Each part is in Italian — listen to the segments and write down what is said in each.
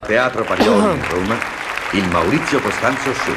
Teatro Parioli di Roma, il Maurizio Costanzo Show.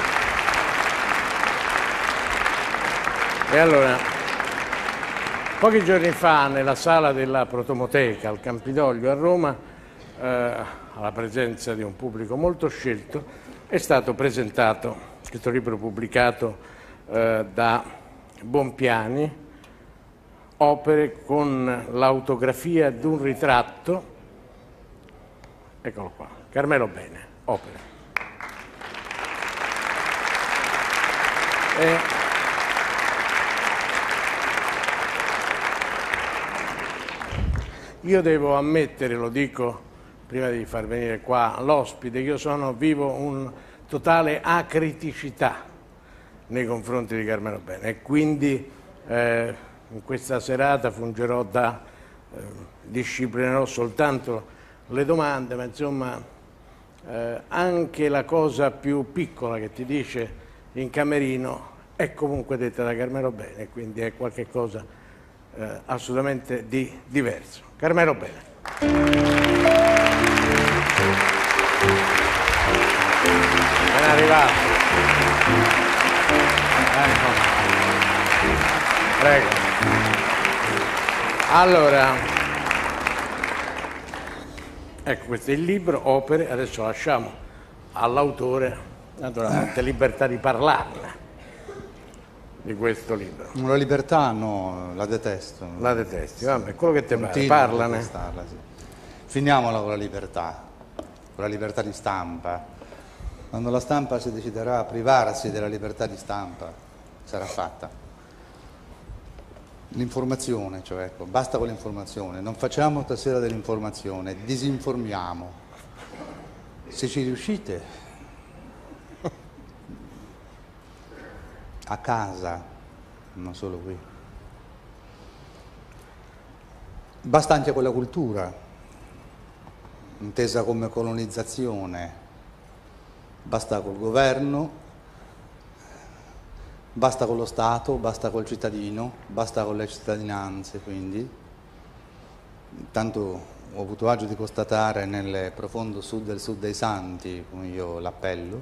E allora, pochi giorni fa nella sala della Protomoteca al Campidoglio a Roma, alla presenza di un pubblico molto scelto, è stato presentato questo libro pubblicato da Bompiani, Opere con l'autografia di un ritratto. Eccolo qua, Carmelo Bene, Opere. Io devo ammettere, lo dico prima di far venire qua l'ospite, io vivo un totale acriticità nei confronti di Carmelo Bene e quindi in questa serata fungerò da disciplinerò soltanto le domande, ma insomma anche la cosa più piccola che ti dice in camerino è comunque detta da Carmelo Bene, quindi è qualche cosa assolutamente di diverso. Carmelo Bene. Ben arrivato. Prego. Allora, ecco, questo è il libro, Opere, adesso lasciamo all'autore naturalmente libertà di parlarne di questo libro. La libertà no, la detesto. La detesti, vabbè, quello che te pare, parlane. Sì. Finiamola con la libertà di stampa. Quando la stampa si deciderà a privarsi della libertà di stampa, sarà fatta. L'informazione, cioè, ecco, basta con l'informazione, non facciamo stasera dell'informazione, disinformiamo. Se ci riuscite, a casa, non solo qui. Basta anche con la cultura, intesa come colonizzazione, basta col governo, basta con lo Stato, basta col cittadino, basta con le cittadinanze, quindi. Tanto ho avuto agio di constatare nel profondo sud del sud dei santi, come io l'appello,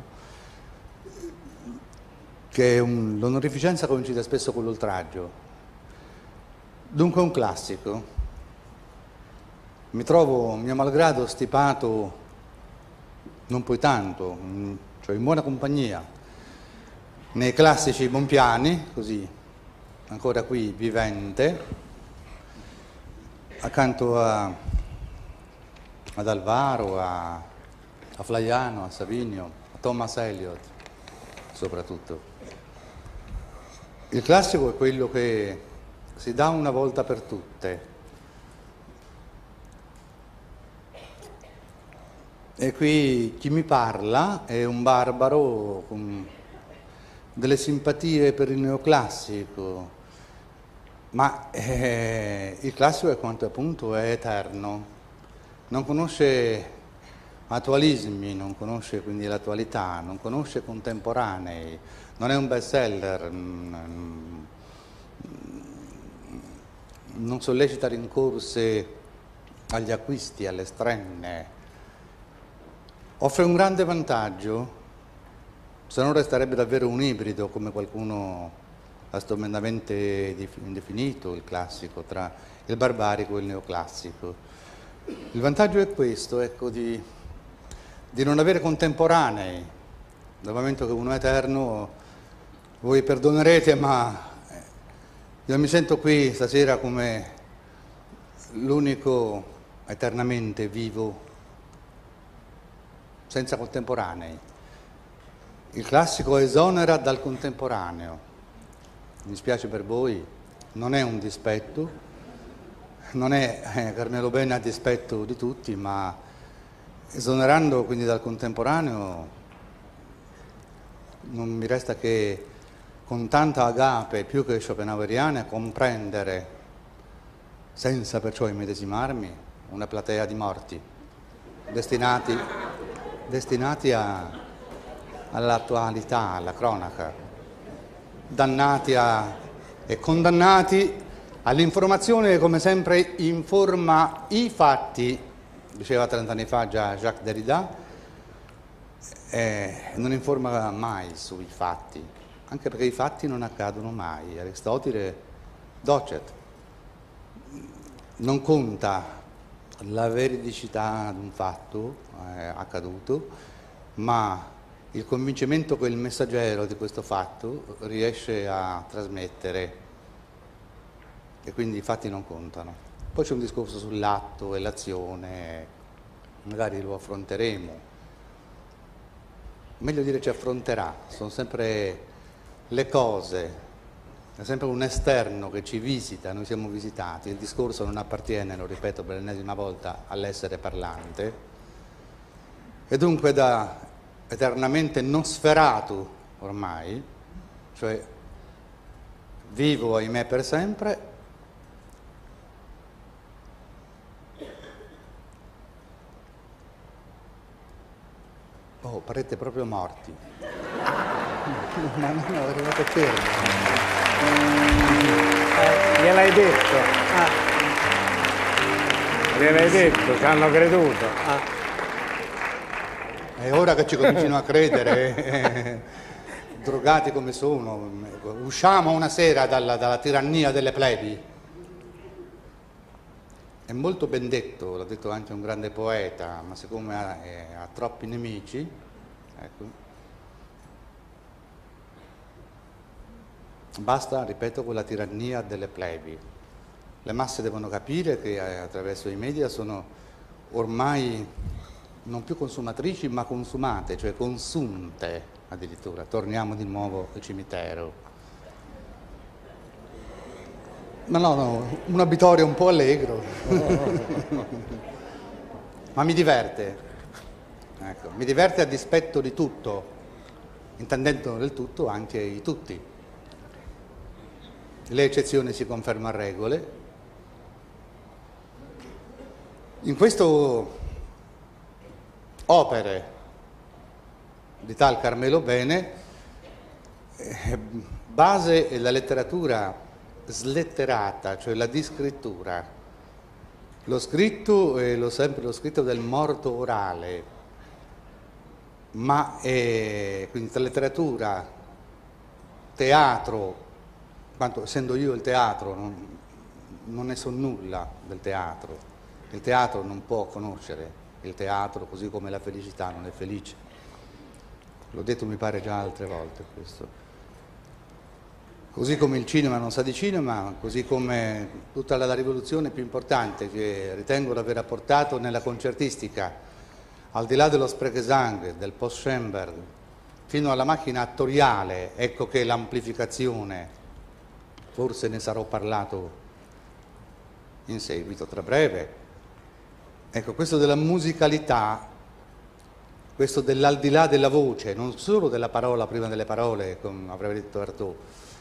che l'onorificenza coincide spesso con l'oltraggio. Dunque un classico. Mi trovo, mio malgrado, stipato, non poi tanto, cioè in buona compagnia, nei classici Bompiani, così, ancora qui vivente, accanto ad Alvaro, a Flaiano, a Savinio, a Thomas Eliot, soprattutto. Il classico è quello che si dà una volta per tutte. E qui chi mi parla è un barbaro con delle simpatie per il neoclassico, ma il classico è quanto appunto è eterno, non conosce attualismi, non conosce quindi l'attualità, non conosce contemporanei, non è un bestseller, non sollecita rincorse agli acquisti, alle strenne, offre un grande vantaggio. Se no resterebbe davvero un ibrido, come qualcuno ha stupendamente definito il classico, tra il barbarico e il neoclassico. Il vantaggio è questo, ecco, di non avere contemporanei. Dal momento che uno è eterno, voi perdonerete, ma io mi sento qui stasera come l'unico eternamente vivo, senza contemporanei. Il classico esonera dal contemporaneo, mi spiace per voi, non è un dispetto, non è Carmelo Bene a dispetto di tutti, ma esonerando quindi dal contemporaneo non mi resta che con tanta agape, più che schopenhaueriana, comprendere, senza perciò immedesimarmi, una platea di morti, destinati all'attualità, alla cronaca, dannati e condannati all'informazione che come sempre informa i fatti, diceva 30 anni fa già Jacques Derrida, non informa mai sui fatti, anche perché i fatti non accadono mai. Aristotele, docet, non conta la veridicità di un fatto accaduto, ma il convincimento che il messaggero di questo fatto riesce a trasmettere, e quindi i fatti non contano. Poi c'è un discorso sull'atto e l'azione, magari lo affronteremo. Meglio dire ci affronterà, sono sempre le cose, è sempre un esterno che ci visita, noi siamo visitati, il discorso non appartiene, lo ripeto per l'ennesima volta, all'essere parlante, e dunque da eternamente non sferato ormai, cioè vivo ahimè per sempre, oh, parete proprio morti. Ma no, arrivate fermi. Gliel'hai detto. Gliel'hai detto, ci hanno creduto. È ora che ci cominciano a credere, drogati come sono. Usciamo una sera dalla tirannia delle plebi. È molto ben detto, l'ha detto anche un grande poeta, ma siccome ha troppi nemici, ecco, basta, ripeto, con la tirannia delle plebi. Le masse devono capire che attraverso i media sono ormai non più consumatrici ma consumate, cioè consunte addirittura. Torniamo di nuovo al cimitero. Ma no, un abitorio un po' allegro. Ma mi diverte. Ecco, mi diverte a dispetto di tutto, intendendo del tutto anche i tutti. Le eccezioni si confermano regole. In questo opere di tal Carmelo Bene, base è la letteratura sletterata, cioè la discrittura. Lo scritto è sempre lo scritto del morto orale, ma quindi tra letteratura, teatro, quanto essendo io il teatro non ne so nulla del teatro. Il teatro non può conoscere il teatro, così come la felicità non è felice. L'ho detto mi pare già altre volte questo. Così come il cinema non sa di cinema, così come tutta la rivoluzione più importante che ritengo di aver apportato nella concertistica, al di là dello Sprechgesang, del Post-Schoenberg, fino alla macchina attoriale, ecco che l'amplificazione, forse ne sarò parlato in seguito, tra breve. Ecco, questo della musicalità, questo dell'aldilà della voce, non solo della parola prima delle parole, come avrebbe detto Artaud,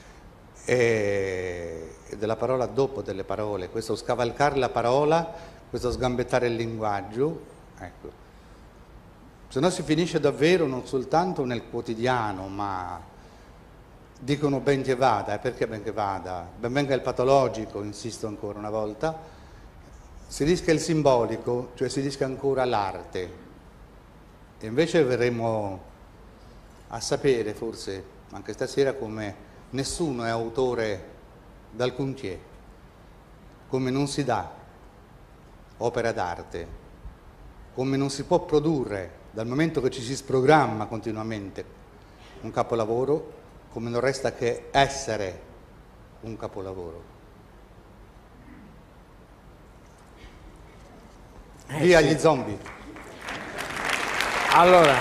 e della parola dopo delle parole, questo scavalcare la parola, questo sgambettare il linguaggio, ecco. Se no si finisce davvero non soltanto nel quotidiano, ma dicono ben che vada, e perché ben che vada? Ben venga il patologico, insisto ancora una volta, si rischia il simbolico, cioè si rischia ancora l'arte. E invece verremo a sapere, forse anche stasera, come nessuno è autore d'alcun tiè, come non si dà opera d'arte, come non si può produrre, dal momento che ci si sprogramma continuamente un capolavoro, come non resta che essere un capolavoro. Via sì. gli zombie. Allora,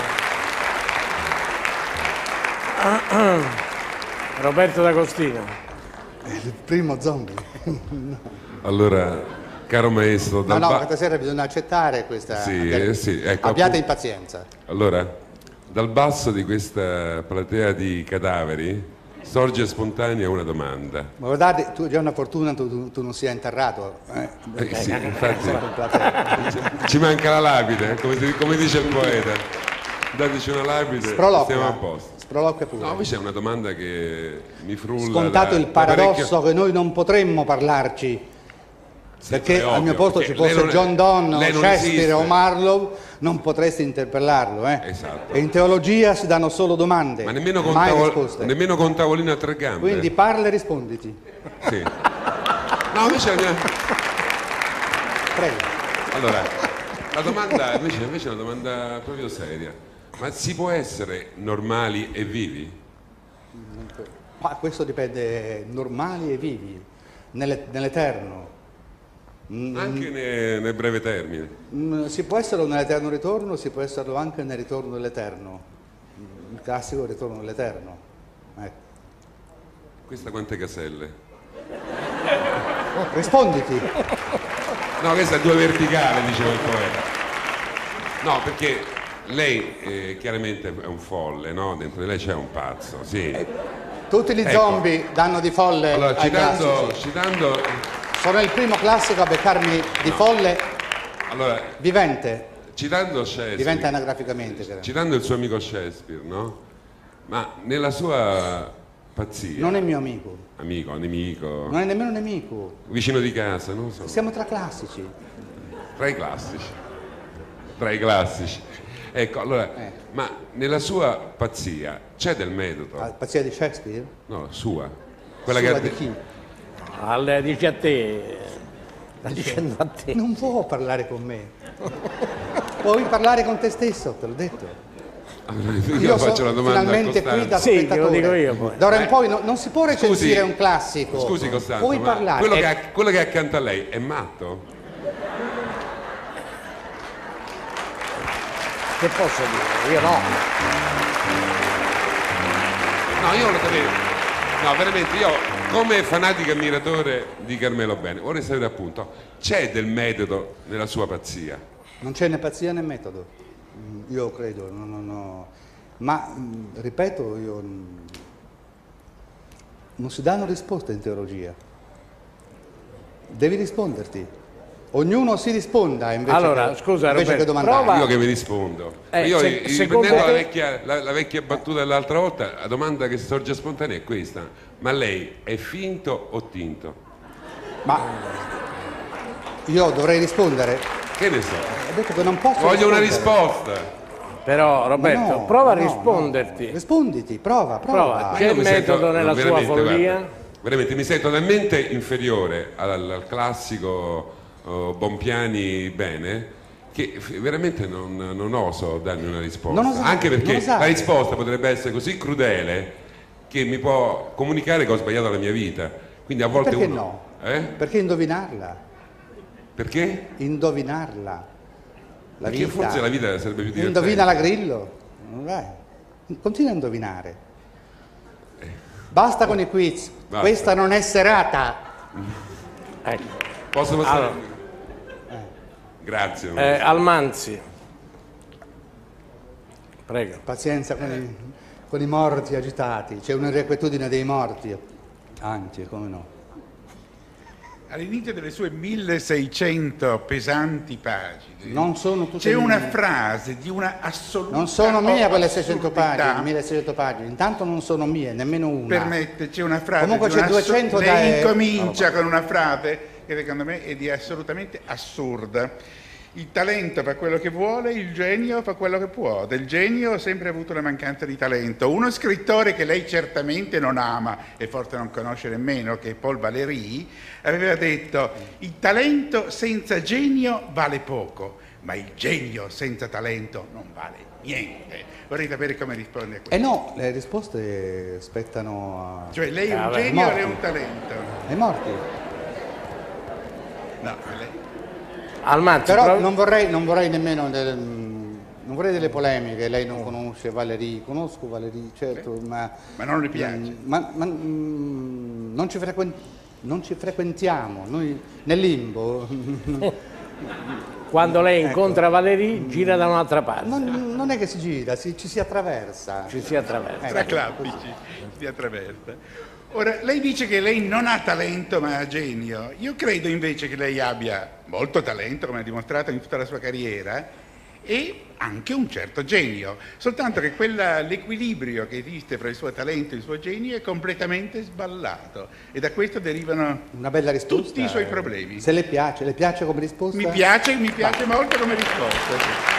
Roberto D'Agostino. Il primo zombie. Allora, caro maestro, No, questa sera bisogna accettare questa... sì, ecco, abbiate pazienza. Allora, dal basso di questa platea di cadaveri sorge spontanea una domanda. Ma guardate, tu già una fortuna tu non sia interrato. Sì, infatti ci manca la lapide, come dice il poeta. Dateci una lapide, stiamo a posto. Sproloquia pure. No, invece è una domanda che mi frulla. Scontato il paradosso che noi non potremmo parlarci Perché al mio posto ci fosse John Donne, o Shakespeare o Marlowe, non potresti interpellarlo. Esatto. E in teologia si danno solo domande, ma nemmeno con, nemmeno con tavolino a tre gambe. Quindi parla e risponditi. Sì. No, invece Prego. Allora, la domanda invece è una domanda proprio seria. Ma si può essere normali e vivi? Ma questo dipende, normali e vivi, nell'eterno. Anche nel breve termine. Si può esserlo nell'eterno ritorno, si può esserlo anche nel ritorno dell'eterno. Il classico ritorno dell'eterno. Ecco. Questa quante caselle? Risponditi. No, questa è 2 verticali, diceva il poeta. No, perché lei chiaramente è un folle, no? Dentro di lei c'è un pazzo, sì. Tutti gli zombie danno di folle allora, ai classici. citando... Sono il primo classico a beccarmi di folle vivente. Citando Shakespeare, diventa anagraficamente. Citando il suo amico Shakespeare, no? Ma nella sua pazzia... Non è mio amico. Amico, nemico... Non è nemmeno nemico. Vicino di casa, non so. Siamo tra classici. Tra i classici. Tra i classici. Ecco, allora, ma nella sua pazzia c'è del metodo? La pazzia di Shakespeare? No, sua. Quella Sua che di chi? Dice a te, sta dicendo a te. Non può parlare con me. Puoi parlare con te stesso, te l'ho detto. Allora, io faccio la domanda finalmente qui da Sì, spettatore. te lo dico io poi. D'ora in poi non si può recensire un classico. Scusi Costanzo, puoi ma parlare. quello che è accanto a lei è matto? Che posso dire? Io no. No, io lo sapevo. No, veramente, io come fanatico ammiratore di Carmelo Bene vorrei sapere appunto, c'è del metodo nella sua pazzia? Non c'è né pazzia né metodo, io credo, no. Ma ripeto, non si danno risposte in teologia, devi risponderti. Ognuno si risponda invece, che domandare. Prova. Io che mi rispondo. Io riprendendo la vecchia battuta dell'altra volta, la domanda che sorge spontanea è questa: ma lei è finto o tinto? Ma io dovrei rispondere? Che ne so? Ho detto che non posso Voglio una rispondere. risposta. Però Roberto, prova a risponderti. Risponditi, prova. C'è il metodo nella sua follia? Guarda, veramente mi sento talmente inferiore al classico Bompiani Bene che veramente non oso darmi una risposta, anche perché la risposta potrebbe essere così crudele che mi può comunicare che ho sbagliato la mia vita, quindi a volte perché uno no? Perché indovinarla? Perché? Indovinarla la perché vita. Forse la vita sarebbe più divertente. Indovina la Grillo, vai. Continua a indovinare, basta con i quiz. Basta. Questa non è serata. Posso passare? Grazie. Almanzi, prego. Pazienza con i morti agitati, c'è un'irrequietudine dei morti anche, come no. All'inizio delle sue 1600 pesanti pagine non sono tutte c'è mie. una frase di una assoluta non sono mie quelle 600 assurdità. pagine, 1600 pagine, intanto non sono mie, nemmeno una. Permette, c'è una frase. Comunque c'è 200 lei incomincia con una frase che secondo me è di assolutamente assurda. Il talento fa quello che vuole, il genio fa quello che può. Del genio ho sempre avuto una mancanza di talento. Uno scrittore che lei certamente non ama e forse non conosce nemmeno, che è Paul Valéry, aveva detto: il talento senza genio vale poco, ma il genio senza talento non vale niente. Vorrei sapere come risponde a questo. No, le risposte spettano a... Cioè lei è un genio o lei è un talento? Ai morti. No, lei... Almanzi, però non vorrei nemmeno non vorrei delle polemiche. Lei non conosce Valéry, conosco Valéry, certo, ma non le piace. Non ci frequentiamo, noi nel limbo. Quando lei incontra Valéry gira da un'altra parte. Non è che si gira, ci si attraversa. Ci si attraversa. Tra classici si attraversa. Ora, lei dice che lei non ha talento ma ha genio. Io credo invece che lei abbia molto talento, come ha dimostrato in tutta la sua carriera, e anche un certo genio, soltanto che l'equilibrio che esiste fra il suo talento e il suo genio è completamente sballato e da questo derivano una bella risposta, tutti i suoi problemi. Se le piace come risposta? Mi piace molto come risposta.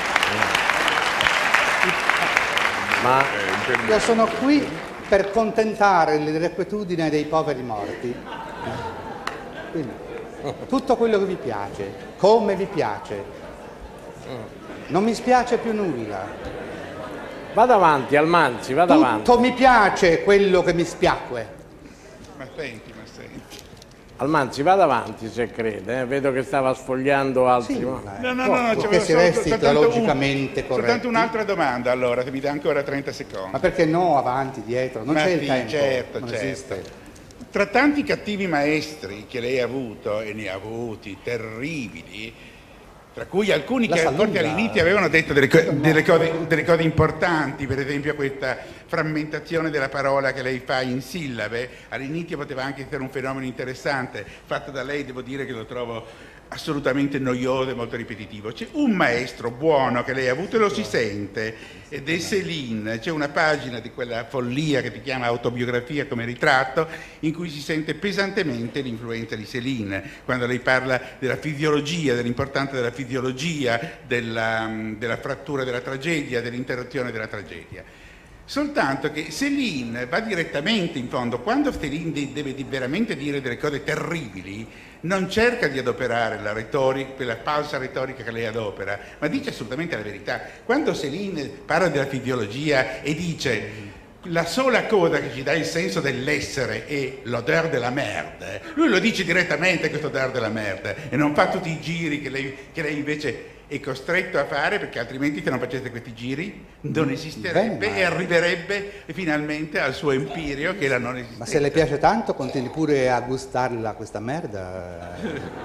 Ma io sono qui per contentare l'irrequietudine dei poveri morti. Quindi, tutto quello che vi piace, come vi piace. Non mi spiace più nulla. Vada avanti, Almanzi, vada avanti. Tutto mi piace quello che mi spiacque. Ma senti. Almanzi, vada avanti se crede, vedo che stava sfogliando altri. Sì, No, perché si resti teologicamente corretti. Soltanto un'altra domanda, allora, se mi dà ancora 30 secondi. Ma perché no, avanti, dietro, non c'è il tempo. Certo, non certo. esiste. Tra tanti cattivi maestri che lei ha avuto, e ne ha avuti, terribili, tra cui alcuni che forse all'inizio avevano detto delle cose importanti, per esempio questa frammentazione della parola che lei fa in sillabe, all'inizio poteva anche essere un fenomeno interessante, fatto da lei devo dire che lo trovo assolutamente noioso e molto ripetitivo. C'è un maestro buono che lei ha avuto e lo si sente, ed è Céline. C'è una pagina di quella follia che si chiama Autobiografia come ritratto, in cui si sente pesantemente l'influenza di Céline, quando lei parla della fisiologia, dell'importanza della fisiologia, della frattura della tragedia, dell'interruzione della tragedia. Soltanto che Céline va direttamente in fondo, quando Céline deve veramente dire delle cose terribili, non cerca di adoperare la retorica, quella falsa retorica che lei adopera, ma dice assolutamente la verità. Quando Céline parla della fisiologia e dice la sola cosa che ci dà il senso dell'essere è l'odeur della merde, lui lo dice direttamente questo odeur della merde e non fa tutti i giri che lei invece è costretto a fare, perché altrimenti se non facesse questi giri non esisterebbe e arriverebbe finalmente al suo empirio che è la non esistenza. Ma se le piace tanto continui pure a gustarla questa merda.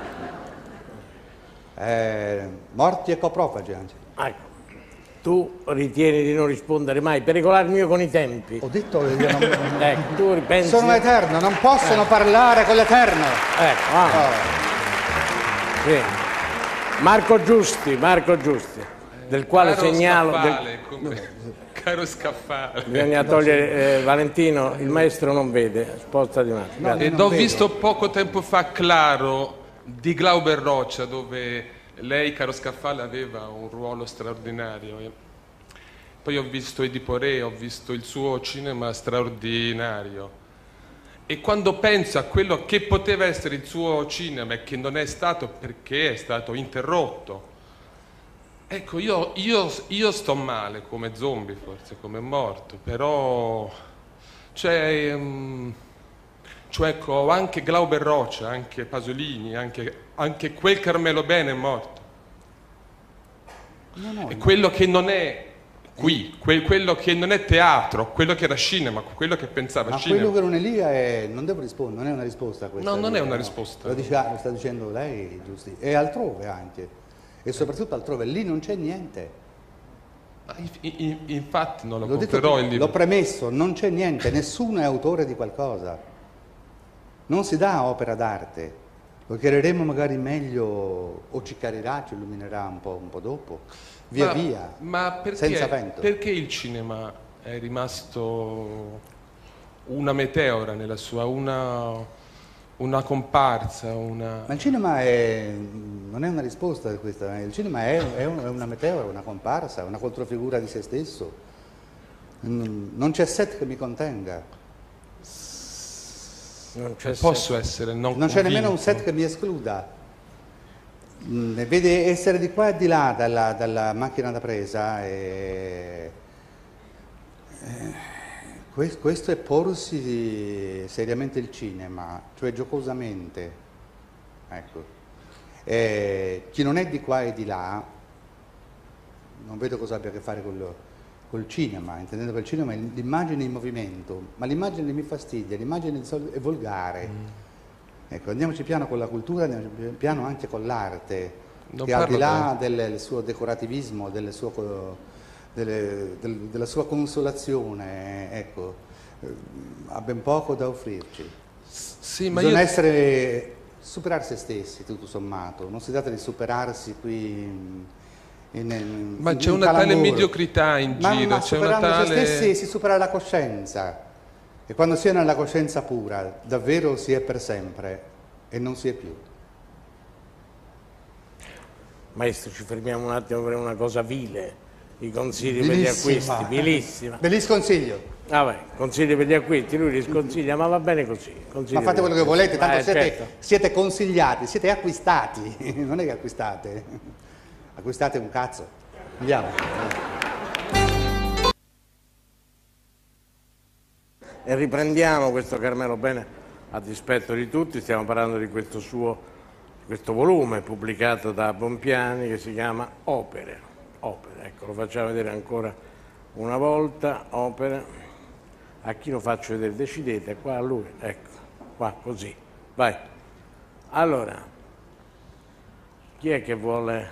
Morti e coprofagi anzi. Ecco, tu ritieni di non rispondere mai per regolarmi io con i tempi. Ho detto che io non... Ecco, tu ripensi... Sono eterno, non possono parlare con l'eterno. Ecco, sì. Marco Giusti, del quale caro segnalo... Caro Scaffale. Bisogna togliere Valentino, il maestro non vede, spostati un attimo. Ed ho visto poco tempo fa Claro di Glauber Rocha, dove lei, caro Scaffale, aveva un ruolo straordinario. Poi ho visto Edipo Re, ho visto il suo cinema straordinario. E quando penso a quello che poteva essere il suo cinema e che non è stato perché è stato interrotto, ecco, io sto male come zombie, forse, come morto, però cioè ecco, anche Glauber Rocha, anche Pasolini, anche quel Carmelo Bene è morto. E quello che non è qui, quello che non è teatro, quello che era cinema, quello che pensava cinema. Ma quello che non è lì non devo rispondere, non è una risposta a questa. No, non è una risposta. Lo sta dicendo lei, giusti? E altrove anche. E soprattutto altrove, lì non c'è niente. Infatti non lo comprerò il libro. L'ho premesso, non c'è niente, nessuno è autore di qualcosa. Non si dà opera d'arte. Lo chiariremo magari meglio, o ci chiarirà, ci illuminerà un po' dopo. Via, ma senza vento. Perché il cinema è rimasto una meteora nella sua, una comparsa, una... Ma il cinema non è una risposta a questa, il cinema è una meteora, una comparsa, una controfigura di se stesso. Non c'è set che mi contenga. Non c'è non c'è nemmeno un set che mi escluda. Vede essere di qua e di là dalla macchina da presa questo è porsi seriamente il cinema, cioè giocosamente, ecco. Chi non è di qua e di là non vedo cosa abbia a che fare col cinema, intendendo che il cinema è l'immagine in movimento, ma l'immagine mi fastidia, l'immagine è volgare. Ecco, andiamoci piano con la cultura, andiamoci piano anche con l'arte, che al di là del suo decorativismo, della sua consolazione, ecco, ha ben poco da offrirci. Sì, ma bisogna superare se stessi, tutto sommato, non si tratta di superarsi qui Ma c'è una tale mediocrità in giro, ma c'è una superando tale... se stessi si supera la coscienza, e quando si è nella coscienza pura davvero si è per sempre e non si è più. Maestro, ci fermiamo un attimo per una cosa vile, i consigli per gli acquisti, vilissima. Ve li sconsiglio. Vabbè, consigli per gli acquisti, lui li sconsiglia, ma va bene così. Ma fate quello che volete, tanto certo. siete consigliati, siete acquistati, non è che acquistate, acquistate un cazzo. Andiamo. E riprendiamo questo Carmelo Bene a dispetto di tutti, stiamo parlando di questo volume pubblicato da Bompiani che si chiama Opere. Opere, ecco, lo facciamo vedere ancora una volta, Opere. A chi lo faccio vedere? Decidete, qua a lui, ecco, qua così, vai. Allora, chi è che vuole?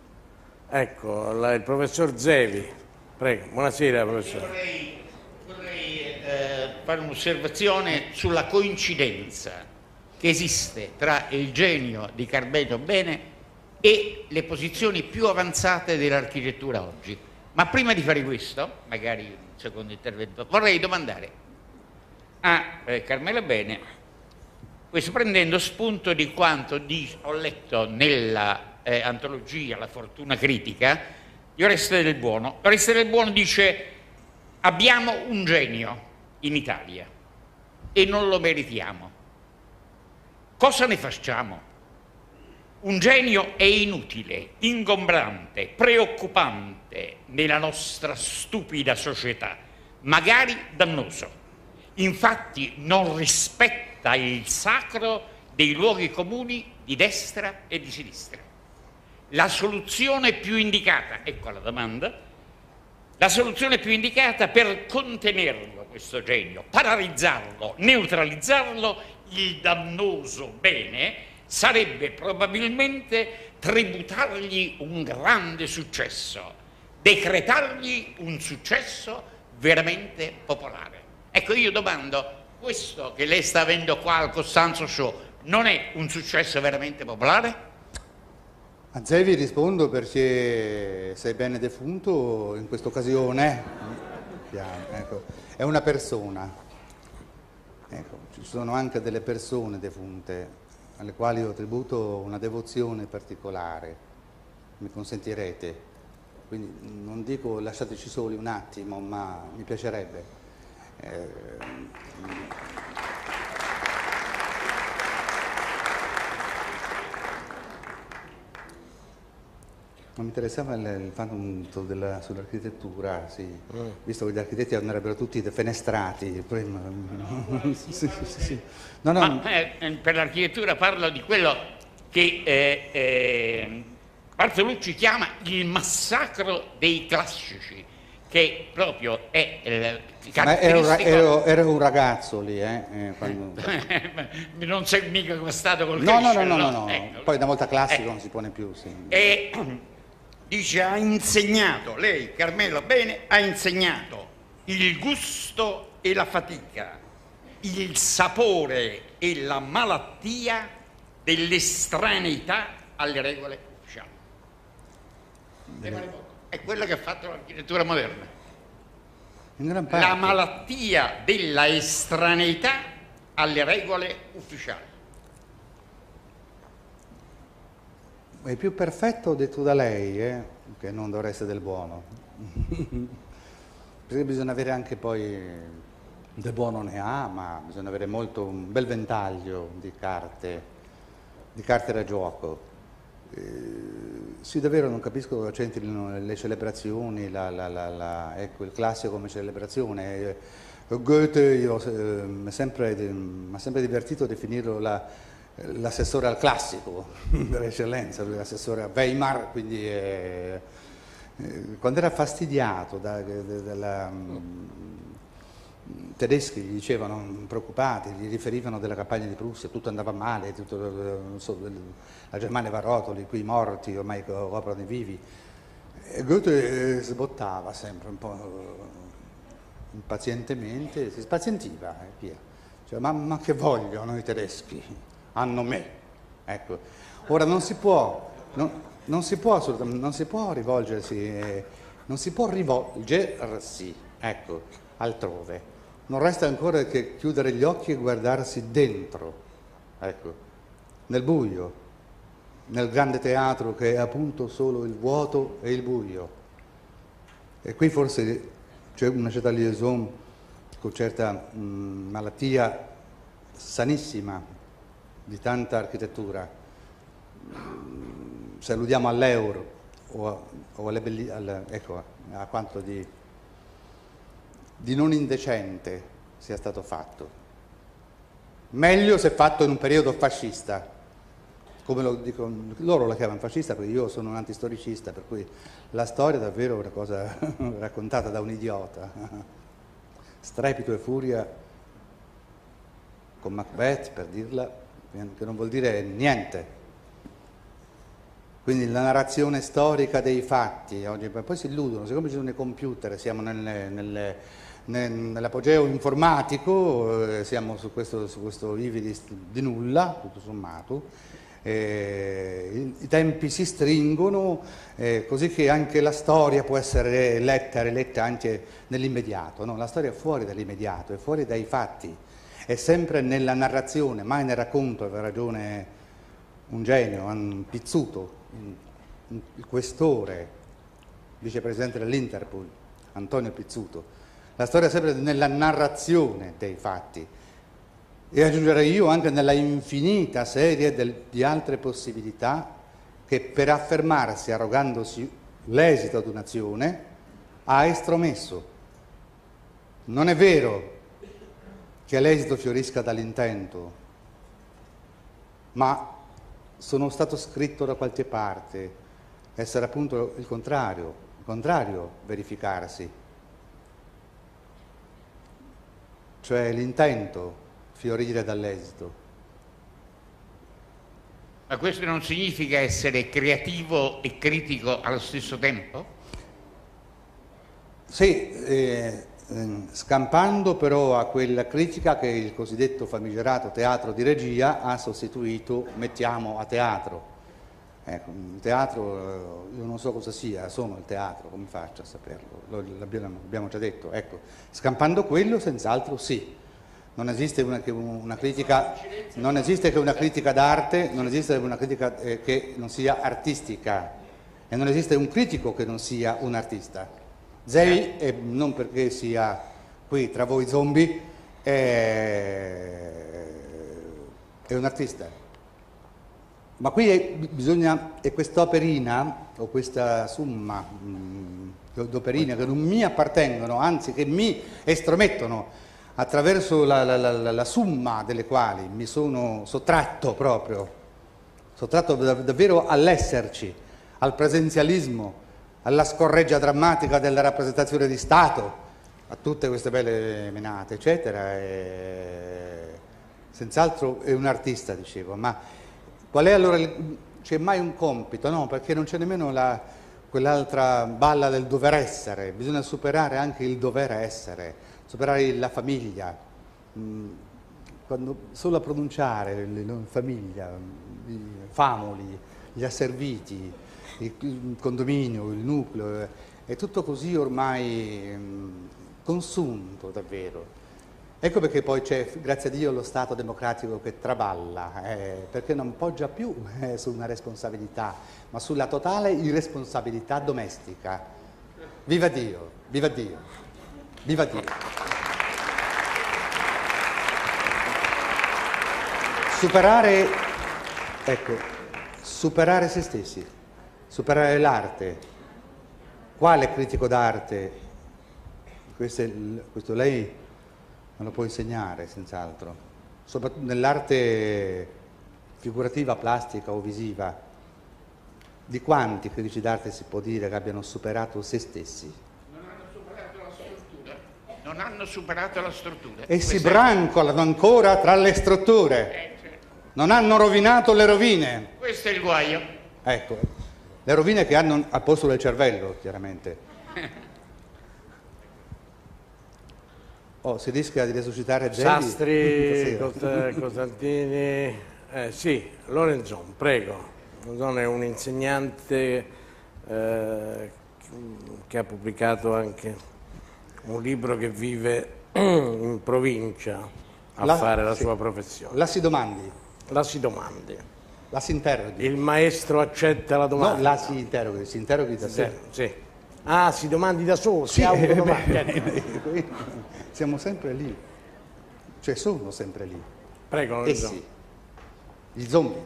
Ecco, il professor Zevi, prego, buonasera professore. Vorrei fare un'osservazione sulla coincidenza che esiste tra il genio di Carmelo Bene e le posizioni più avanzate dell'architettura oggi. Ma prima di fare questo, magari un secondo intervento, vorrei domandare a Carmelo Bene, questo prendendo spunto di quanto ho letto nella antologia La fortuna critica di Oreste del Buono. Oreste del Buono dice: abbiamo un genio in Italia e non lo meritiamo. Cosa ne facciamo? Un genio è inutile, ingombrante, preoccupante nella nostra stupida società, magari dannoso. Infatti non rispetta il sacro dei luoghi comuni di destra e di sinistra. La soluzione più indicata, ecco la domanda, la soluzione più indicata per contenerlo, questo genio, paralizzarlo, neutralizzarlo, il dannoso bene, sarebbe probabilmente tributargli un grande successo, decretargli un successo veramente popolare. Ecco, io domando, questo che lei sta avendo qua al Costanzo Show non è un successo veramente popolare? A Zevi rispondo perché sei bene defunto in questa occasione, ecco, è una persona, ecco, ci sono anche delle persone defunte alle quali io tributo una devozione particolare, mi consentirete, quindi non dico lasciateci soli un attimo, ma mi piacerebbe. Non mi interessava il fatto sull'architettura, sì. Visto che gli architetti andrebbero tutti defenestrati. Sì. No, ma per l'architettura parlo di quello che Bartolucci chiama il massacro dei classici, che proprio è caratteristico... Ero un ragazzo lì, quando... Non sei mica come stato col crescere, no. Ecco. Poi una volta classico non si pone più, sì. E dice, ha insegnato, lei, Carmelo Bene, ha insegnato il gusto e la fatica, il sapore e la malattia dell'estraneità alle regole ufficiali. È quello che ha fatto l'architettura moderna. In gran parte. La malattia della estraneità alle regole ufficiali. È più perfetto detto da lei, che non dovreste del buono. Perché bisogna avere anche poi, del buono ne ha, ma bisogna avere un bel ventaglio di carte da gioco. Sì, davvero non capisco dove c'entrino le celebrazioni, ecco, il classico come celebrazione. Goethe mi ha sempre divertito a definirlo l'assessore al classico per eccellenza, lui l'assessore a Weimar, quindi quando era fastidiato tedeschi gli dicevano non preoccupati, gli riferivano della campagna di Prussia, tutto andava male, la Germania va a rotoli, qui morti ormai coprono i vivi, e Goethe sbottava sempre un po' impazientemente, si spazientiva via. Cioè, ma che vogliono i tedeschi? Hanno me, ecco. Ora non si può, non si può assolutamente, non si può rivolgersi, non si può rivolgersi, ecco, altrove. Non resta ancora che chiudere gli occhi e guardarsi dentro, ecco, nel buio, nel grande teatro che è appunto solo il vuoto e il buio. E qui forse c'è una certa liaison con certa malattia sanissima di tanta architettura. Se alludiamo all'Eur o ecco, a quanto di non indecente sia stato fatto. Meglio se fatto in un periodo fascista, come lo dico, loro la chiamano fascista perché io sono un antistoricista, per cui la storia è davvero una cosa raccontata da un idiota. Strepito e furia con Macbeth, per dirla, che non vuol dire niente. Quindi la narrazione storica dei fatti, oggi, poi si illudono, siccome ci sono i computer, siamo nell'apogeo informatico, siamo su questo ivi di nulla, tutto sommato, i tempi si stringono, così che anche la storia può essere riletta anche nell'immediato, no? La storia è fuori dall'immediato, è fuori dai fatti, è sempre nella narrazione, mai nel racconto, aveva ragione un genio, un Pizzuto, il questore, vicepresidente dell'Interpol, Antonio Pizzuto. La storia è sempre nella narrazione dei fatti e aggiungerei io anche nella infinita serie di altre possibilità che per affermarsi, arrogandosi l'esito ad un'azione, ha estromesso. Non è vero che l'esito fiorisca dall'intento, ma sono stato scritto da qualche parte, essere appunto il contrario verificarsi, cioè l'intento fiorire dall'esito. Ma questo non significa essere creativo e critico allo stesso tempo? Sì, scampando però a quella critica che il cosiddetto famigerato teatro di regia ha sostituito mettiamo a teatro. Ecco, il teatro, io non so cosa sia, sono il teatro, come faccio a saperlo? L'abbiamo già detto, ecco, scampando quello senz'altro sì. Non esiste che una critica d'arte, non esiste una critica che non sia artistica e non esiste un critico che non sia un artista. Zei, e non perché sia qui tra voi zombie, è un artista. Ma qui è quest'operina, o questa somma d'operine che non mi appartengono, anzi che mi estromettono attraverso la somma delle quali mi sono sottratto davvero all'esserci, al presenzialismo, alla scorreggia drammatica della rappresentazione di Stato, a tutte queste belle menate, eccetera. Senz'altro è un artista, dicevo, ma qual è allora c'è mai un compito? No, perché non c'è nemmeno quell'altra balla del dover essere, bisogna superare anche il dover essere, superare la famiglia. Quando solo a pronunciare famiglia, i famoli, gli asserviti, il condominio, il nucleo, è tutto così ormai consunto davvero. Ecco perché poi c'è, grazie a Dio, lo Stato democratico che traballa, perché non poggia più su una responsabilità, ma sulla totale irresponsabilità domestica. Viva Dio, viva Dio, viva Dio. Superare se stessi, superare l'arte. Quale critico d'arte? Questo lei me lo può insegnare, senz'altro. Soprattutto nell'arte figurativa, plastica o visiva. Di quanti critici d'arte si può dire che abbiano superato se stessi? Non hanno superato la struttura. Non hanno superato la struttura. E si brancolano ancora tra le strutture. Non hanno rovinato le rovine. Questo è il guaio. Ecco, le rovine che hanno al posto del cervello, chiaramente. Si rischia di resuscitare Gelli. Sastri, Costantini, sì, Lorenzon, prego. è un insegnante che ha pubblicato anche un libro, che vive in provincia a fare la sua professione. La si domandi. La si domandi. La si interroghi. Il maestro accetta la domanda. No, la si interroghi da sé. Sì. Ah, si domandi da solo, si autodomandi. Siamo sempre lì, cioè sono sempre lì. Prego, essi, gli zombie.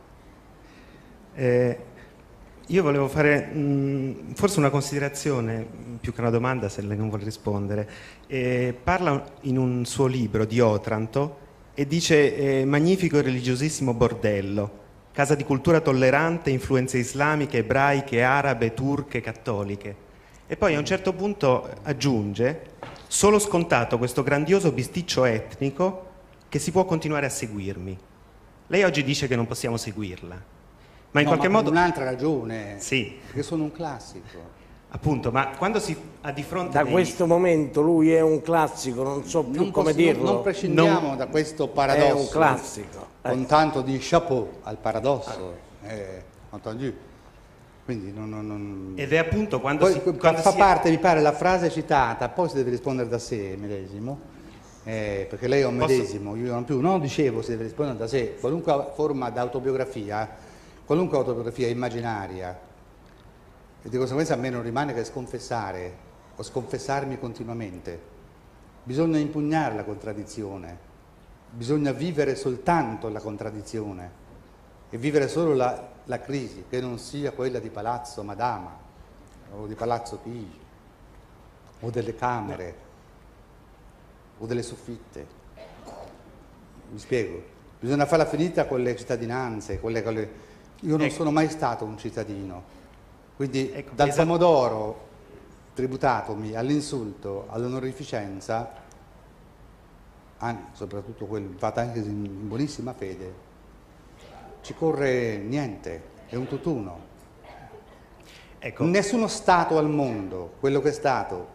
Io volevo fare forse una considerazione, più che una domanda, se lei non vuole rispondere. Parla in un suo libro di Otranto e dice magnifico e religiosissimo bordello, casa di cultura tollerante, influenze islamiche, ebraiche, arabe, turche, cattoliche. E poi a un certo punto aggiunge: solo scontato questo grandioso bisticcio etnico che si può continuare a seguirmi. Lei oggi dice che non possiamo seguirla, ma in qualche modo... un'altra ragione, sì, perché sono un classico. Appunto, ma quando si ha di fronte da questo momento lui è un classico, non so più come dirlo. Non prescindiamo da questo paradosso. È un classico. Con tanto di chapeau al paradosso. Entendu. Quindi Ed è appunto quando fa parte, mi pare, la frase citata, poi si deve rispondere da sé, medesimo, perché lei è un medesimo, io non più. Non dicevo si deve rispondere da sé, qualunque forma d'autobiografia, qualunque autobiografia immaginaria, e di conseguenza a me non rimane che sconfessare o sconfessarmi continuamente. Bisogna impugnare la contraddizione, bisogna vivere soltanto la contraddizione e vivere solo la crisi, che non sia quella di Palazzo Madama o di Palazzo Chigi o delle camere o delle soffitte. Mi spiego, bisogna farla finita con le cittadinanze, Io non sono mai stato un cittadino. Quindi dal pomodoro tributatomi all'insulto, all'onorificenza, soprattutto quello fatto anche in buonissima fede, ci corre niente, è un tutt'uno. Ecco. Nessuno Stato al mondo, quello che è stato,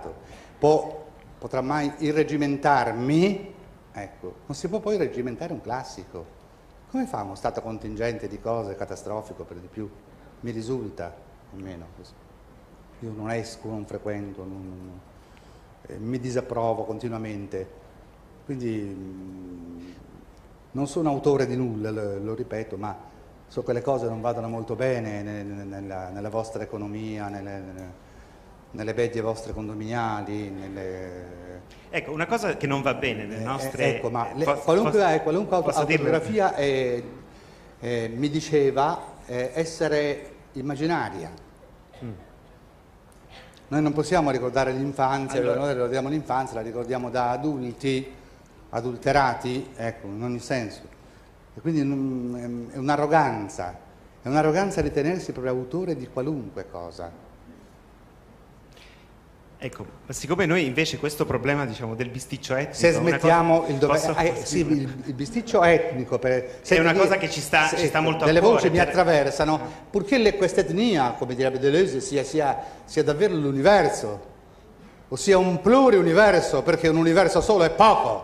potrà mai irregimentarmi, ecco, non si può poi irregimentare un classico. Come fa uno Stato contingente di cose, catastrofico per di più? Mi risulta, almeno. Io non esco, non frequento, mi disapprovo continuamente. Quindi non sono autore di nulla, lo ripeto, ma so che le cose non vadano molto bene nella vostra economia, nelle medie vostre condominiali. Ecco, una cosa che non va bene nelle nostre... Ecco, ma qualunque autobiografia mi diceva essere immaginaria. Noi non possiamo ricordare l'infanzia, allora, noi ricordiamo l'infanzia, la ricordiamo da adulti, adulterati, ecco, in ogni senso. E quindi è un'arroganza ritenersi proprio autore di qualunque cosa. Ecco, siccome noi invece questo problema, diciamo, del bisticcio etnico... Se smettiamo il bisticcio etnico... è una cosa che ci sta molto a cuore. Delle voci mi attraversano, purché questa etnia, come direbbe Deleuze, sia davvero l'universo, ossia un pluriuniverso, perché un universo solo è poco.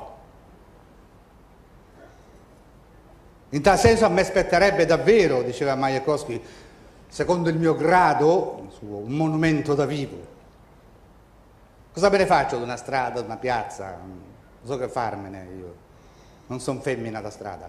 In tal senso a me spetterebbe davvero, diceva Majakovsky, secondo il mio grado, un monumento da vivo. Cosa me ne faccio di una strada, di una piazza? Non so che farmene io. Non sono femmina da strada.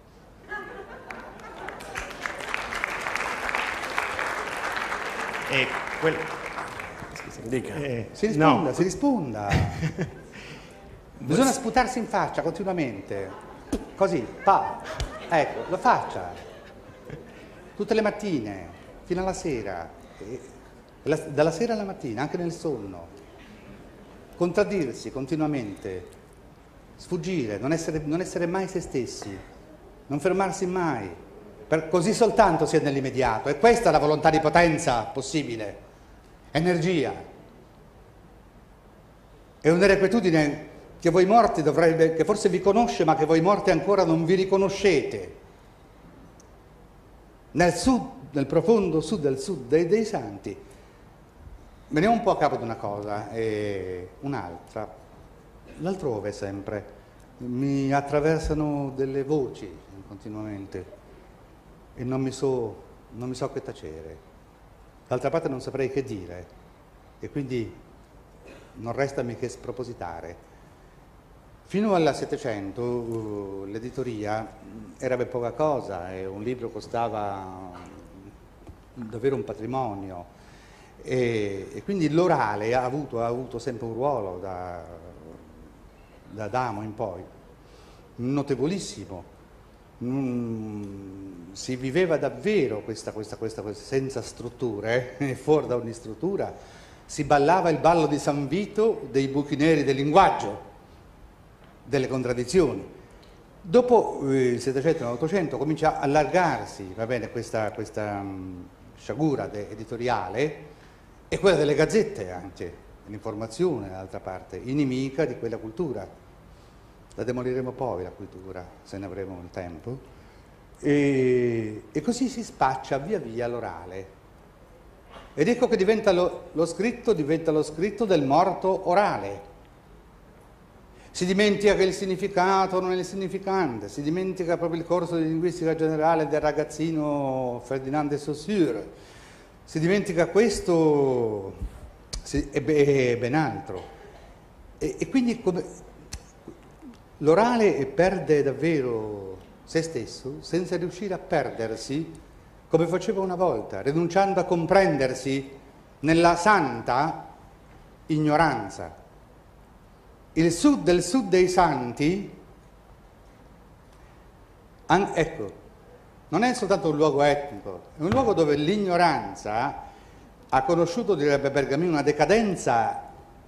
Dica. Si risponda. Bisogna sputarsi in faccia continuamente. Così, ecco, lo faccia. Tutte le mattine, fino alla sera. Dalla sera alla mattina, anche nel sonno. Contraddirsi continuamente, sfuggire, non essere mai se stessi, non fermarsi mai, così soltanto si è nell'immediato. E questa è la volontà di potenza possibile, energia. È un'irrequietudine che voi morti che forse vi conosce, ma che voi morti ancora non vi riconoscete. Nel sud, nel profondo sud del sud dei santi. Veniamo un po' a capo di una cosa e un'altra. L'altrove sempre mi attraversano delle voci continuamente. e non mi so che tacere. D'altra parte non saprei che dire e quindi non restami che spropositare. Fino al Settecento l'editoria era ben poca cosa e un libro costava davvero un patrimonio e quindi l'orale ha avuto sempre un ruolo da Adamo in poi, notevolissimo. Si viveva davvero questa senza strutture, fuori da ogni struttura. Si ballava il ballo di San Vito dei buchi neri del linguaggio, delle contraddizioni. Dopo il Settecento e l'Ottocento comincia a allargarsi, va bene, questa sciagura editoriale e quella delle gazzette anche, l'informazione d'altra parte, inimica di quella cultura. La demoliremo poi la cultura, se ne avremo il tempo, e così si spaccia via via l'orale. Ed ecco che diventa lo scritto del morto orale. Si dimentica che il significato non è il significante, si dimentica proprio il corso di linguistica generale del ragazzino Ferdinand de Saussure, si dimentica questo e ben altro. E quindi l'orale perde davvero se stesso senza riuscire a perdersi come faceva una volta, rinunciando a comprendersi nella santa ignoranza. Il sud dei santi, ecco, non è soltanto un luogo etnico, è un luogo dove l'ignoranza ha conosciuto, direbbe Bergamini, una decadenza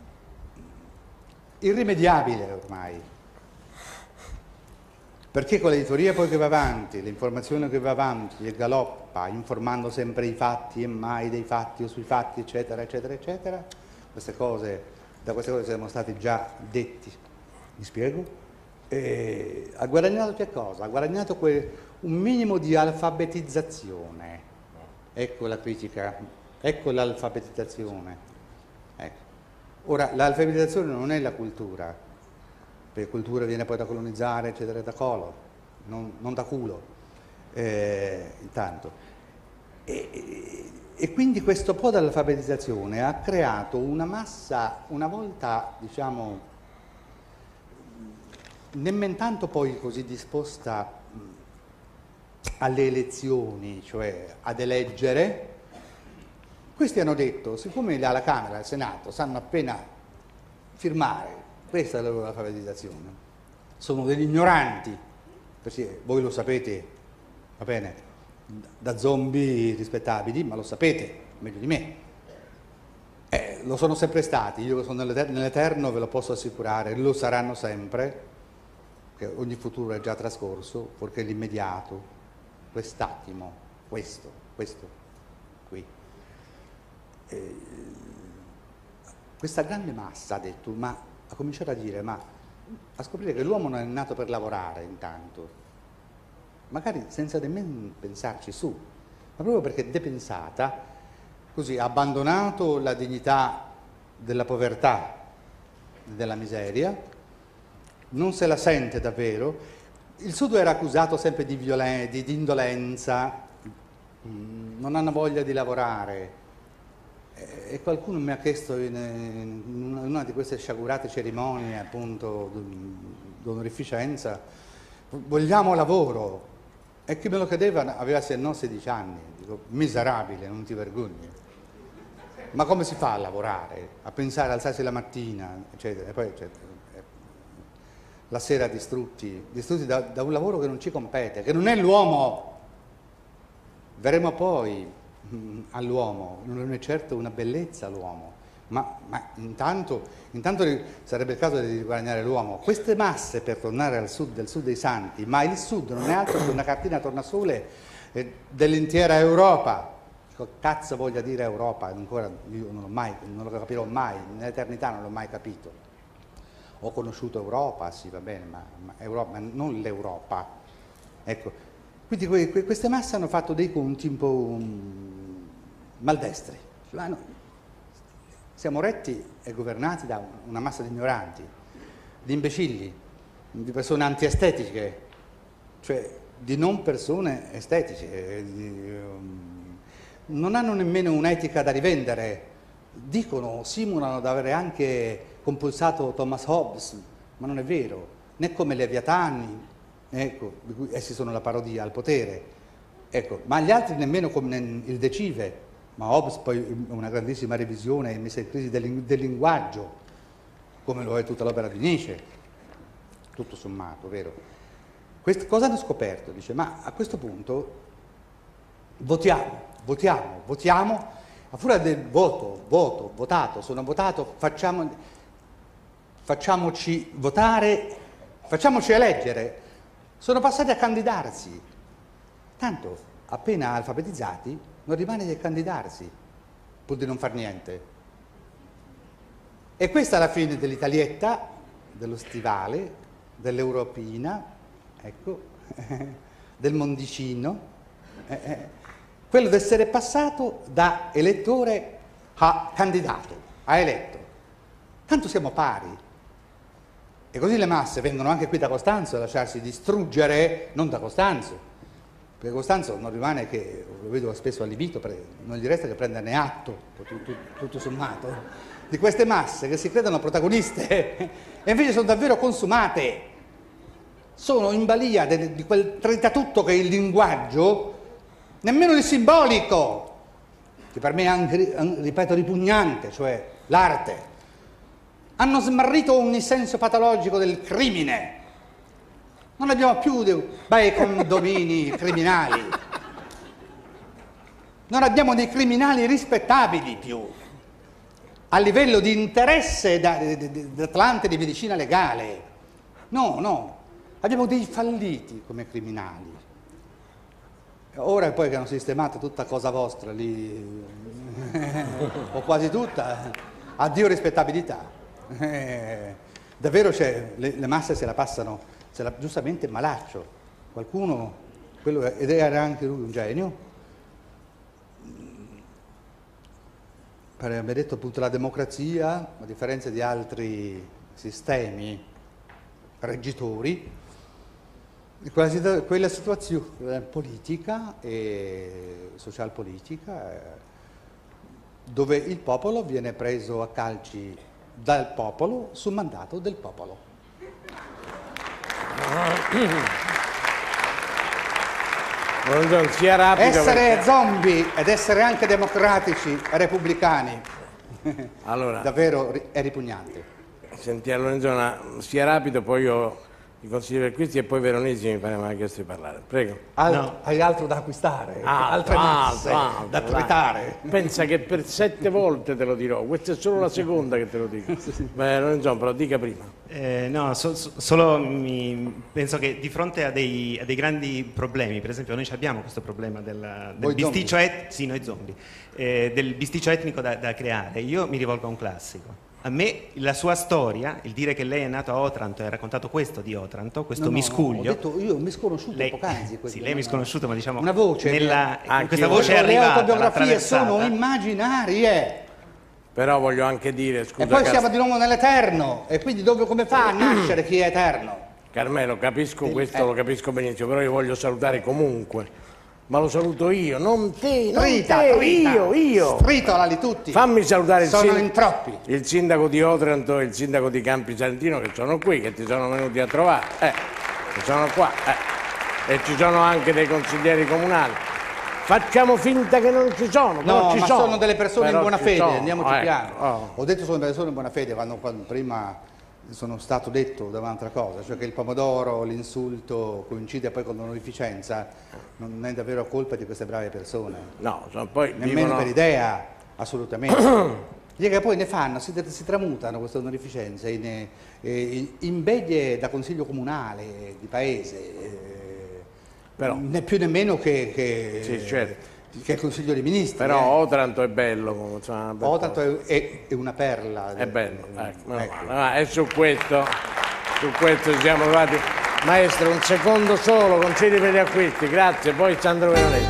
irrimediabile ormai. Perché con l'editoria poi che va avanti, l'informazione che va avanti e galoppa, informando sempre i fatti e mai dei fatti o sui fatti, eccetera, eccetera, eccetera, da queste cose siamo stati già detti, mi spiego, ha guadagnato che cosa? Ha guadagnato un minimo di alfabetizzazione. Ecco la critica, ecco l'alfabetizzazione. Ecco. Ora, l'alfabetizzazione non è la cultura, perché cultura viene poi da colonizzare, eccetera, da colo, non da culo, intanto. E quindi questo po' dell'alfabetizzazione ha creato una massa, una volta, diciamo, nemmeno tanto poi così disposta alle elezioni, cioè ad eleggere. Questi hanno detto, siccome alla Camera e al Senato sanno appena firmare, questa è la loro alfabetizzazione, sono degli ignoranti, perché voi lo sapete, va bene, da zombie rispettabili, ma lo sapete meglio di me. Lo sono sempre stati, io che sono nell'eterno ve lo posso assicurare, lo saranno sempre, che ogni futuro è già trascorso, fuorché l'immediato, quest'attimo, questo qui. Questa grande massa ha detto, ha cominciato a dire, a scoprire che l'uomo non è nato per lavorare intanto, magari senza nemmeno pensarci su, ma proprio perché depensata, così ha abbandonato la dignità della povertà, della miseria, non se la sente davvero. Il Sud era accusato sempre di indolenza, non hanno voglia di lavorare. E qualcuno mi ha chiesto in una di queste sciagurate cerimonie, appunto, d'onorificenza, vogliamo lavoro? E chi me lo chiedeva aveva se no 16 anni. Dico, miserabile, non ti vergogni. Ma come si fa a lavorare? A pensare, alzarsi la mattina, eccetera, e poi la sera distrutti da un lavoro che non ci compete, che non è l'uomo. Verremo poi all'uomo, non è certo una bellezza l'uomo, ma intanto sarebbe il caso di guadagnare l'uomo. Queste masse, per tornare al sud, del sud dei santi, ma il sud non è altro che una cartina tornasole dell'intera Europa. Cazzo voglia dire Europa, ancora io non lo capirò mai, nell'eternità non l'ho mai capito. Ho conosciuto Europa, sì va bene, ma Europa, ma non l'Europa. Ecco. Quindi queste masse hanno fatto dei conti un po' maldestri. Siamo retti e governati da una massa di ignoranti, di imbecilli, di persone antiestetiche, cioè di non persone estetici, non hanno nemmeno un'etica da rivendere, simulano di avere anche compulsato Thomas Hobbes, ma non è vero, né come Leviatani, ecco, di cui essi sono la parodia al potere, ecco, ma gli altri nemmeno come il Decive, ma Hobbes poi una grandissima revisione e messa in crisi del linguaggio, come lo è tutta l'opera di Nietzsche, tutto sommato, vero? Cosa hanno scoperto? Dice, ma a questo punto votiamo, a furia del votato, sono votato, facciamoci votare, facciamoci eleggere. Sono passati a candidarsi, tanto appena alfabetizzati non rimane che candidarsi, pur di non far niente. E questa è la fine dell'Italietta, dello Stivale, dell'Europina, ecco, del Mondicino, quello di essere passato da elettore a candidato, a eletto. Tanto siamo pari. E così le masse vengono anche qui da Costanzo a lasciarsi distruggere, non da Costanzo, perché Costanzo non rimane che, lo vedo spesso allibito, non gli resta che prenderne atto, tutto sommato, di queste masse che si credono protagoniste e invece sono davvero consumate, sono in balia di quel trentatutto che è il linguaggio, nemmeno il simbolico, che per me è anche, ripeto, ripugnante, cioè l'arte. Hanno smarrito ogni senso patologico del crimine. Non abbiamo più bei condomini criminali. Non abbiamo dei criminali rispettabili più. A livello di interesse d'Atlante di medicina legale. No. Abbiamo dei falliti come criminali. Ora poi che hanno sistemato tutta Cosa Vostra lì, o quasi tutta, addio rispettabilità. Davvero le masse se la passano, giustamente malaccio, qualcuno, ed era anche lui un genio, aveva detto appunto la democrazia, a differenza di altri sistemi reggitori, quella situazione politica e socialpolitica dove il popolo viene preso a calci dal popolo su mandato del popolo. Sia rapido essere zombie ed essere anche democratici e repubblicani allora, davvero è ripugnante. Senti, Lorenzo, sia rapido, poi io i consigli per acquisti e poi Veronesi mi pare mi ha chiesto di parlare. Prego. No. Hai altro da acquistare, altre masse da tritare. Pensa che per 7 volte te lo dirò, questa è solo la seconda che te lo dico. Beh, Lorenzo, però dica prima. Solo penso che di fronte a dei grandi problemi, per esempio noi abbiamo questo problema del bisticcio noi zombie, del bisticcio etnico da creare. Io mi rivolgo a un classico. A me la sua storia, il dire che lei è nato a Otranto e ha raccontato questo di Otranto, questo miscuglio. Ho detto io misconosciuto poc'anzi. Sì, lei è misconosciuto, ma diciamo una voce. Questa voce è arrivata. Le autobiografie sono immaginarie. Però voglio anche dire, scusa. E poi siamo di nuovo nell'eterno, e quindi come fa a nascere chi è eterno? Carmelo, capisco questo, lo capisco benissimo, però io voglio salutare comunque. Ma lo saluto io, non te, io. Stritolali tutti. Fammi salutare in troppi. Il sindaco di Otranto e il sindaco di Campi Salentino che sono qui, che ti sono venuti a trovare, che sono qua, e ci sono anche dei consiglieri comunali. Facciamo finta che non ci sono, però ci sono. Sono delle persone in buona fede, andiamoci piano. Ho detto sono persone in buona fede quando prima sono stato detto da un'altra cosa, cioè che il pomodoro, l'insulto coincide poi con l'onorificenza, non è davvero colpa di queste brave persone. No, poi nemmeno per idea, assolutamente. Che poi ne fanno, si tramutano queste onorificenze in beghe da consiglio comunale di paese, però né più nemmeno che sì, certo. Che il Consiglio dei Ministri. Però Otranto è bello. Otranto è una perla. È bello, ecco. E su questo siamo arrivati. Maestro, un secondo solo, concedi per gli acquisti, grazie. Poi Sandro Veronesi.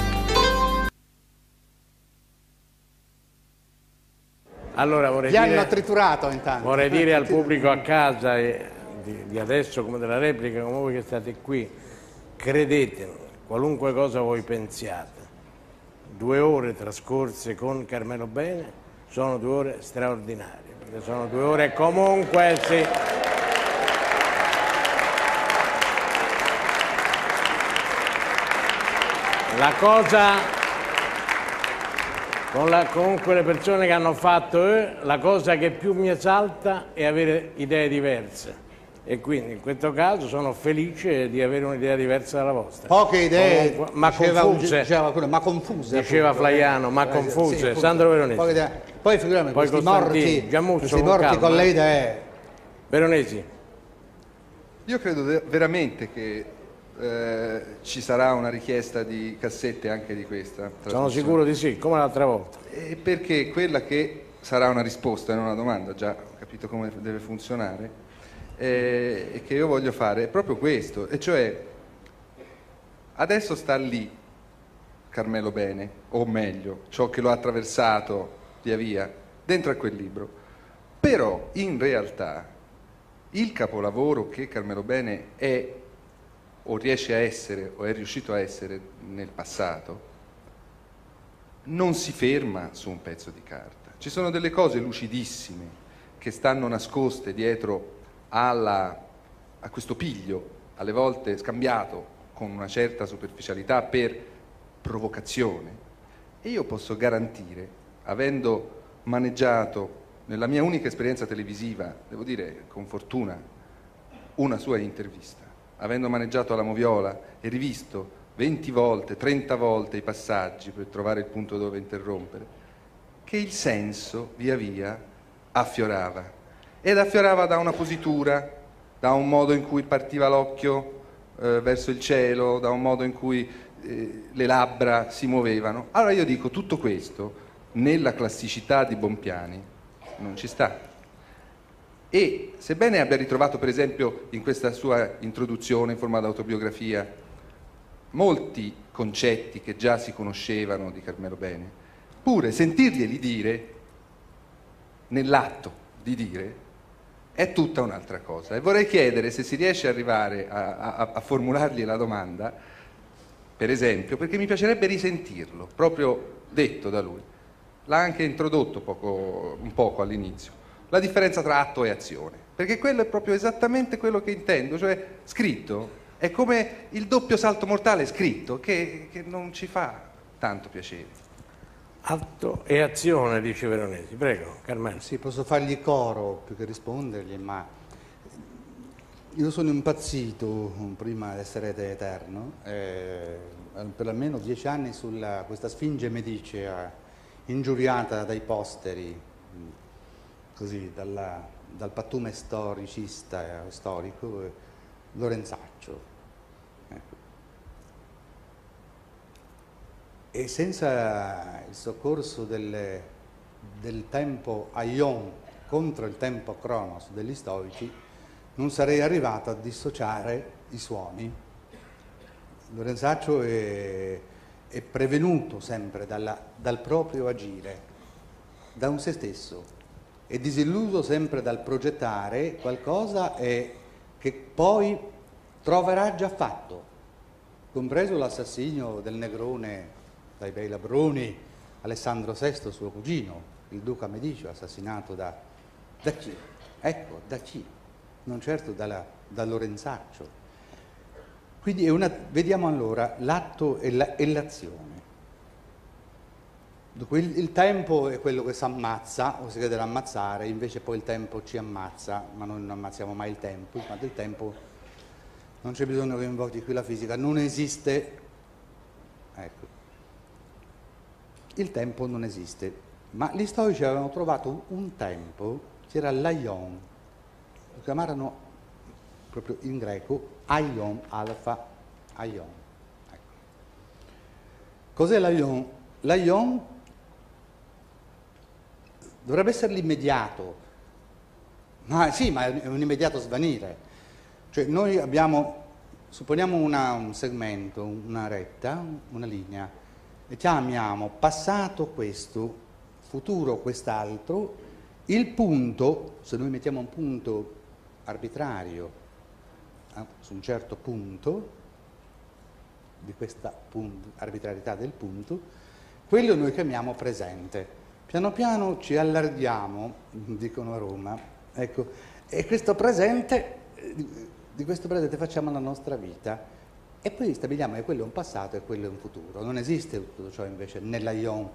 Allora hanno triturato intanto. Vorrei dire al pubblico a casa di adesso come della replica, come voi che state qui, credetemi, qualunque cosa voi pensiate, 2 ore trascorse con Carmelo Bene sono 2 ore straordinarie, perché sono 2 ore comunque sì. La cosa con quelle persone che hanno fatto la cosa che più mi esalta è avere idee diverse. E quindi in questo caso sono felice di avere un'idea diversa dalla vostra. Poche idee, comunque, ma confuse. Ma confuse. Diceva Flaiano, ma confuse. Sì, Sandro Veronesi. Poi figurami, questi morti con le idee. Veronesi. Io credo veramente che ci sarà una richiesta di cassette anche di questa. Sono sicuro di sì, come l'altra volta. Perché quella che sarà una risposta e non una domanda, già ho capito come deve funzionare, e che io voglio fare è proprio questo, e cioè adesso sta lì Carmelo Bene, o meglio ciò che lo ha attraversato via via dentro a quel libro, però in realtà il capolavoro che Carmelo Bene è o riesce a essere o è riuscito a essere nel passato non si ferma su un pezzo di carta. Ci sono delle cose lucidissime che stanno nascoste dietro a questo piglio, alle volte scambiato con una certa superficialità per provocazione, e io posso garantire, avendo maneggiato nella mia unica esperienza televisiva, devo dire con fortuna, una sua intervista, avendo maneggiato alla moviola e rivisto 20 volte, 30 volte i passaggi per trovare il punto dove interrompere, che il senso via via affiorava. Ed affiorava da una positura, da un modo in cui partiva l'occhio verso il cielo, da un modo in cui le labbra si muovevano. Allora io dico, tutto questo nella classicità di Bompiani non ci sta. E sebbene abbia ritrovato per esempio in questa sua introduzione in forma d'autobiografia molti concetti che già si conoscevano di Carmelo Bene, pure sentirglieli dire nell'atto di dire è tutta un'altra cosa. E vorrei chiedere se si riesce ad arrivare a formulargli la domanda, per esempio, perché mi piacerebbe risentirlo, proprio detto da lui. L'ha anche introdotto un poco all'inizio. La differenza tra atto e azione, perché quello è proprio esattamente quello che intendo, cioè scritto è come il doppio salto mortale scritto, che non ci fa tanto piacere. Atto e azione, dice Veronesi. Prego, Carmelo. Sì, posso fargli coro più che rispondergli, ma io sono impazzito prima di essere eterno, per almeno 10 anni questa Sfinge medicea ingiuriata dai posteri, così dal pattume storico Lorenzaccio. E senza il soccorso del tempo Aion contro il tempo Cronos degli stoici non sarei arrivato a dissociare i suoni. Lorenzaccio è prevenuto sempre dal proprio agire, da un se stesso, è disilluso sempre dal progettare qualcosa che poi troverà già fatto, compreso l'assassinio del Negrone dai bei Labroni, Alessandro VI, suo cugino, il duca Medici, assassinato da chi? Ecco, da chi? Non certo da Lorenzaccio. Quindi vediamo allora l'atto e l'azione. Il tempo è quello che si ammazza o si crede ammazzare, invece poi il tempo ci ammazza, ma noi non ammazziamo mai il tempo, ma del tempo non c'è bisogno che invochi qui la fisica, non esiste. Ecco. Il tempo non esiste, ma gli stoici avevano trovato un tempo, che era l'aion, lo chiamarono proprio in greco aion, alfa, aion. Ecco. Cos'è l'aion? L'aion dovrebbe essere l'immediato, ma sì, ma è un immediato svanire. Cioè noi supponiamo un segmento, una retta, una linea, e chiamiamo passato questo, futuro quest'altro, il punto, se noi mettiamo un punto arbitrario su un certo punto, di questa arbitrarietà del punto, quello noi chiamiamo presente. Piano piano ci allarghiamo, dicono a Roma, ecco, e questo presente, di questo presente facciamo la nostra vita e poi stabiliamo che quello è un passato e quello è un futuro. Non esiste tutto ciò invece nell'aion.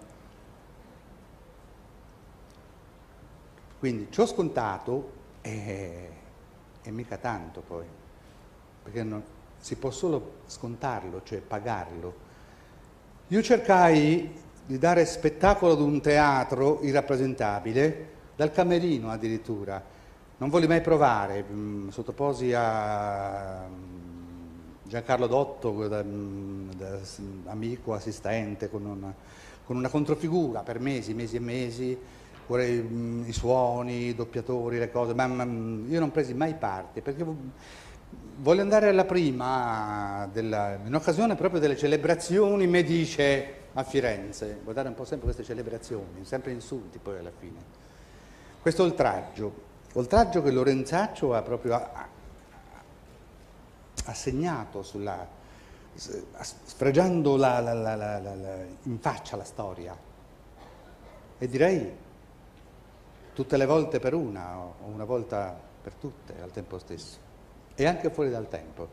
Quindi ciò scontato è mica tanto poi, perché si può solo scontarlo, cioè pagarlo. Io cercai di dare spettacolo ad un teatro irrappresentabile, dal camerino addirittura. Non volli mai provare, sottoposi a Giancarlo Dotto, amico, assistente, con una controfigura per mesi e mesi, i suoni, i doppiatori, le cose, ma io non presi mai parte, perché voglio andare alla prima, in occasione proprio delle celebrazioni Medice a Firenze, guardare un po' sempre queste celebrazioni, sempre insulti poi alla fine. Questo oltraggio che Lorenzaccio ha proprio assegnato sfregiando in faccia la storia, e direi tutte le volte per una, o una volta per tutte al tempo stesso, e anche fuori dal tempo.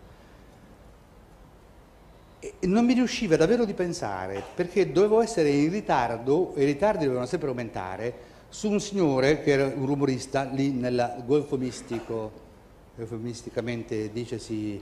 E non mi riusciva davvero di pensare, perché dovevo essere in ritardo, e i ritardi dovevano sempre aumentare, su un signore che era un rumorista lì nel Golfo Mistico, eufemisticamente dicesi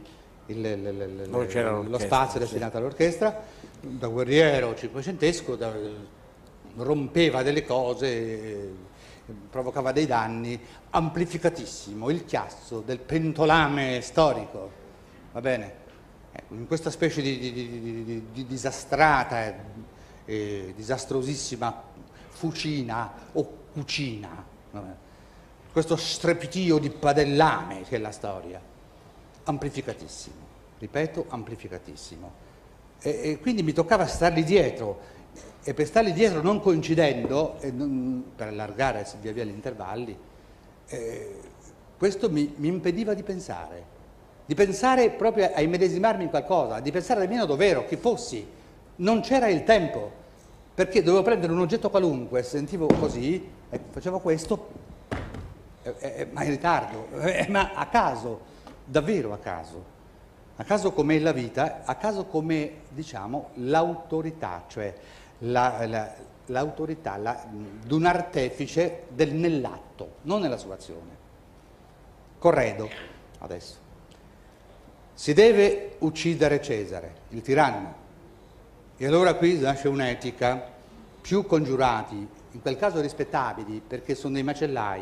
lo spazio destinato all'orchestra, da guerriero cinquecentesco, rompeva delle cose, provocava dei danni, amplificatissimo, il chiasso del pentolame storico, va bene? In questa specie di disastrata e disastrosissima fucina o cucina, questo strepitio di padellame che è la storia, amplificatissimo, ripeto, amplificatissimo. E quindi mi toccava stargli dietro, e per stargli dietro non coincidendo, per allargare via via gli intervalli, questo mi impediva di pensare proprio a immedesimarmi in qualcosa, di pensare nemmeno dov'ero, chi fossi. Non c'era il tempo, perché dovevo prendere un oggetto qualunque, sentivo così, facevo questo, ma in ritardo, ma a caso, davvero a caso come la vita, a caso come, diciamo, l'autorità, cioè l'autorità di un artefice nell'atto, non nella sua azione. Corredo, adesso. Si deve uccidere Cesare, il tiranno. E allora qui nasce un'etica, più congiurati, in quel caso rispettabili, perché sono dei macellai,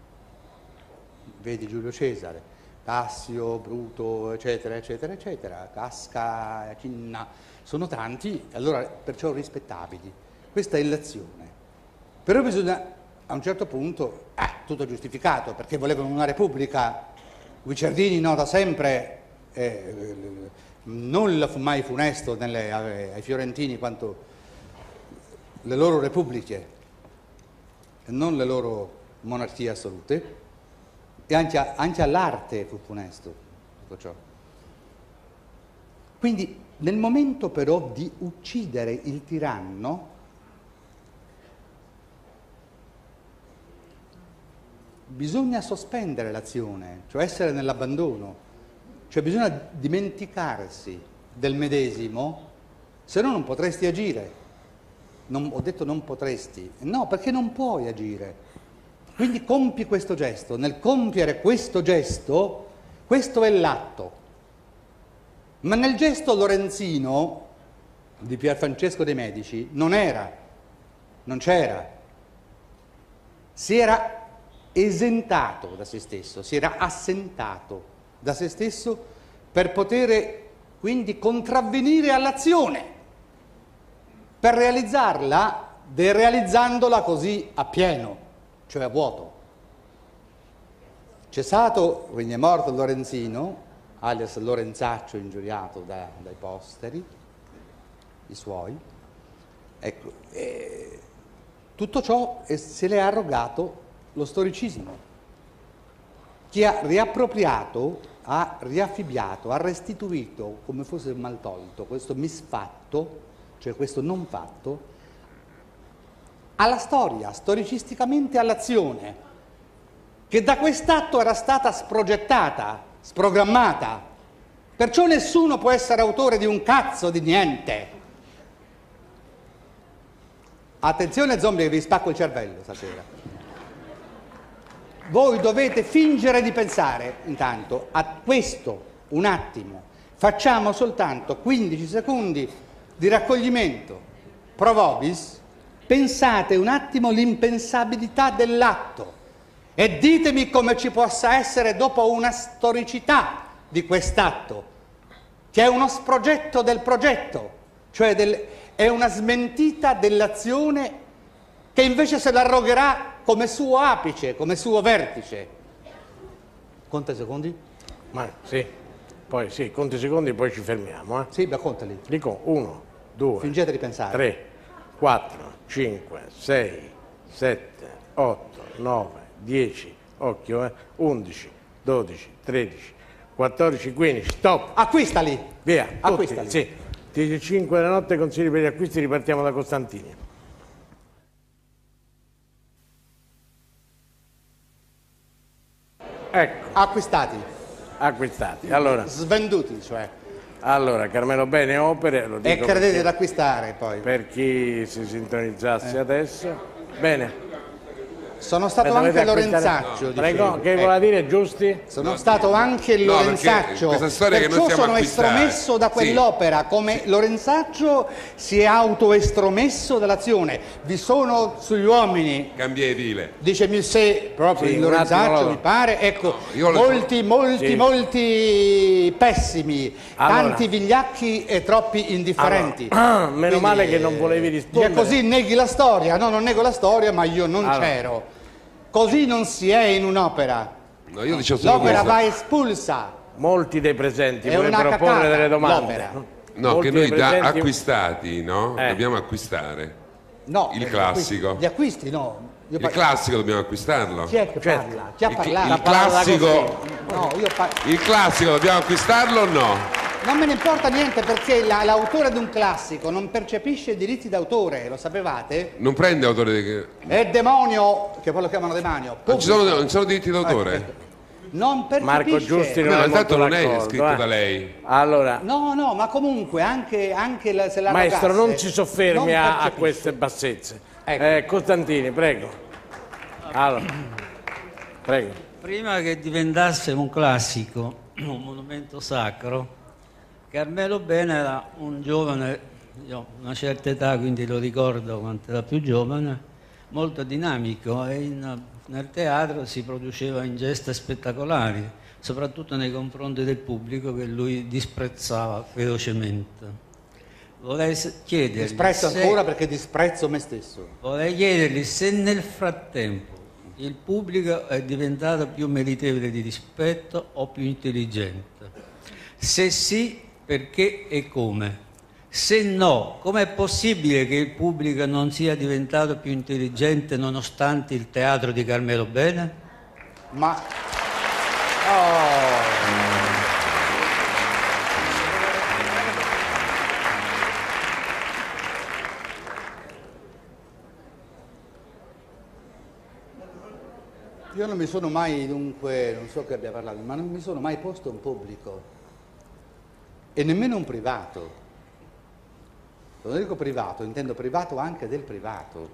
vedi Giulio Cesare, Cassio, Bruto, eccetera, eccetera, eccetera, Casca, Cinna, sono tanti, allora perciò rispettabili. Questa è l'azione. Però bisogna, a un certo punto, tutto giustificato, perché volevano una repubblica, Guicciardini nota sempre, non mai funesto ai fiorentini quanto le loro repubbliche e non le loro monarchie assolute, e anche all'arte fu funesto tutto ciò. Quindi nel momento però di uccidere il tiranno bisogna sospendere l'azione, cioè essere nell'abbandono. Cioè bisogna dimenticarsi del medesimo, se no non potresti agire. Ho detto non potresti, no, perché non puoi agire. Quindi compi questo gesto. Nel compiere questo gesto, questo è l'atto. Ma nel gesto lorenzino di Pierfrancesco de' Medici non c'era. Si era esentato da se stesso, si era assentato da se stesso per poter quindi contravvenire all'azione, per realizzarla, derealizzandola così a pieno, cioè a vuoto. Cessato, quindi è morto Lorenzino, alias Lorenzaccio, ingiuriato dai posteri, i suoi, ecco, tutto ciò se l'è arrogato lo storicismo. che ha riappropriato, ha riaffibbiato, ha restituito come fosse mal tolto questo misfatto, cioè questo non fatto, alla storia, storicisticamente all'azione, che da quest'atto era stata sprogettata, sprogrammata. Perciò nessuno può essere autore di un cazzo di niente. Attenzione zombie che vi spacco il cervello stasera. Voi dovete fingere di pensare intanto a questo un attimo. Facciamo soltanto 15 secondi di raccoglimento pro vobis. Pensate un attimo l'impensabilità dell'atto e ditemi come ci possa essere dopo una storicità di quest'atto, che è uno sprogetto del progetto, cioè è una smentita dell'azione che invece se l'arrogherà come suo apice, come suo vertice. Conta i secondi? Ma sì, poi sì, conta i secondi e poi ci fermiamo. Sì, ma contali. Dico 1, 2, fingete di pensare. 3, 4, 5, 6, 7, 8, 9, 10, occhio, 11, 12, 13, 14, 15, stop! Acquistali! Via, acquistali! Sì, 5 della notte, consigli per gli acquisti, ripartiamo da Costantini. Ecco. Acquistati, allora. Svenduti, cioè. Allora, Carmelo Bene, opere, lo dico. E credete ad acquistare, poi. Per chi si sintonizzasse adesso. Bene. Sono stato anche Lorenzaccio. Prego, che voleva dire, Giusti? Sono stato anche Lorenzaccio, perciò sono estromesso da quell'opera, come Lorenzaccio si è autoestromesso dall'azione. Vi sono sugli uomini. Cambia edile. Dice Milsè, proprio il Lorenzaccio, mi pare. Ecco, molti pessimi, tanti vigliacchi e troppi indifferenti. Meno male che non volevi rispondere. Così neghi la storia? No, non nego la storia, ma io non c'ero. Così non si è in un'opera. No, io dicevo solo l'opera questo. va espulsa. Molti dei presenti vorrebbero porre delle domande. No, molti che noi presenti... da acquistati, no? Dobbiamo acquistare. No, il classico. Gli acquisti no. Il classico dobbiamo acquistarlo. Chi è che parla? Chi ha parlato? Il classico. No, il classico dobbiamo acquistarlo o no? Non me ne importa niente perché l'autore di un classico non percepisce diritti d'autore, lo sapevate? Non prende autore di... È demonio, che poi lo chiamano demonio. Non ci sono diritti d'autore? Non percepisce. Marco Giusti non è intanto non è d'accordo, scritto da lei. Allora. No, ma comunque anche se la Maestro, ragazza, non ci soffermi a queste bassezze. Ecco. Costantini, prego. Allora, prego. Prima che diventasse un classico, un monumento sacro, Carmelo Bene era un giovane, io ho una certa età, quindi lo ricordo quanto era più giovane, molto dinamico e nel teatro si produceva ingeste spettacolari, soprattutto nei confronti del pubblico che lui disprezzava ferocemente. Vorrei chiedergli... Disprezzo ancora perché disprezzo me stesso. Vorrei chiedergli se nel frattempo il pubblico è diventato più meritevole di rispetto o più intelligente. Se sì, perché e come? Se no, com'è possibile che il pubblico non sia diventato più intelligente nonostante il teatro di Carmelo Bene? Ma... Io non mi sono mai, dunque, non so che abbia parlato, ma non mi sono mai posto un pubblico e nemmeno un privato. Quando dico privato, intendo privato anche del privato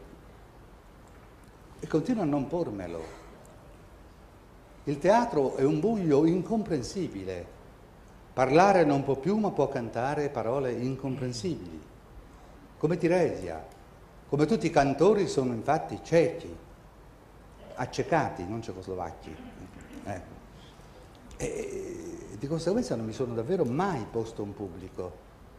e continuo a non pormelo. Il teatro è un buio incomprensibile. Parlare non può più, ma può cantare parole incomprensibili, come Tiresia, come tutti i cantori sono infatti ciechi, accecati, non cecoslovacchi. E di conseguenza non mi sono davvero mai posto un pubblico.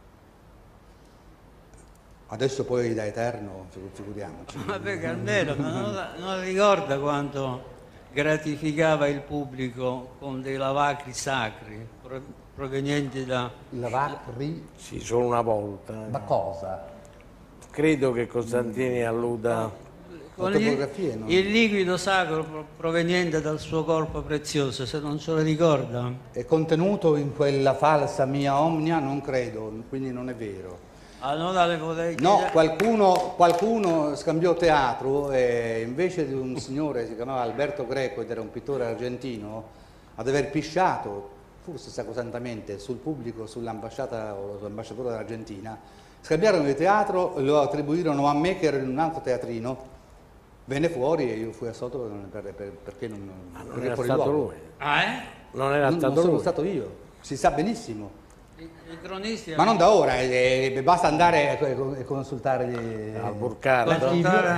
Adesso poi da eterno, figuriamoci. Vabbè, Carmelo, ma non ricorda quanto gratificava il pubblico con dei lavacri sacri provenienti da... Lavacri? Sì, solo una volta. Ma cosa? Credo che Costantini alluda... con il liquido sacro proveniente dal suo corpo prezioso, se non ce lo ricorda. È contenuto in quella falsa mia omnia? Non credo, quindi non è vero. Allora le vorrei chiedere... No, qualcuno scambiò teatro e invece di un signore che si chiamava Alberto Greco ed era un pittore argentino, ad aver pisciato, forse sacrosantamente, sul pubblico, sull'ambasciata o sull'ambasciatore dell'Argentina, scambiarono di teatro e lo attribuirono a me che ero in un altro teatrino. Venne fuori e io fui assolto perché non era stato lui. Non era stato lui. Non sono stato io, si sa benissimo. I cronisti ma non da ora, basta andare e consultare al Burcardo,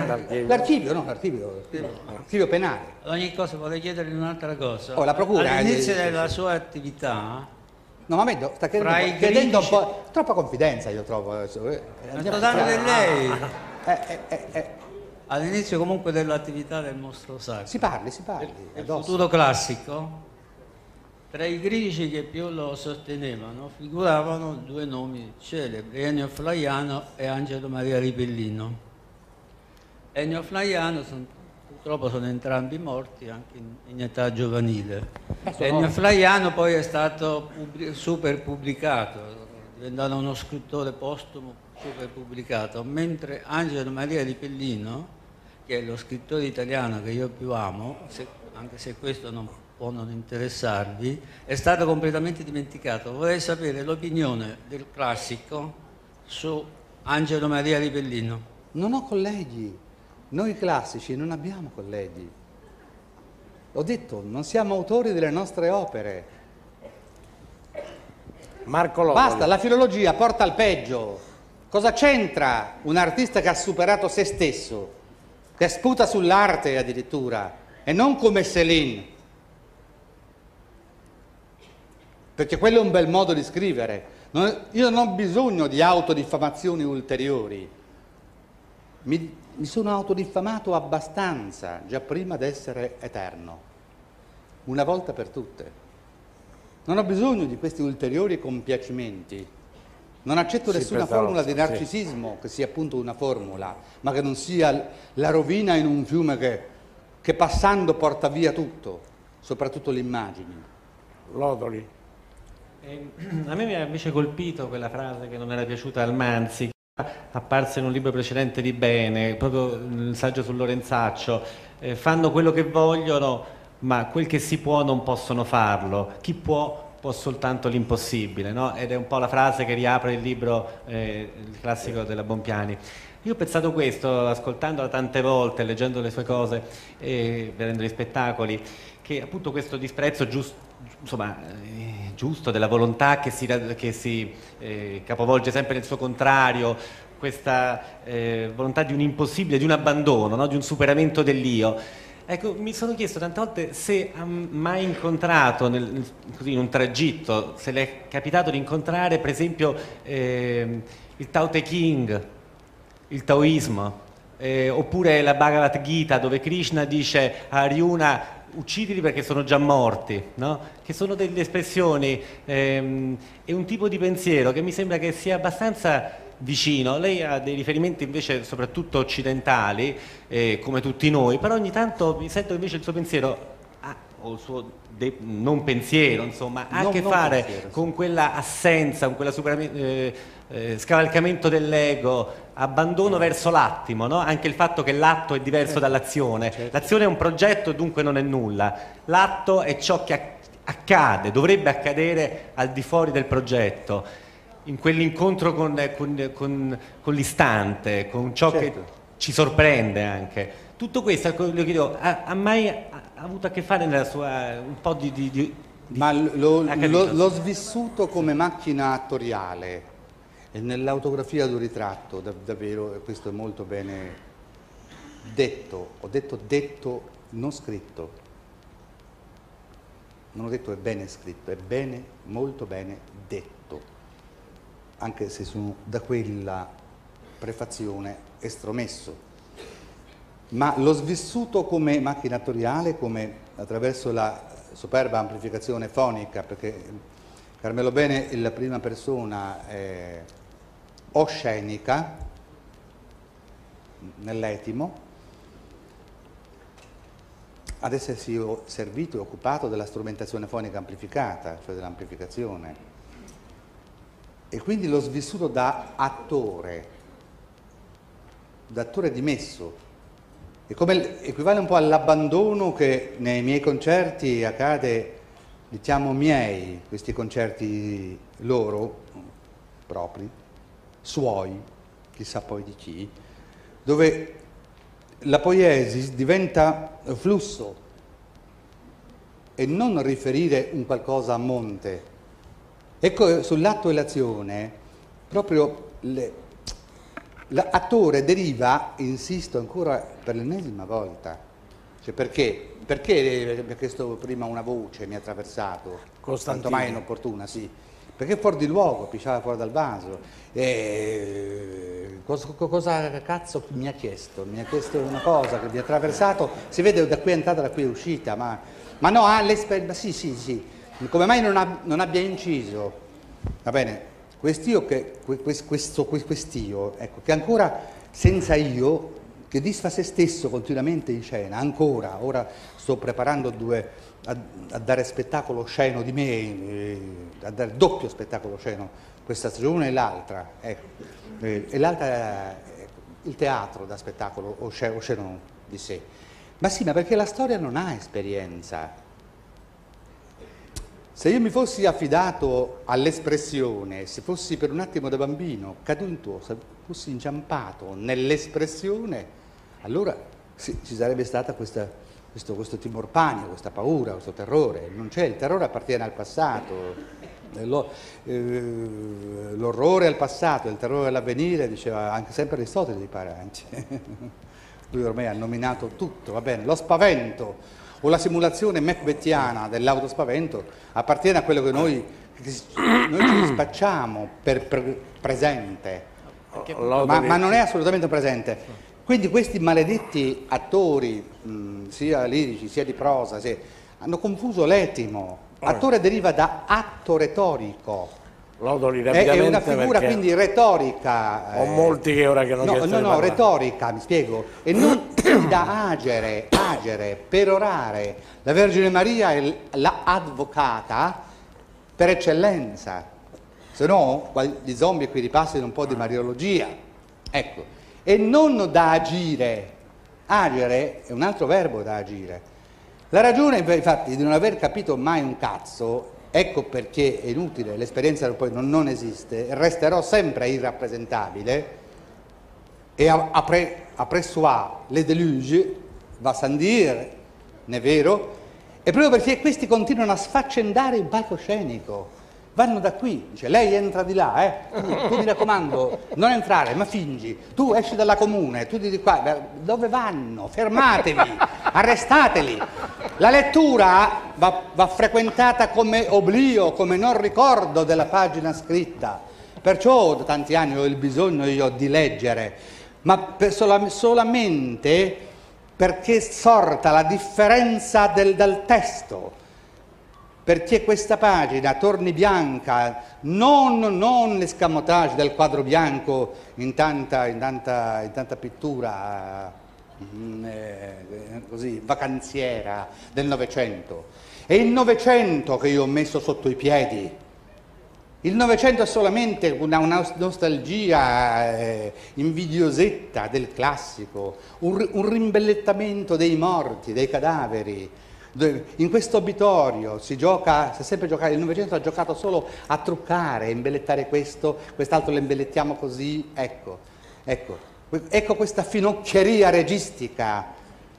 l'archivio penale. Ogni cosa, vorrei chiedergli un'altra cosa. La procura all'inizio della sua attività, no, ma me sta chiedendo un po' troppa confidenza, io trovo. Sto dando di lei. All'inizio comunque dell'attività del mostro sacro. Si parli. Il futuro classico. Tra i greci che più lo sostenevano figuravano due nomi celebri, Ennio Flaiano e Angelo Maria Ripellino. Ennio Flaiano purtroppo sono entrambi morti anche in età giovanile. Ennio Flaiano poi è stato super pubblicato, diventato uno scrittore postumo super pubblicato, mentre Angelo Maria Ripellino, che è lo scrittore italiano che io più amo, anche se questo non può non interessarvi, è stato completamente dimenticato. Vorrei sapere l'opinione del classico su Angelo Maria Ripellino. Non ho colleghi, noi classici non abbiamo colleghi. Ho detto, non siamo autori delle nostre opere. Marco Lopoli. Basta, la filologia porta al peggio. Cosa c'entra un artista che ha superato se stesso, che sputa sull'arte addirittura, e non come Céline? Perché quello è un bel modo di scrivere. Io non ho bisogno di autodiffamazioni ulteriori. Mi sono autodiffamato abbastanza, già prima di essere eterno, una volta per tutte. Non ho bisogno di questi ulteriori compiacimenti. Non accetto nessuna formula di narcisismo che sia appunto una formula, ma che non sia la rovina in un fiume che passando porta via tutto, soprattutto le immagini. Lodoli. A me mi ha invece colpito quella frase che non era piaciuta al Manzi, apparsa in un libro precedente di Bene, proprio il saggio sul Lorenzaccio, fanno quello che vogliono, ma quel che si può non possono farlo, chi può soltanto l'impossibile, no? Ed è un po' la frase che riapre il libro, il classico della Bompiani. Io ho pensato questo, ascoltandola tante volte, leggendo le sue cose e vedendo gli spettacoli, che appunto questo disprezzo giusto della volontà che si capovolge sempre nel suo contrario, questa volontà di un impossibile, di un abbandono, no? Di un superamento dell'io. Ecco, mi sono chiesto tante volte se ha mai incontrato così in un tragitto, se le è capitato di incontrare per esempio il Tao Te Ching, il taoismo, oppure la Bhagavad Gita, dove Krishna dice a Arjuna: uccidili perché sono già morti, no? Che sono delle espressioni e un tipo di pensiero che mi sembra che sia abbastanza vicino. Lei ha dei riferimenti invece soprattutto occidentali, come tutti noi, però ogni tanto mi sento invece il suo pensiero, o il suo non pensiero, insomma, ha a che fare con quella assenza, con quella scavalcamento dell'ego, abbandono verso l'attimo, no? Anche il fatto che l'atto è diverso dall'azione. L'azione è un progetto, dunque non è nulla. L'atto è ciò che accade, dovrebbe accadere al di fuori del progetto, in quell'incontro con l'istante, con ciò che ci sorprende anche. Tutto questo, le chiedo, ha mai avuto a che fare nella sua un po' Ma l'ho svissuto come macchina attoriale. E nell'autografia di un ritratto, davvero, questo è molto bene detto. Ho detto, non scritto. Non ho detto è bene scritto, è bene, molto bene detto. Anche se sono da quella prefazione estromesso. Ma l'ho svissuto come macchina attoriale, come attraverso la superba amplificazione fonica, perché Carmelo Bene è la prima persona oscenica nell'etimo, ad essersi servito e occupato della strumentazione fonica amplificata, cioè dell'amplificazione. E quindi l'ho vissuto da attore dimesso. E come equivale un po' all'abbandono che nei miei concerti accade, diciamo miei, questi concerti loro, propri, suoi, chissà poi di chi, dove la poiesis diventa flusso e non riferire un qualcosa a monte. Ecco, sull'atto e l'azione, proprio l'attore deriva, insisto ancora per l'ennesima volta, cioè perché mi ha chiesto prima una voce, mi ha attraversato, quanto mai inopportuna, sì, perché fuori di luogo, pisciava fuori dal vaso. Cosa cazzo mi ha chiesto? Mi ha chiesto una cosa che mi ha attraversato, si vede da qui è entrata, da qui è uscita, ma no, sì, come mai non abbia inciso? Va bene, quest'io, ecco, che ancora senza io, che disfa se stesso continuamente in scena, ancora, ora sto preparando a dare spettacolo sceno di me, a dare doppio spettacolo sceno, questa stagione e l'altra, ecco, e l'altra il teatro da spettacolo o sceno di sé. Ma sì, ma perché la storia non ha esperienza. Se io mi fossi affidato all'espressione, se fossi per un attimo da bambino caduto, se fossi inciampato nell'espressione, allora sì, ci sarebbe stata questo timor panico, questa paura, questo terrore. Non c'è, il terrore appartiene al passato, l'orrore al passato, il terrore all'avvenire, diceva anche sempre Aristotele, mi pare anche. Lui ormai ha nominato tutto, va bene, lo spavento o la simulazione macbettiana dell'autospavento appartiene a quello che noi ci spacciamo per presente, ma non è assolutamente presente. Quindi questi maledetti attori, sia lirici sia di prosa, hanno confuso l'etimo. Attore deriva da atto retorico. È una figura quindi retorica. Ho molti che ora che non chiesto no, retorica, mi spiego, e non da agere, perorare. La Vergine Maria è la advocata per eccellenza, se no gli zombie qui ripassano un po' di mariologia, ecco, e non da agire. Agere è un altro verbo da agire. La ragione infatti di non aver capito mai un cazzo, ecco perché è inutile, l'esperienza poi non esiste, resterò sempre irrappresentabile e après soi le déluge va sans dire, non è vero? E proprio perché questi continuano a sfaccendare il palcoscenico, vanno da qui, dice lei entra di là, tu mi raccomando non entrare, ma fingi, tu esci dalla comune, tu di qua, dove vanno? Fermatevi, arrestateli. La lettura va frequentata come oblio, come non ricordo della pagina scritta, perciò da tanti anni ho il bisogno io di leggere, ma solamente perché sorta la differenza dal testo. Perché questa pagina torni bianca, non l'escamotage del quadro bianco in tanta pittura così vacanziera del Novecento. È il Novecento che io ho messo sotto i piedi. Il Novecento è solamente una nostalgia invidiosetta del classico, un rimbellettamento dei morti, dei cadaveri. In questo obitorio si è sempre giocato, il Novecento ha giocato solo a truccare, a imbellettare quest'altro lo imbellettiamo così, ecco questa finocchieria registica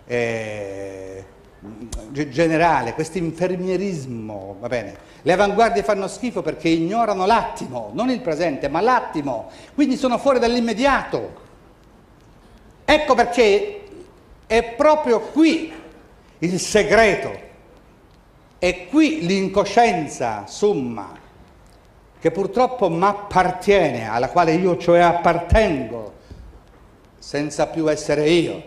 generale, questo infermierismo, va bene. Le avanguardie fanno schifo perché ignorano l'attimo, non il presente, ma l'attimo, quindi sono fuori dall'immediato. Ecco perché è proprio qui il segreto, è qui l'incoscienza somma che purtroppo m'appartiene, alla quale io cioè appartengo senza più essere io,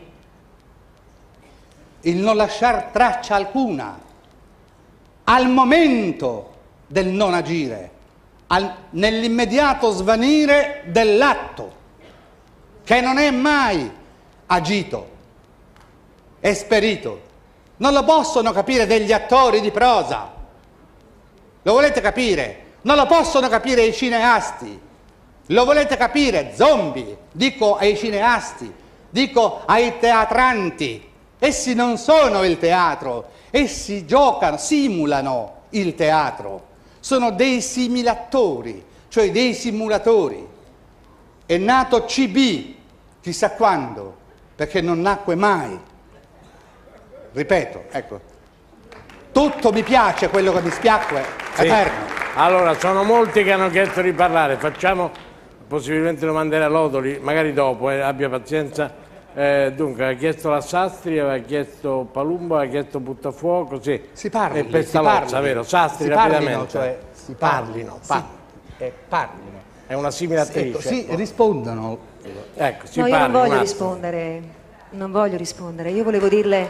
il non lasciar traccia alcuna al momento del non agire, nell'immediato svanire dell'atto che non è mai agito, esperito, Non lo possono capire degli attori di prosa. Lo volete capire? Non lo possono capire i cineasti. Lo volete capire? Zombie. Dico ai cineasti, dico ai teatranti. Essi non sono il teatro, essi giocano, simulano il teatro. Sono dei similatori, cioè dei simulatori. È nato CB, chissà quando, perché non nacque mai. Ripeto, ecco, tutto mi piace, quello che mi spiacque, sì. eterno. Allora, sono molti che hanno chiesto di parlare, facciamo possibilmente domande a Lodoli, magari dopo, abbia pazienza. Dunque, ha chiesto la Sastri, aveva chiesto Palumbo, ha chiesto Buttafuoco, sì. Si parli, e Pestalozza, vero? Sastri, rapidamente. Cioè, si parlino. Parlino. È una simile attrice. Ecco, sì, rispondono. Ecco, no, io non voglio rispondere, non voglio rispondere, io volevo dirle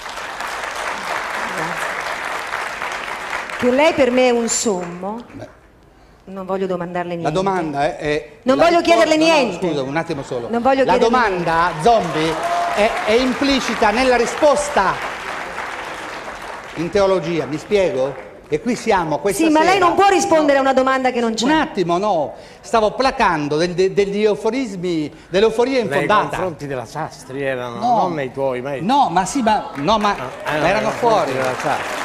che lei per me è un sommo. Non voglio domandarle niente. La domanda è non voglio chiederle niente. No, scusa, un attimo solo. Non voglio la domanda, niente. Zombie, è implicita nella risposta. In teologia, mi spiego? E qui siamo questa sera. Sì, ma lei non può rispondere a una domanda che non c'è. Un attimo, no. Stavo placando degli euforismi, dell'euforia infondata. Nei confronti della Sastri erano, non nei tuoi, ma... No, ma sì, ma erano fuori. Della Sastri.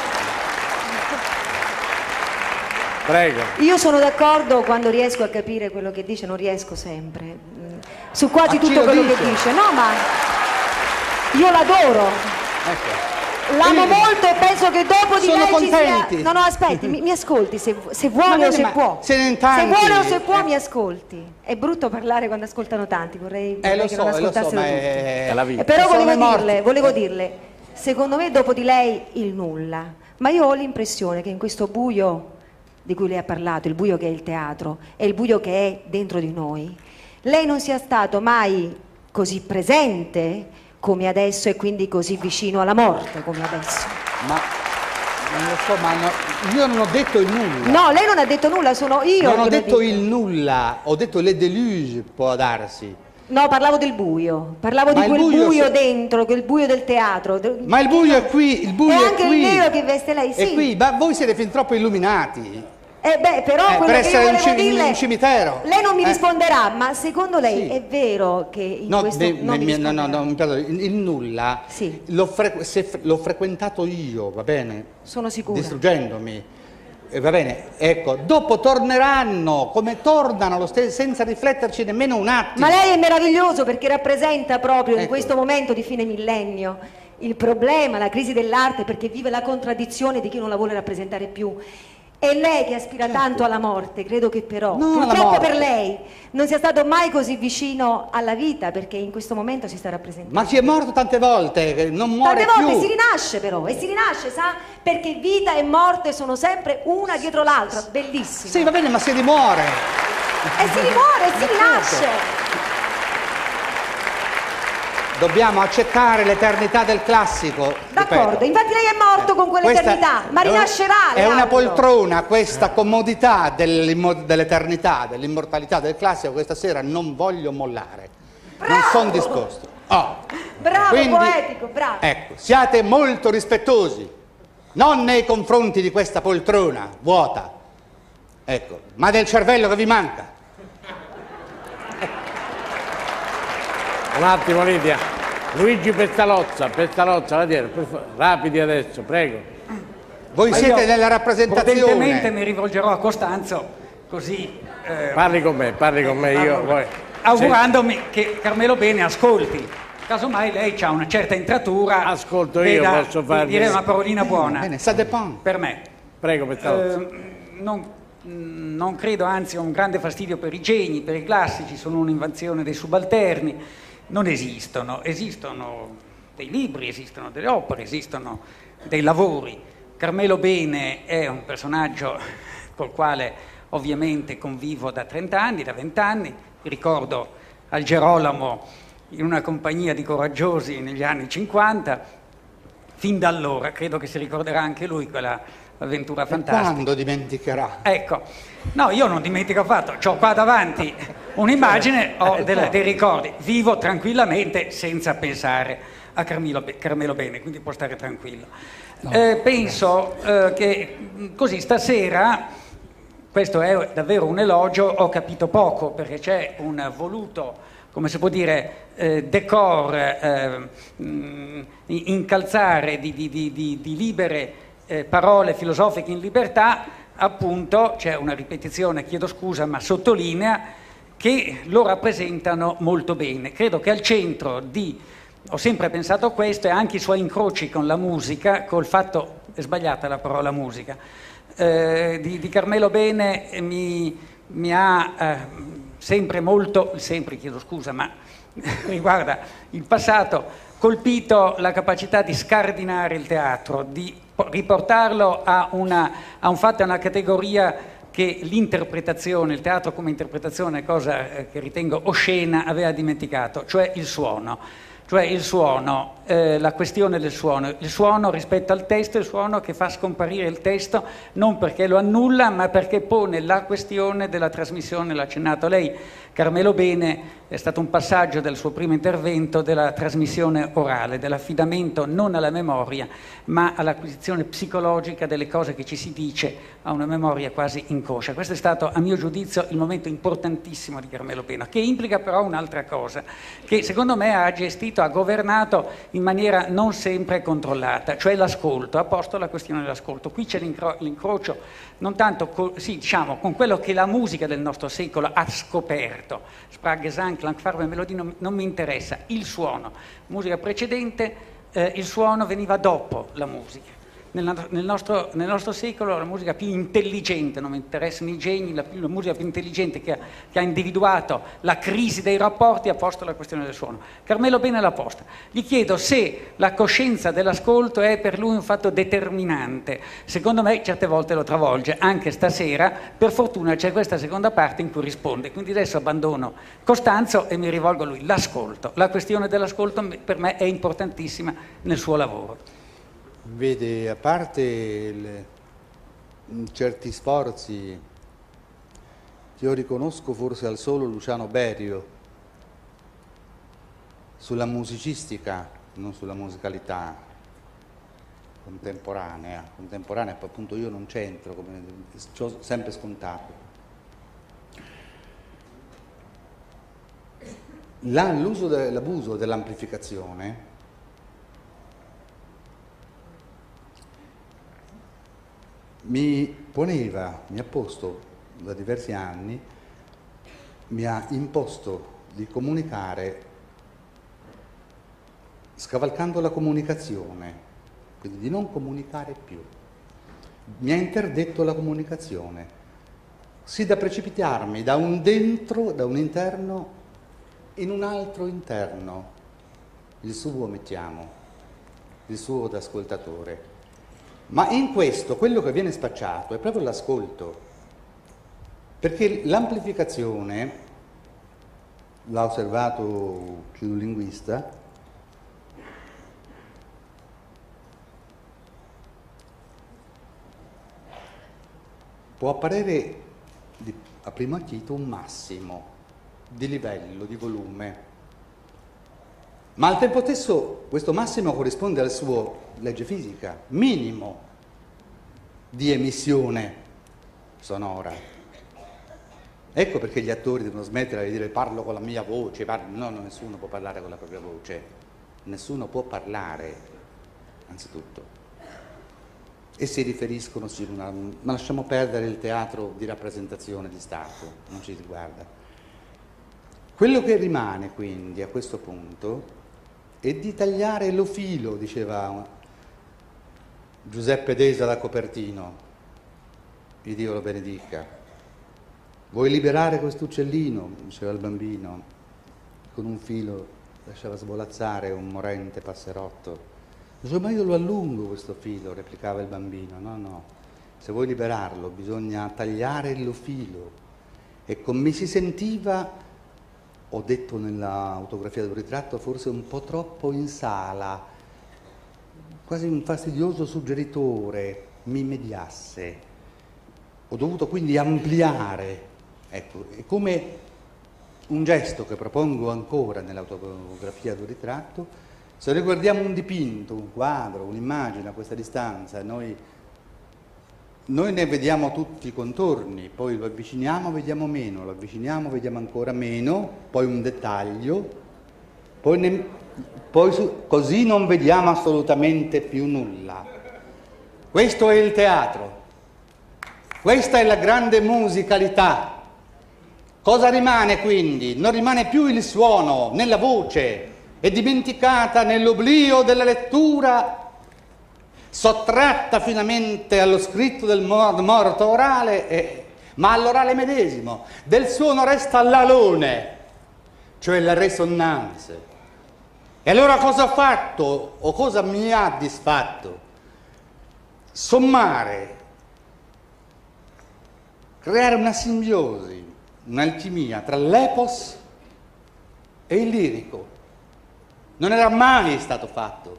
Prego. Io sono d'accordo quando riesco a capire quello che dice, non riesco sempre. Su quasi tutto quello che dice. No, ma io l'adoro. Ecco. L'amo molto e penso che dopo di lei contenti. ci sia... No, aspetti, mi ascolti se vuole o se può. Se vuole o se può mi ascolti. È brutto parlare quando ascoltano tanti, vorrei che non ascoltassero tutti. Però volevo dirle, secondo me dopo di lei il nulla. Ma io ho l'impressione che in questo buio di cui lei ha parlato, il buio che è il teatro e il buio che è dentro di noi, lei non sia stato mai così presente come adesso e quindi così vicino alla morte come adesso. Ma non lo so, ma io non ho detto il nulla. No, lei non ha detto nulla, sono io. Non ho detto il nulla, ho detto le deluge, può darsi. No, parlavo del buio, parlavo di quel buio dentro, quel buio del teatro. Ma il buio è qui, il buio è qui. E anche il nero che veste lei, sì. È qui, ma voi siete fin troppo illuminati. Però quello per che essere io volevo dirle, un cimitero. Lei non mi risponderà, ma secondo lei è vero che in questo non mi risponderà? No, mi perdono, il nulla l'ho frequentato io, va bene? Sono sicura. Distruggendomi. Va bene, ecco, dopo torneranno come tornano senza rifletterci nemmeno un attimo. Ma lei è meraviglioso perché rappresenta proprio in questo momento di fine millennio il problema, la crisi dell'arte, perché vive la contraddizione di chi non la vuole rappresentare più. E lei che aspira tanto alla morte, credo che però, purtroppo per lei, non sia stato mai così vicino alla vita, perché in questo momento si sta rappresentando. Ma si è morto tante volte, non muore tante volte più. si rinasce però, e si rinasce, sa? Perché vita e morte sono sempre una dietro l'altra, bellissimo. Sì, va bene, ma si rimuore. E si rimuore, e si rinasce. Dobbiamo accettare l'eternità del classico. D'accordo, infatti lei è morto con quell'eternità, ma rinascerà. È una poltrona questa comodità dell'eternità, dell'immortalità del classico. Questa sera non voglio mollare. Bravo! Non sono disposto. Bravo, quindi, poetico, bravo. Ecco, siate molto rispettosi, non nei confronti di questa poltrona vuota, ecco, ma del cervello che vi manca. Un attimo Lidia, Luigi Pestalozza, va dire, rapidi adesso, prego. Voi siete nella rappresentazione. Prudentemente mi rivolgerò a Costanzo, così... Parli con me, io... Augurandomi che Carmelo Bene ascolti. Casomai lei ha una certa intratura. Ascolto io, posso farmi... Dire una parolina buona. Bene, ça dépend. Per me. Prego, Pestalozza. Non credo, anzi ho un grande fastidio per i geni, per i classici, sono un'invenzione dei subalterni. Non esistono dei libri, esistono delle opere, esistono dei lavori. Carmelo Bene è un personaggio col quale ovviamente convivo da 30 anni, da 20 anni. Ricordo al Gerolamo in una compagnia di coraggiosi negli anni 50. Fin da allora credo che si ricorderà anche lui quella avventura fantastica. Quando dimenticherà? Ecco, no, io non dimentico affatto, c'ho qua davanti un'immagine, ho dei ricordi, vivo tranquillamente senza pensare a Carmelo Bene, quindi può stare tranquillo. No, penso che così stasera, questo è davvero un elogio, ho capito poco, perché c'è un voluto, come si può dire, decor, incalzare di libere parole filosofiche in libertà. Appunto c'è una ripetizione, chiedo scusa, ma sottolinea che lo rappresentano molto bene. Credo che al centro ho sempre pensato questo, e anche i suoi incroci con la musica, col fatto, è sbagliata la parola musica, di Carmelo Bene mi ha sempre chiedo scusa, ma riguarda il passato, colpito la capacità di scardinare il teatro, di riportarlo a un fatto, a una categoria che l'interpretazione, il teatro come interpretazione, cosa che ritengo oscena, aveva dimenticato, cioè il suono. La questione del suono, il suono rispetto al testo, il suono che fa scomparire il testo, non perché lo annulla, ma perché pone la questione della trasmissione. L'ha accennato lei, Carmelo Bene, è stato un passaggio del suo primo intervento della trasmissione orale, dell'affidamento non alla memoria, ma all'acquisizione psicologica delle cose che ci si dice, a una memoria quasi inconscia. Questo è stato, a mio giudizio, il momento importantissimo di Carmelo Bene, che implica però un'altra cosa, che secondo me ha gestito, ha governato in maniera non sempre controllata, cioè l'ascolto. Ha posto la questione dell'ascolto. Qui c'è l'incrocio non tanto con quello che la musica del nostro secolo ha scoperto. Sprague, Klangfarbe, melodie non mi interessa, il suono. Musica precedente, il suono veniva dopo la musica. Nel nostro secolo la musica più intelligente, non mi interessano i geni, la musica più intelligente che ha individuato la crisi dei rapporti ha posto la questione del suono. Carmelo Bene l'ha posta. Gli chiedo se la coscienza dell'ascolto è per lui un fatto determinante. Secondo me certe volte lo travolge, anche stasera. Per fortuna c'è questa seconda parte in cui risponde. Quindi adesso abbandono Costanzo e mi rivolgo a lui. L'ascolto. La questione dell'ascolto per me è importantissima nel suo lavoro. Vede, a parte certi sforzi che io riconosco forse al solo Luciano Berio sulla musicistica, non sulla musicalità contemporanea appunto io non c'entro, come ci ho sempre scontato. L'abuso dell'amplificazione mi ha posto da diversi anni, mi ha imposto di comunicare scavalcando la comunicazione, quindi di non comunicare più. Mi ha interdetto la comunicazione, sì da precipitarmi da un dentro, da un interno, in un altro interno, il suo mettiamo, il suo da ascoltatore. Ma in questo quello che viene spacciato è proprio l'ascolto, perché l'amplificazione, l'ha osservato più un linguista, può apparire a primo acchito un massimo di livello, di volume, ma al tempo stesso questo massimo corrisponde al suo, legge fisica, minimo di emissione sonora. Ecco perché gli attori devono smettere di dire parlo con la mia voce, no, nessuno può parlare con la propria voce, nessuno può parlare, anzitutto. E si riferiscono, ma lasciamo perdere il teatro di rappresentazione di Stato, non ci riguarda. Quello che rimane quindi a questo punto è di tagliare lo filo, diceva Giuseppe Desa da Copertino, il Dio lo benedica. Vuoi liberare quest'uccellino, diceva il bambino, con un filo lasciava svolazzare un morente passerotto. Dice, ma io lo allungo questo filo, replicava il bambino. No, se vuoi liberarlo bisogna tagliare il filo. E come mi si sentiva, ho detto nell'autografia del ritratto, forse un po' troppo in sala, quasi un fastidioso suggeritore mi mediasse. Ho dovuto quindi ampliare, ecco, è come un gesto che propongo ancora nell'autografia del ritratto, Se noi guardiamo un dipinto, un quadro, un'immagine a questa distanza, noi ne vediamo tutti i contorni, poi lo avviciniamo, vediamo meno, lo avviciniamo, vediamo ancora meno, poi un dettaglio, così non vediamo assolutamente più nulla. Questo è il teatro, questa è la grande musicalità. Cosa rimane quindi? Non rimane più il suono nella voce, è dimenticata nell'oblio della lettura, sottratta finalmente allo scritto del morto orale, ma all'orale medesimo. Del suono resta l'alone, cioè la resonance. E allora cosa ho fatto o cosa mi ha disfatto? Sommare, creare una simbiosi, un'alchimia tra l'epos e il lirico. Non era mai stato fatto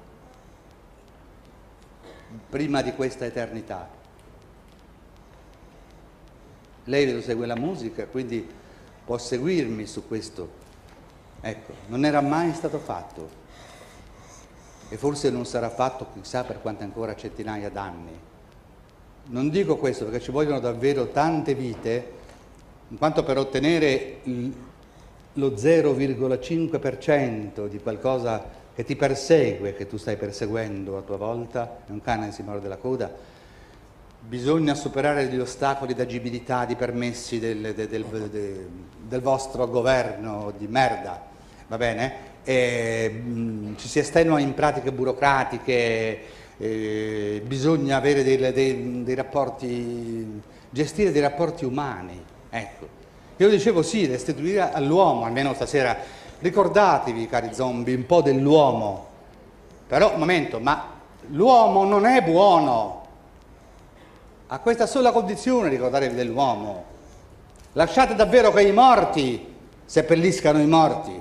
prima di questa eternità. Lei vedo segue la musica, quindi può seguirmi su questo. Ecco, non era mai stato fatto e forse non sarà fatto chissà per quante ancora centinaia d'anni. Non dico questo perché ci vogliono davvero tante vite, in quanto per ottenere lo 0,5% di qualcosa che ti persegue, che tu stai perseguendo a tua volta, è un cane che si morde la coda, bisogna superare gli ostacoli d'agibilità, di permessi del vostro governo di merda, va bene? Ci si estenua in pratiche burocratiche, bisogna avere dei rapporti, gestire dei rapporti umani, ecco. Io dicevo sì, restituire all'uomo, almeno stasera, ricordatevi cari zombie, un po' dell'uomo, però un momento, ma l'uomo non è buono, a questa sola condizione ricordatevi dell'uomo, lasciate davvero che i morti seppelliscano i morti,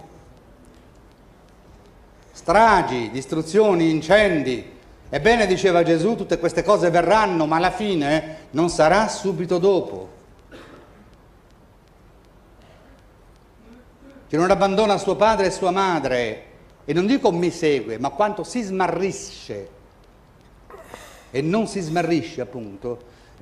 stragi, distruzioni, incendi, ebbene diceva Gesù tutte queste cose verranno, ma alla fine non sarà subito dopo. Che non abbandona suo padre e sua madre, e non dico mi segue, ma quanto si smarrisce, e non si smarrisce appunto,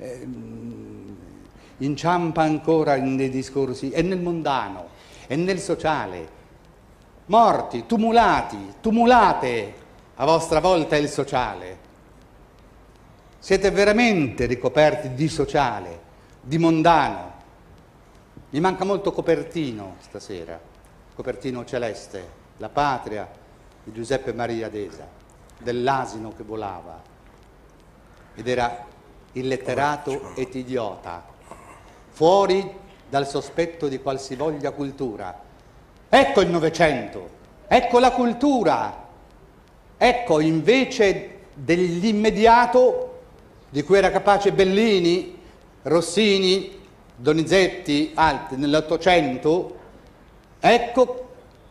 inciampa ancora nei discorsi, e nel mondano, e nel sociale, morti, tumulate a vostra volta il sociale. Siete veramente ricoperti di sociale, di mondano. Mi manca molto Copertino stasera. Copertino celeste, la patria di Giuseppe Maria Desa, dell'asino che volava ed era illetterato ed idiota, fuori dal sospetto di qualsivoglia cultura. Ecco il Novecento, ecco la cultura, ecco invece dell'immediato di cui era capace Bellini, Rossini, Donizetti, altri nell'Ottocento. Ecco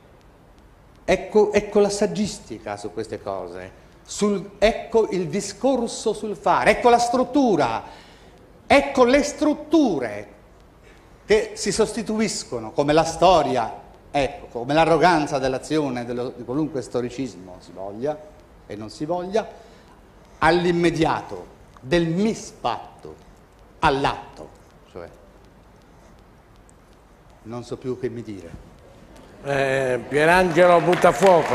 la saggistica su queste cose, ecco il discorso sul fare, ecco la struttura, ecco le strutture che si sostituiscono, come la storia, ecco, come l'arroganza dell'azione, di qualunque storicismo si voglia e non si voglia, all'immediato, del misfatto, all'atto, cioè non so più che mi dire. Pierangelo Buttafuoco.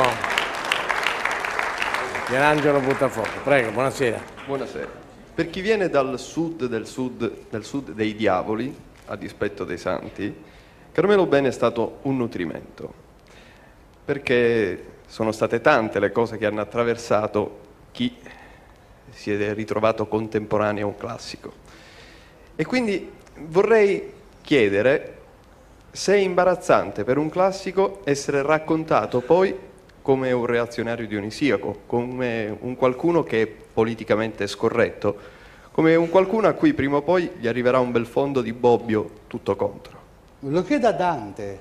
Pierangelo Buttafuoco, prego, buonasera. Buonasera. Per chi viene dal sud dei diavoli, a dispetto dei santi, Carmelo Bene è stato un nutrimento, perché sono state tante le cose che hanno attraversato chi si è ritrovato contemporaneo a un classico. E quindi vorrei chiedere se è imbarazzante per un classico essere raccontato poi come un reazionario dionisiaco, come un qualcuno che è politicamente scorretto, come un qualcuno a cui prima o poi gli arriverà un bel fondo di Bobbio tutto contro. Lo chieda Dante.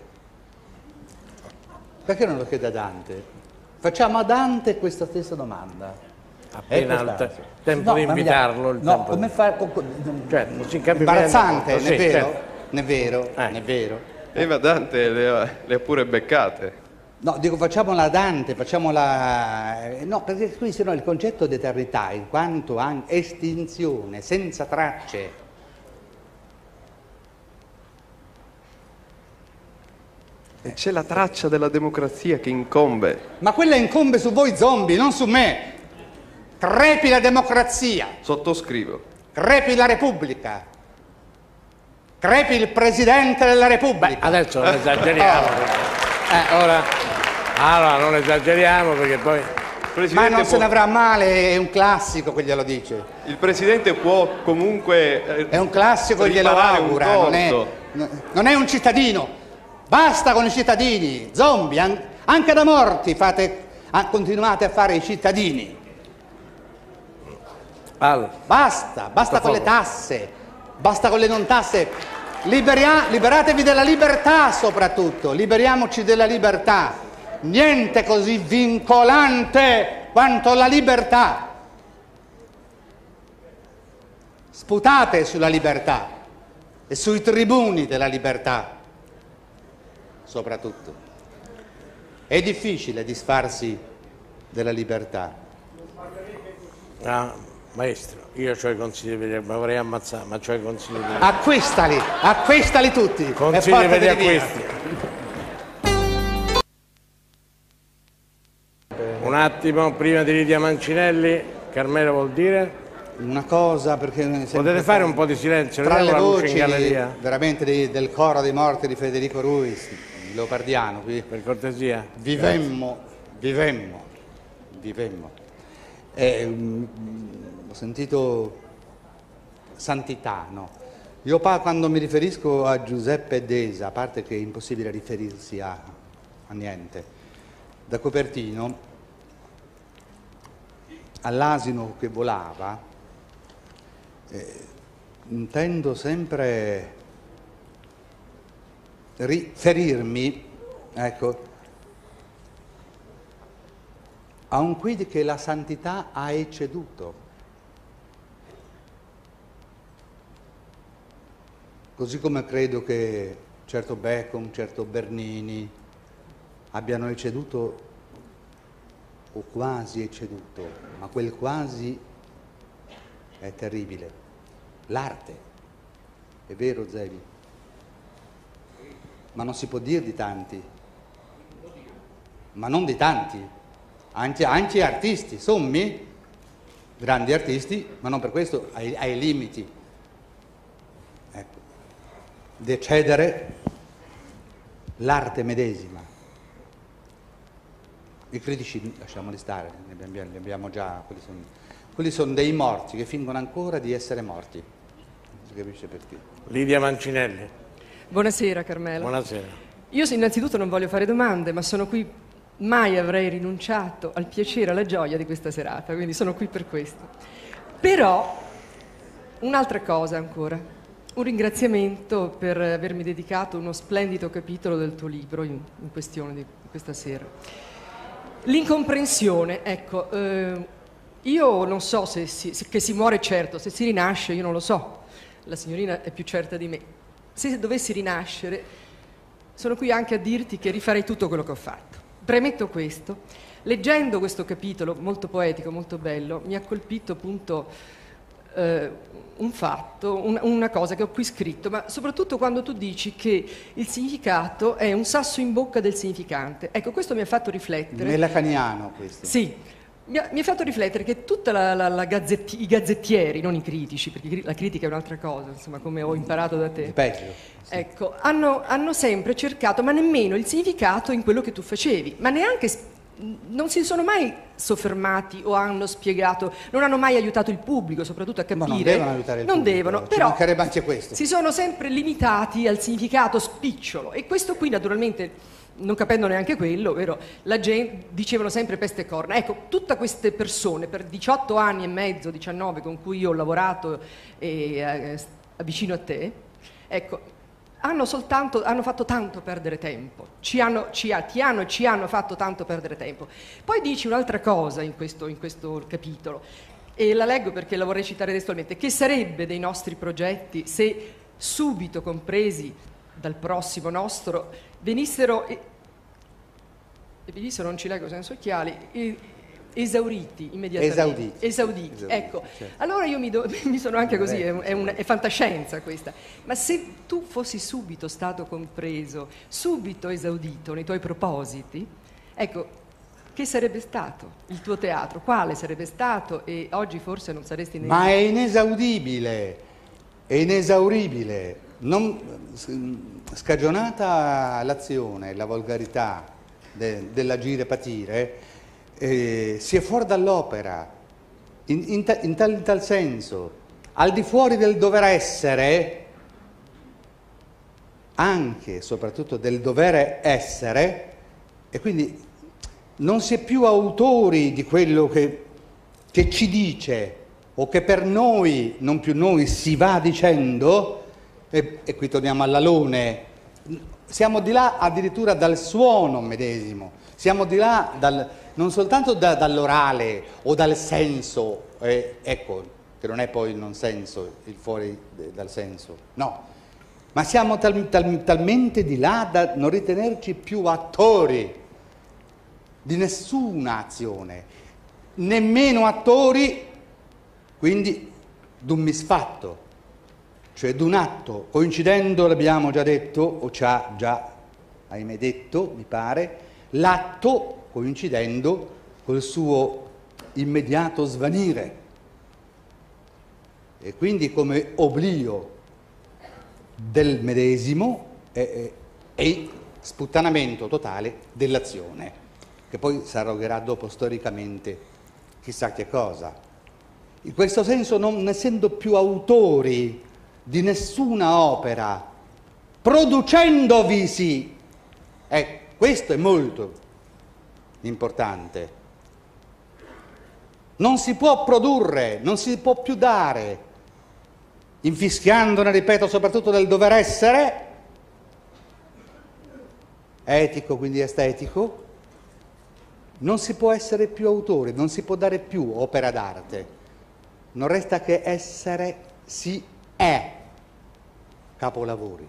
Perché non lo chiede a Dante? Facciamo a Dante questa stessa domanda. Appena il tempo di invitarlo. No, come fare? Imbarazzante, ne è vero? Ne è vero, ne è vero. Ma Dante le ha pure beccate. No, dico facciamola Dante, facciamola... No, perché qui sennò il concetto di eternità, in quanto estinzione, senza tracce. E c'è la traccia della democrazia che incombe. Ma quella incombe su voi zombie, non su me. Crepi la democrazia. Sottoscrivo. Crepi la Repubblica. Crepi il Presidente della Repubblica. Beh, adesso non esageriamo. Allora non esageriamo perché poi... Ma non se ne avrà male, è un classico che glielo dice. Il Presidente può comunque... È un classico, glielo augura, non è un cittadino. Basta con i cittadini, zombie, anche da morti continuate a fare i cittadini. Basta con le tasse, basta con le non tasse. Liberatevi della libertà soprattutto, liberiamoci della libertà. Niente così vincolante quanto la libertà. Sputate sulla libertà e sui tribuni della libertà, soprattutto. È difficile disfarsi della libertà. Maestro, io ho i consigli di mi vorrei ammazzare, ma ho i consigli di Acquistali tutti. Consigli per gli acquisti. Un attimo, prima di Lidia Mancinelli, Carmelo vuol dire? Una cosa, perché... Potete fare un po' di silenzio? Tra le voci veramente del coro dei morti di Federico Ruiz, leopardiano, qui. Per cortesia. Vivemmo. Ho sentito santità, no? Io quando mi riferisco a Giuseppe Desa, a parte che è impossibile riferirsi a niente, da Copertino all'asino che volava, intendo sempre riferirmi, ecco, a un quid che la santità ha ecceduto. Così come credo che certo Bacon, certo Bernini abbiano ecceduto o quasi ecceduto, ma quel quasi è terribile. L'arte, è vero Zevi? Ma non si può dire di tanti, ma non di tanti, anche artisti, sommi, grandi artisti, ma non per questo ai limiti. Ecco, di eccedere l'arte medesima. I critici lasciamoli stare, ne abbiamo già, quelli sono dei morti che fingono ancora di essere morti. Non si capisce perché. Lidia Mancinelli. Buonasera Carmelo. Buonasera. Io innanzitutto non voglio fare domande, ma sono qui, mai avrei rinunciato al piacere, alla gioia di questa serata, quindi sono qui per questo. Però, un'altra cosa ancora, un ringraziamento per avermi dedicato uno splendido capitolo del tuo libro in questione di questa sera. L'incomprensione, ecco, io non so che si muore certo, se si rinasce io non lo so, la signorina è più certa di me. Se dovessi rinascere, sono qui anche a dirti che rifarei tutto quello che ho fatto. Premetto questo, leggendo questo capitolo molto poetico, molto bello, mi ha colpito appunto un fatto, una cosa che ho qui scritto, ma soprattutto quando tu dici che il significato è un sasso in bocca del significante. Ecco, questo mi ha fatto riflettere. È lacaniano questo. Sì, mi ha fatto riflettere che tutta i gazzettieri, non i critici, perché la critica è un'altra cosa, insomma, come ho imparato da te. Peggio. Sì. Ecco, hanno sempre cercato, ma nemmeno il significato in quello che tu facevi, ma neanche non si sono mai soffermati o hanno spiegato, non hanno mai aiutato il pubblico, soprattutto a capire. Ma non devono aiutare il pubblico. Devono, ci però mancherebbe anche questo. Si sono sempre limitati al significato spicciolo e questo qui naturalmente, non capendo neanche quello, vero, la gente dicevano sempre peste e corna. Ecco, tutte queste persone per 18 anni e mezzo, 19 con cui io ho lavorato vicino a te, ecco, hanno fatto tanto perdere tempo, ci hanno fatto tanto perdere tempo. Poi dici un'altra cosa in questo capitolo, e la leggo perché la vorrei citare testualmente: che sarebbe dei nostri progetti se subito compresi dal prossimo nostro venissero e vi dissero non ci leggo senza occhiali, esauriti immediatamente. Esauditi. Ecco. Certo. Allora io mi sono anche così, è fantascienza questa. Ma se tu fossi subito stato compreso, subito esaudito nei tuoi propositi, ecco, che sarebbe stato il tuo teatro? Quale sarebbe stato? E oggi forse non saresti neanche... Ma è inesaudibile, è inesauribile. Scagionata l'azione, la volgarità dell'agire patire, si è fuori dall'opera, in tal senso, al di fuori del dover essere, anche e soprattutto del dover essere, e quindi non si è più autori di quello che ci dice o che per noi, non più noi, si va dicendo, e qui torniamo all'alone, siamo di là addirittura dal suono medesimo, siamo di là non soltanto dall'orale o dal senso, ecco, che non è poi il non senso, il fuori dal senso, no, ma siamo talmente di là da non ritenerci più attori di nessuna azione, nemmeno attori, quindi, d'un misfatto, cioè d'un atto, coincidendo, l'abbiamo già detto, o ci ha già, ahimè, detto, mi pare, l'atto coincidendo col suo immediato svanire, e quindi come oblio del medesimo e sputtanamento totale dell'azione, che poi si arrogherà dopo storicamente chissà che cosa. In questo senso, non essendo più autori di nessuna opera, producendovisi, questo è molto importante. Non si può produrre, non si può più dare, infischiandone, ripeto, soprattutto del dover essere, etico, quindi estetico, non si può essere più autore, non si può dare più opera d'arte, non resta che essere, si è capolavori.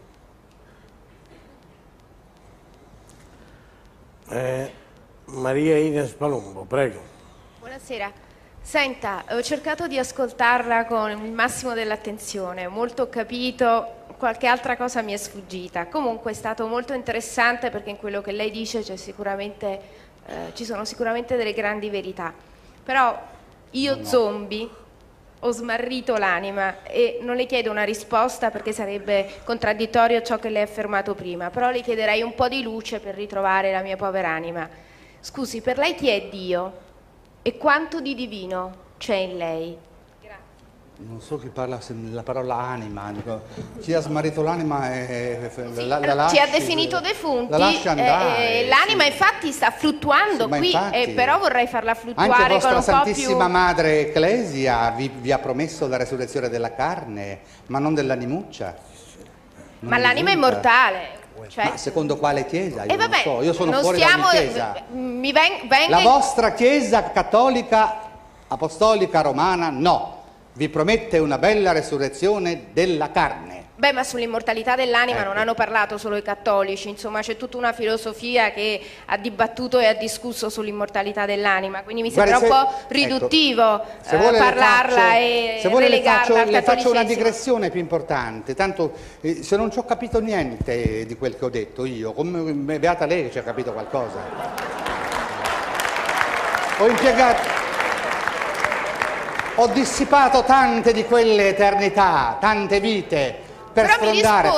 Maria Ines Palumbo, prego. Buonasera. Senta, ho cercato di ascoltarla con il massimo dell'attenzione, molto ho capito, qualche altra cosa mi è sfuggita. Comunque è stato molto interessante perché in quello che lei dice ci sono sicuramente delle grandi verità. Però io zombie ho smarrito l'anima e non le chiedo una risposta perché sarebbe contraddittorio a ciò che lei ha affermato prima, però le chiederei un po' di luce per ritrovare la mia povera anima. Scusi, per lei chi è Dio e quanto di divino c'è in lei? Non so chi parla la parola anima, chi ha smarrito l'anima ci ha definito defunti, l'anima sì. Infatti sta fluttuando sì, qui, infatti, però vorrei farla fluttuare anche con un vostra po' più... Santissima Madre Ecclesia vi ha promesso la resurrezione della carne, ma non dell'animuccia. Ma l'anima è immortale. Cioè... Ma secondo quale chiesa? Io vabbè, non so, io sono fuori da ogni chiesa. La vostra chiesa cattolica, apostolica, romana, no. Vi promette una bella resurrezione della carne. Beh, ma sull'immortalità dell'anima non hanno parlato solo i cattolici, insomma c'è tutta una filosofia che ha dibattuto e ha discusso sull'immortalità dell'anima, quindi mi sembra un po' riduttivo parlarla e relegarla al cattolicesimo. Le faccio una digressione più importante, tanto se non ci ho capito niente di quel che ho detto io, come beata lei che ci ha capito qualcosa. Ho dissipato tante di quelle eternità, tante vite per sfrondare,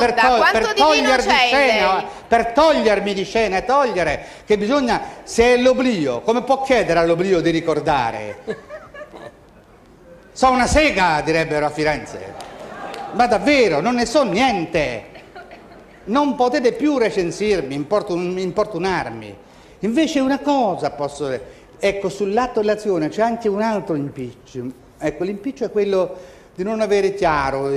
per togliermi di scena e togliere che bisogna, se è l'oblio, come può chiedere all'oblio di ricordare? So una sega, direbbero a Firenze, ma davvero non ne so niente, non potete più recensirmi, importunarmi. Invece una cosa posso dire, ecco, sull'atto dell'azione c'è anche un altro impiccio. Ecco, l'impiccio è quello di non avere chiaro,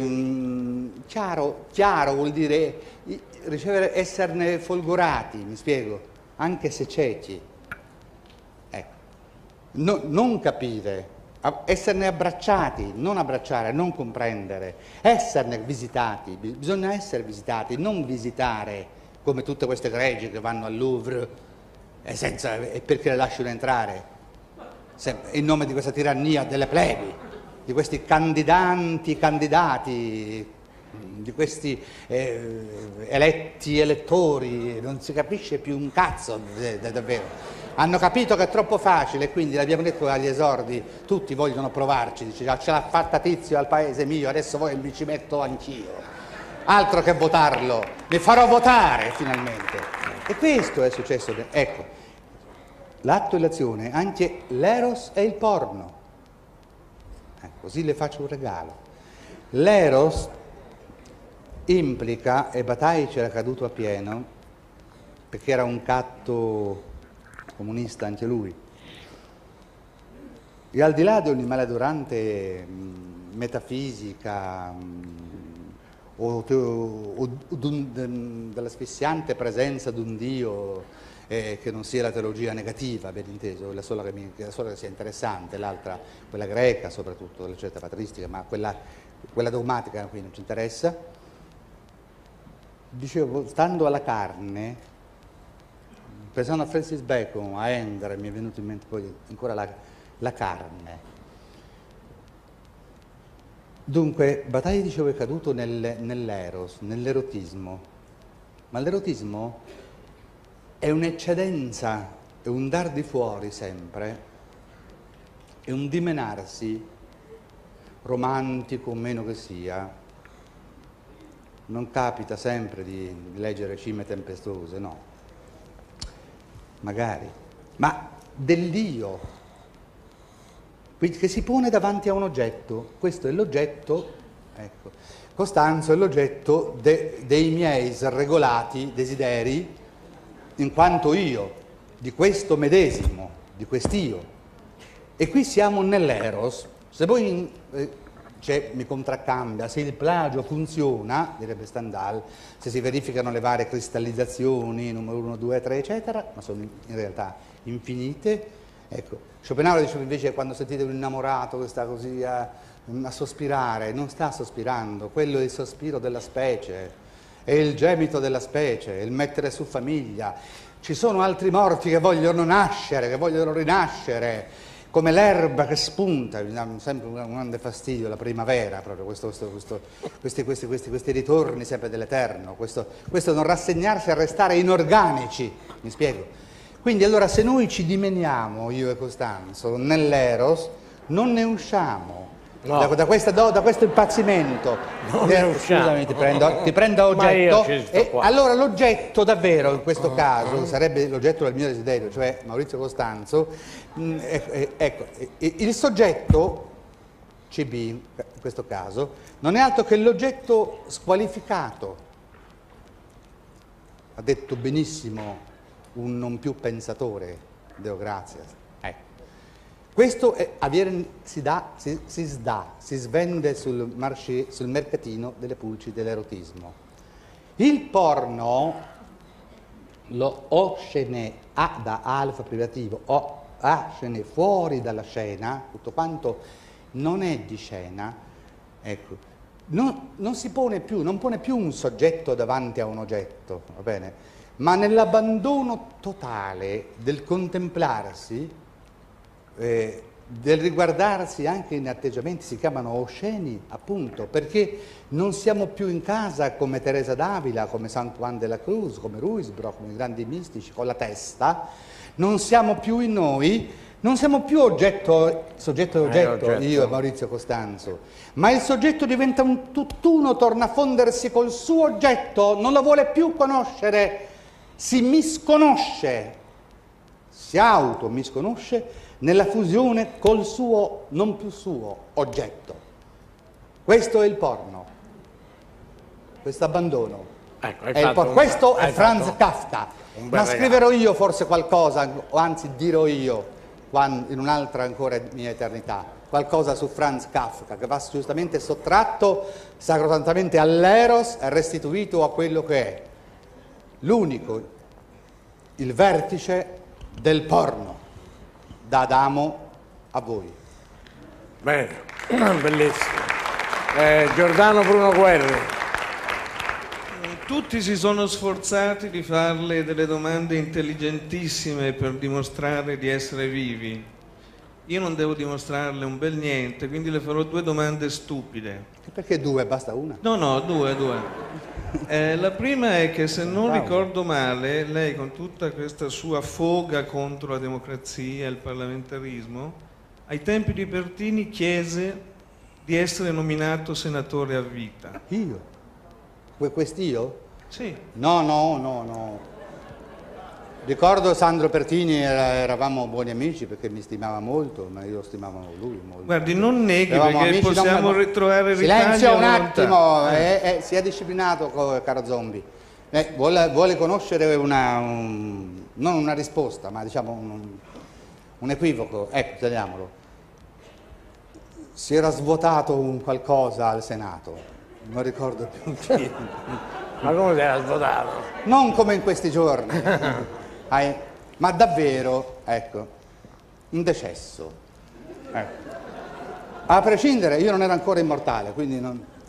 chiaro vuol dire ricevere, esserne folgorati, mi spiego, anche se ciechi, ecco. Non capire, esserne abbracciati, non abbracciare, non comprendere, esserne visitati, bisogna essere visitati, non visitare come tutte queste greggi che vanno al Louvre e perché le lasciano entrare? In nome di questa tirannia delle plebi, di questi candidati, di questi elettori, non si capisce più un cazzo, davvero. Hanno capito che è troppo facile, quindi l'abbiamo detto agli esordi, tutti vogliono provarci, dice, ce l'ha fatta Tizio al paese mio, adesso voi mi ci metto anch'io. Altro che votarlo, mi farò votare finalmente. E questo è successo. Ecco, l'atto e l'azione, anche l'eros e il porno. Così le faccio un regalo. L'eros implica, e Bataille c'era caduto a pieno, perché era un catto comunista anche lui, e al di là di ogni maledorante metafisica o dell'asfissiante presenza di un Dio che non sia la teologia negativa, ben inteso, la sola che sia interessante, l'altra, quella greca soprattutto, la certa patristica, ma quella dogmatica qui non ci interessa. Dicevo, stando alla carne, pensando a Francis Bacon, a Ender, mi è venuto in mente poi ancora la carne. Dunque, Bataille, dicevo, è caduto nell'eros, nell'erotismo, ma l'erotismo è un'eccedenza, è un dar di fuori sempre, è un dimenarsi, romantico o meno che sia. Non capita sempre di leggere Cime tempestuose, no. Magari, ma dell'io, che si pone davanti a un oggetto. Questo è l'oggetto, ecco, Costanzo è l'oggetto dei miei sregolati desideri, in quanto io, di questo medesimo, di quest'io. E qui siamo nell'eros. Se voi mi contraccambia, se il plagio funziona, direbbe Stendhal, se si verificano le varie cristallizzazioni, numero 1, 2, 3, eccetera, ma sono in realtà infinite. Ecco, Schopenhauer diceva invece, quando sentite un innamorato che sta così a sospirare, non sta sospirando, quello è il sospiro della specie, è il gemito della specie, è il mettere su famiglia. Ci sono altri morti che vogliono nascere, che vogliono rinascere, come l'erba che spunta. Mi dà sempre un grande fastidio la primavera, proprio questi ritorni sempre dell'eterno, questo non rassegnarsi a restare inorganici, mi spiego. Quindi allora, se noi ci dimeniamo, io e Costanzo, nell'eros, non ne usciamo. No. Da questo impazzimento. Scusami, ti prendo a oggetto. E allora l'oggetto davvero in questo caso sarebbe l'oggetto del mio desiderio, cioè Maurizio Costanzo. Ecco, il soggetto CB in questo caso non è altro che l'oggetto squalificato. Ha detto benissimo un non più pensatore, Deo Gratias. Questo si svende sul mercatino delle pulci dell'erotismo. Il porno, lo oscene A da alfa privativo, o ascene fuori dalla scena, tutto quanto non è di scena, ecco, non pone più un soggetto davanti a un oggetto, va bene? Ma nell'abbandono totale del contemplarsi, del riguardarsi anche in atteggiamenti, si chiamano osceni, appunto, perché non siamo più in casa come Teresa d'Avila, come San Juan de la Cruz, come Ruysbrock, come i grandi mistici, con la testa, non siamo più in noi, non siamo più soggetto e oggetto, io e Maurizio Costanzo, ma il soggetto diventa un tutt'uno, torna a fondersi col suo oggetto, non lo vuole più conoscere, si misconosce, si automisconosce nella fusione col suo, non più suo, oggetto. Questo è il porno, questo abbandono. Questo è Franz Kafka, ma scriverò io forse qualcosa, o anzi dirò io, in un'altra ancora mia eternità, qualcosa su Franz Kafka, che va giustamente sottratto sacrosantamente all'eros e restituito a quello che è l'unico, il vertice del porno. Da Adamo a voi. Bene, bellissimo. Giordano Bruno Guerri. tutti si sono sforzati di farle delle domande intelligentissime per dimostrare di essere vivi. Io non devo dimostrarle un bel niente, quindi le farò 2 domande stupide. Perché 2? Basta una? No, 2. La prima è che, se non ricordo male, lei, con tutta questa sua foga contro la democrazia e il parlamentarismo, ai tempi di Pertini chiese di essere nominato senatore a vita. Io? Quest'io? Sì. No. Ricordo Sandro Pertini, eravamo buoni amici perché mi stimava molto, ma io stimavo lui molto. Guardi, non neghi, perché amici, possiamo ritrovare Silenzio un attimo, sia disciplinato, caro Zombie. Vuole conoscere non una risposta, ma diciamo un equivoco. Ecco, teniamolo. Si era svuotato un qualcosa al Senato, non ricordo più chi. Ma come si era svuotato? Non come in questi giorni. Ma davvero, ecco, un decesso. Ecco. A prescindere, io non ero ancora immortale, quindi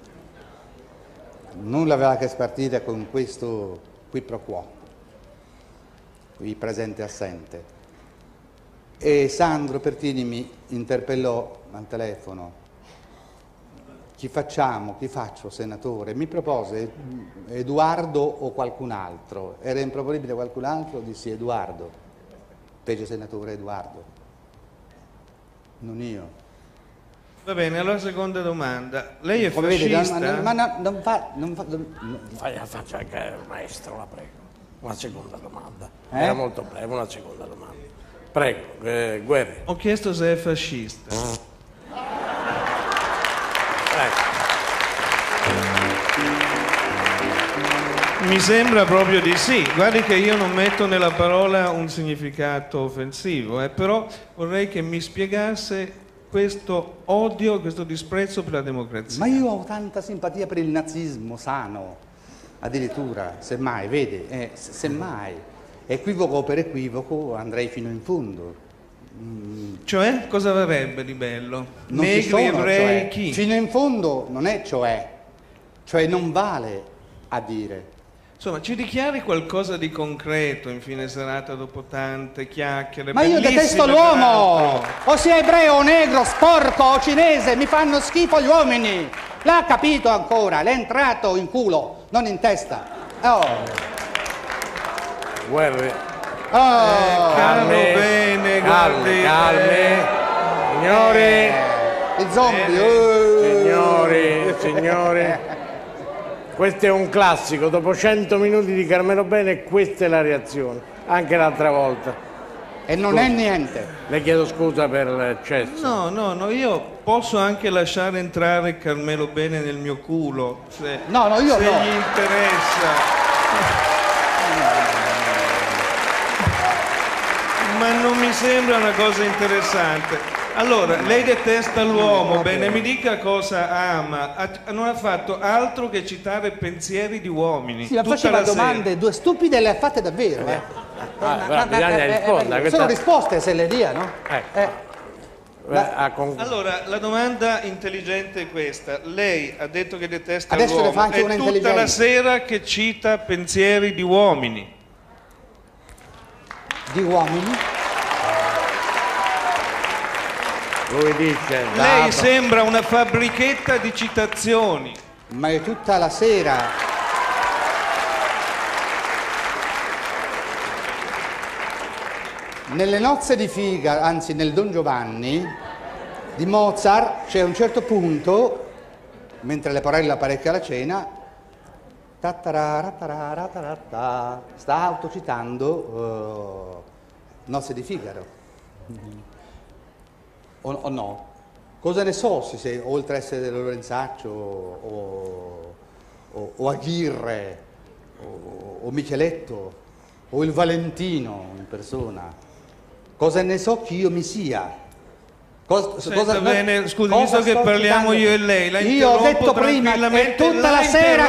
nulla aveva a che spartire con questo qui pro quo, qui presente e assente. E Sandro Pertini mi interpellò al telefono: chi faccio senatore? Mi propose Edoardo o qualcun altro. Era improponibile qualcun altro, dissi Edoardo. Fece senatore Edoardo, non io. Va bene, allora seconda domanda. Lei è fascista? Non Fai la faccia anche maestro, la prego. Una seconda domanda. Era molto breve, una seconda domanda. Prego, Guerri. Ho chiesto se è fascista. Mi sembra proprio di sì. Guardi che io non metto nella parola un significato offensivo, però vorrei che mi spiegasse questo odio, questo disprezzo per la democrazia. Ma io ho tanta simpatia per il nazismo sano, addirittura, semmai, vede, semmai, equivoco per equivoco andrei fino in fondo. Cioè, cosa varrebbe di bello? Non Negri, ci sono, ebrei, chi? Fino in fondo non è cioè non vale a dire. Insomma, ci dichiari qualcosa di concreto in fine serata dopo tante chiacchiere. Ma io detesto l'uomo! O sia ebreo o negro, sporco o cinese, mi fanno schifo gli uomini! L'ha capito ancora, l'è entrato in culo, non in testa. Guerri. Bene, guardi. Calme. Signori. Il zombie. Signori. Questo è un classico, dopo 100 minuti di Carmelo Bene questa è la reazione, anche l'altra volta. E non è niente. Le chiedo scusa per l'eccesso. No, io posso anche lasciare entrare Carmelo Bene nel mio culo, se io no. Gli interessa. Ma non mi sembra una cosa interessante. Allora, lei detesta l'uomo, bene, mi dica cosa ama. Non ha fatto altro che citare pensieri di uomini. Sì, ma faceva domande, 2 stupide le ha fatte davvero. Bisogna rispondere. Sono risposte, se le dia, no? Allora, la domanda intelligente è questa. Lei ha detto che detesta adesso l'uomo, le faccio una è tutta intelligente. la sera che cita pensieri di uomini. Di uomini? Lui dice... Lei sembra una fabbrichetta di citazioni. Ma è tutta la sera. Nelle nozze di Figa, anzi nel Don Giovanni di Mozart, c'è un certo punto, mentre Leporello apparecchia la cena, sta autocitando Nozze di Figaro. O no? Cosa ne so se oltre a essere Lorenzaccio o Aguirre o Micheletto o il Valentino in persona, cosa ne so che io mi sia? Bene, scusi, visto che parliamo io e lei, io ho detto prima che tutta la sera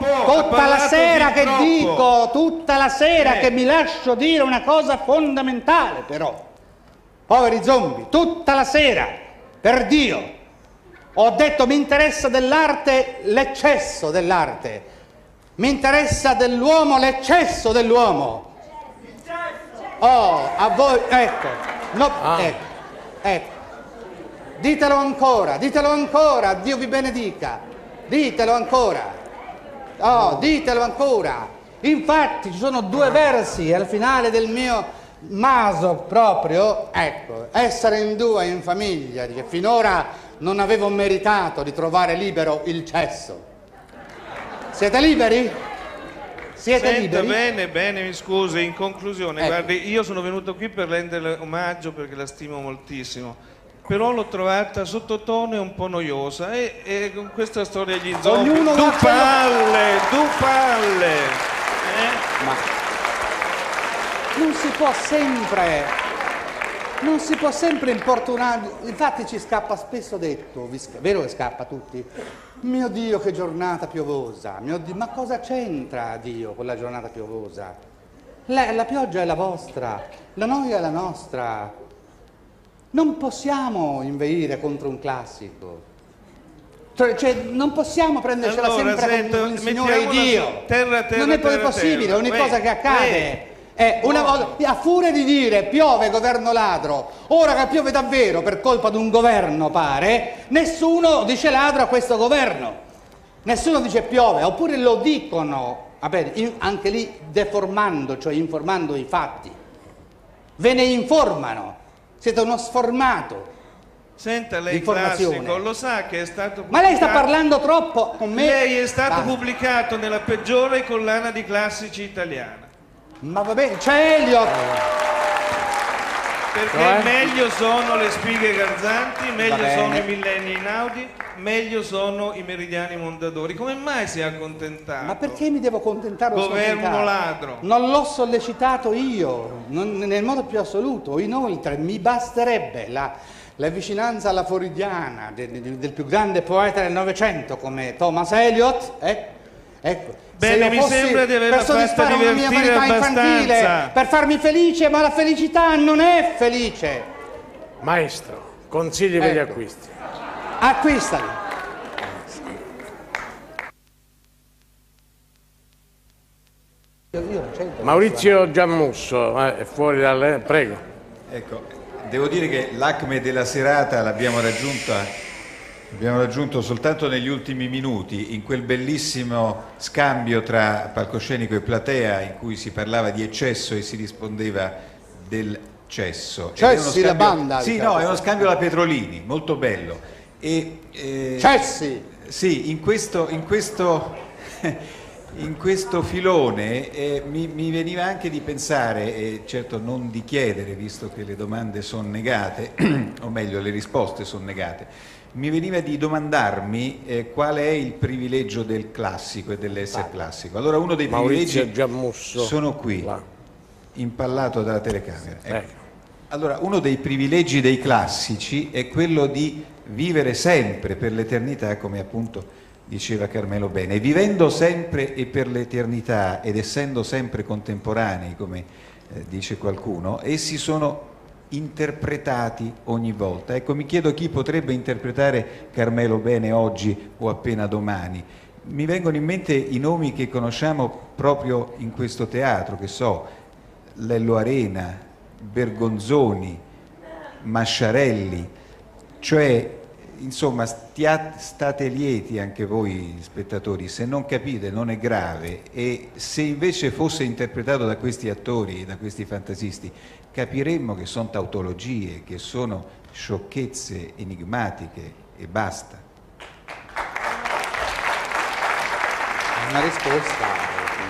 che mi lascio dire una cosa fondamentale, però. Poveri zombie, tutta la sera, per Dio, ho detto mi interessa dell'arte, l'eccesso dell'arte, Mi interessa dell'uomo l'eccesso dell'uomo. Oh, a voi, ecco. No, ecco. Ditelo ancora, Dio vi benedica. Ditelo ancora. Oh, ditelo ancora. Infatti ci sono 2 versi al finale del mio maso proprio, ecco, essere in 2 in famiglia, che finora non avevo meritato di trovare libero il cesso. Siete liberi? Siete liberi? Bene, mi scusi, in conclusione, ecco. Guardi, io sono venuto qui per renderle omaggio perché la stimo moltissimo. Però l'ho trovata sottotono e un po' noiosa e con questa storia degli zombie du palle Ma non si può sempre importunare, infatti ci scappa spesso detto, vero che scappa a tutti? Mio Dio che giornata piovosa, mio Dio, ma cosa c'entra Dio con la giornata piovosa? La pioggia è la vostra, la noia è la nostra. Non possiamo inveire contro un classico, cioè non possiamo prendercela sempre con il Signore Dio. Non è poi possibile, ogni cosa che accade è una volta, a furia di dire piove governo ladro, ora che piove davvero per colpa di un governo pare, nessuno dice ladro a questo governo, nessuno dice piove, oppure lo dicono, anche lì deformando, cioè informando i fatti, ve ne informano. Siete uno sformato. Senta, lei classico, lo sa che è stato pubblicato... Ma lei sta parlando troppo con me. Lei è stato pubblicato nella peggiore collana di classici italiana. Ma va bene, c'è Elio. Perché meglio sono le spighe garzanti, meglio sono i millenni inaudi, meglio sono i meridiani mondadori. Come mai si è accontentato? Ma perché mi devo accontentare? Governo ladro. Non l'ho sollecitato io, nel modo più assoluto. Inoltre mi basterebbe la vicinanza alla Floridiana del più grande poeta del Novecento come Thomas Eliot. Ecco. Bene, mi sembra di averla fatta divertire abbastanza. Per farmi felice, ma la felicità non è felice. Maestro, consigli per gli acquisti. Acquistali. Maurizio Giammusso, è fuori dalle... Prego. Ecco, devo dire che l'acme della serata l'abbiamo raggiunto soltanto negli ultimi minuti, in quel bellissimo scambio tra palcoscenico e platea in cui si parlava di eccesso e si rispondeva del cesso. Cessi la banda. Sì, no, è uno scambio alla Petrolini, molto bello. Cessi! Sì, in questo filone mi veniva anche di pensare, certo non di chiedere, visto che le domande sono negate, o meglio le risposte sono negate, mi veniva di domandarmi qual è il privilegio del classico e dell'essere classico. Allora uno dei privilegi sono qui, impallato dalla telecamera. Ecco. Allora uno dei privilegi dei classici è quello di vivere sempre per l'eternità, come appunto diceva Carmelo Bene, e vivendo sempre e per l'eternità ed essendo sempre contemporanei, come dice qualcuno, essi sono interpretati ogni volta. Ecco, mi chiedo chi potrebbe interpretare Carmelo Bene oggi o appena domani. Mi vengono in mente i nomi che conosciamo proprio in questo teatro, che so, Lello Arena, Bergonzoni, Masciarelli, cioè insomma state lieti anche voi spettatori, se non capite non è grave, e se invece fosse interpretato da questi attori, da questi fantasisti, capiremmo che sono tautologie, che sono sciocchezze enigmatiche e basta. Una risposta.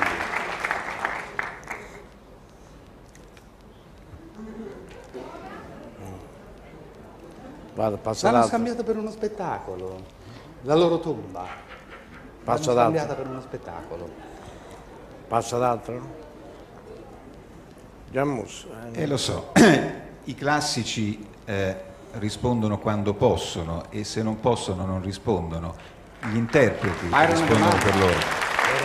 L'hanno scambiato per uno spettacolo, la loro tomba. L'hanno scambiata per uno spettacolo. Passa ad altro? Giammusso. Lo so, i classici rispondono quando possono, e se non possono non rispondono. Gli interpreti rispondono per loro.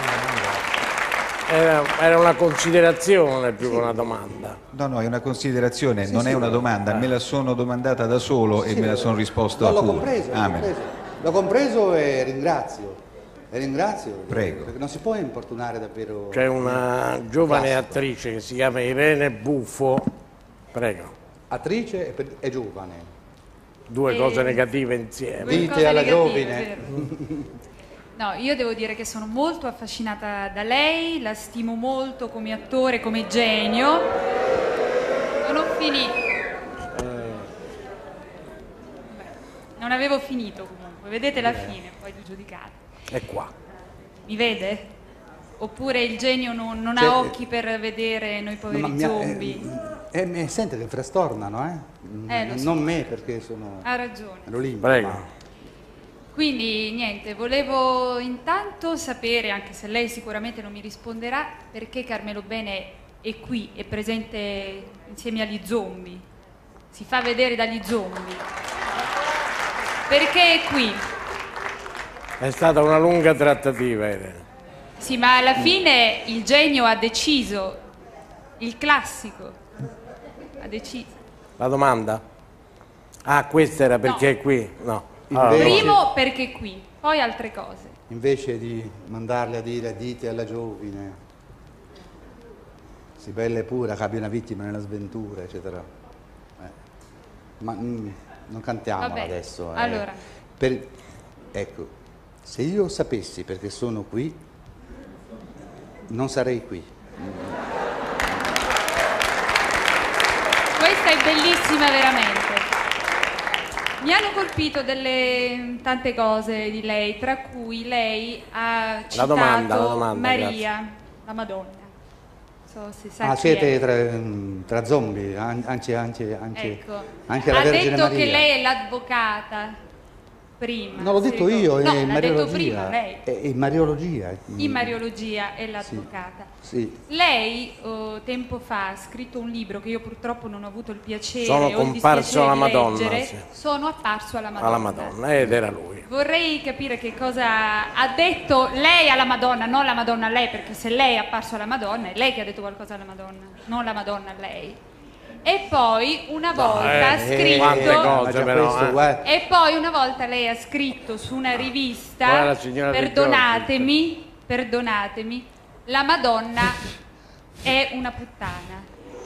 Era una considerazione più che una domanda. No, è una considerazione, non è una domanda, me la sono domandata da solo e me la sono risposta a pure. L'ho compreso e ringrazio. Ringrazio. Prego. Perché non si può importunare davvero. C'è una giovane attrice che si chiama Irene Buffo. Prego. Attrice e giovane. Due cose negative insieme. Dite alla giovine. No, io devo dire che sono molto affascinata da lei, la stimo molto come attore, come genio. Non ho finito. Non avevo finito comunque, vedete la fine, poi giudicate. È qua. Mi vede? Oppure il genio non ha occhi per vedere noi poveri zombie? Sente che frastornano, lo so. Non me, perché sono... Ha ragione. Ero lì. Prego. Quindi niente, volevo intanto sapere, anche se lei sicuramente non mi risponderà, perché Carmelo Bene è qui, è presente insieme agli zombie, si fa vedere dagli zombie. Perché è qui? È stata una lunga trattativa, Irene. Sì, ma alla fine il genio ha deciso, il classico ha deciso. La domanda? Ah, questa era perché è qui? No. Primo perché è qui, poi altre cose. Invece di mandarle a dire dite alla giovine, si bella e pura che abbia una vittima nella sventura, eccetera. Ma non cantiamola adesso. Allora. Ecco, se io sapessi perché sono qui, non sarei qui. Questa è bellissima veramente. Mi hanno colpito delle tante cose di lei, tra cui lei ha citato la domanda, Maria, grazie. la Madonna. So se sa chi siete è. tra zombie, anche Ecco. anche la Vergine Maria. Ha detto che Maria. lei è l'avvocata prima. Non l'ho detto io, no, in l'ha detto Mariologia. prima lei. In Mariologia. In Mariologia è l'avvocata. Sì. Lei tempo fa ha scritto un libro che io purtroppo non ho avuto il piacere Sono o il comparso dispiacere alla di Madonna, leggere. sì. Sono apparso alla Madonna. Alla Madonna, ed era lui. Vorrei capire che cosa ha detto lei alla Madonna, non la Madonna a lei, perché se lei è apparso alla Madonna è lei che ha detto qualcosa alla Madonna, non la Madonna a lei. E poi una volta ha scritto cose, però, e poi una volta lei ha scritto su una rivista, Guarda, signora Di perdonatemi, la Madonna è una puttana.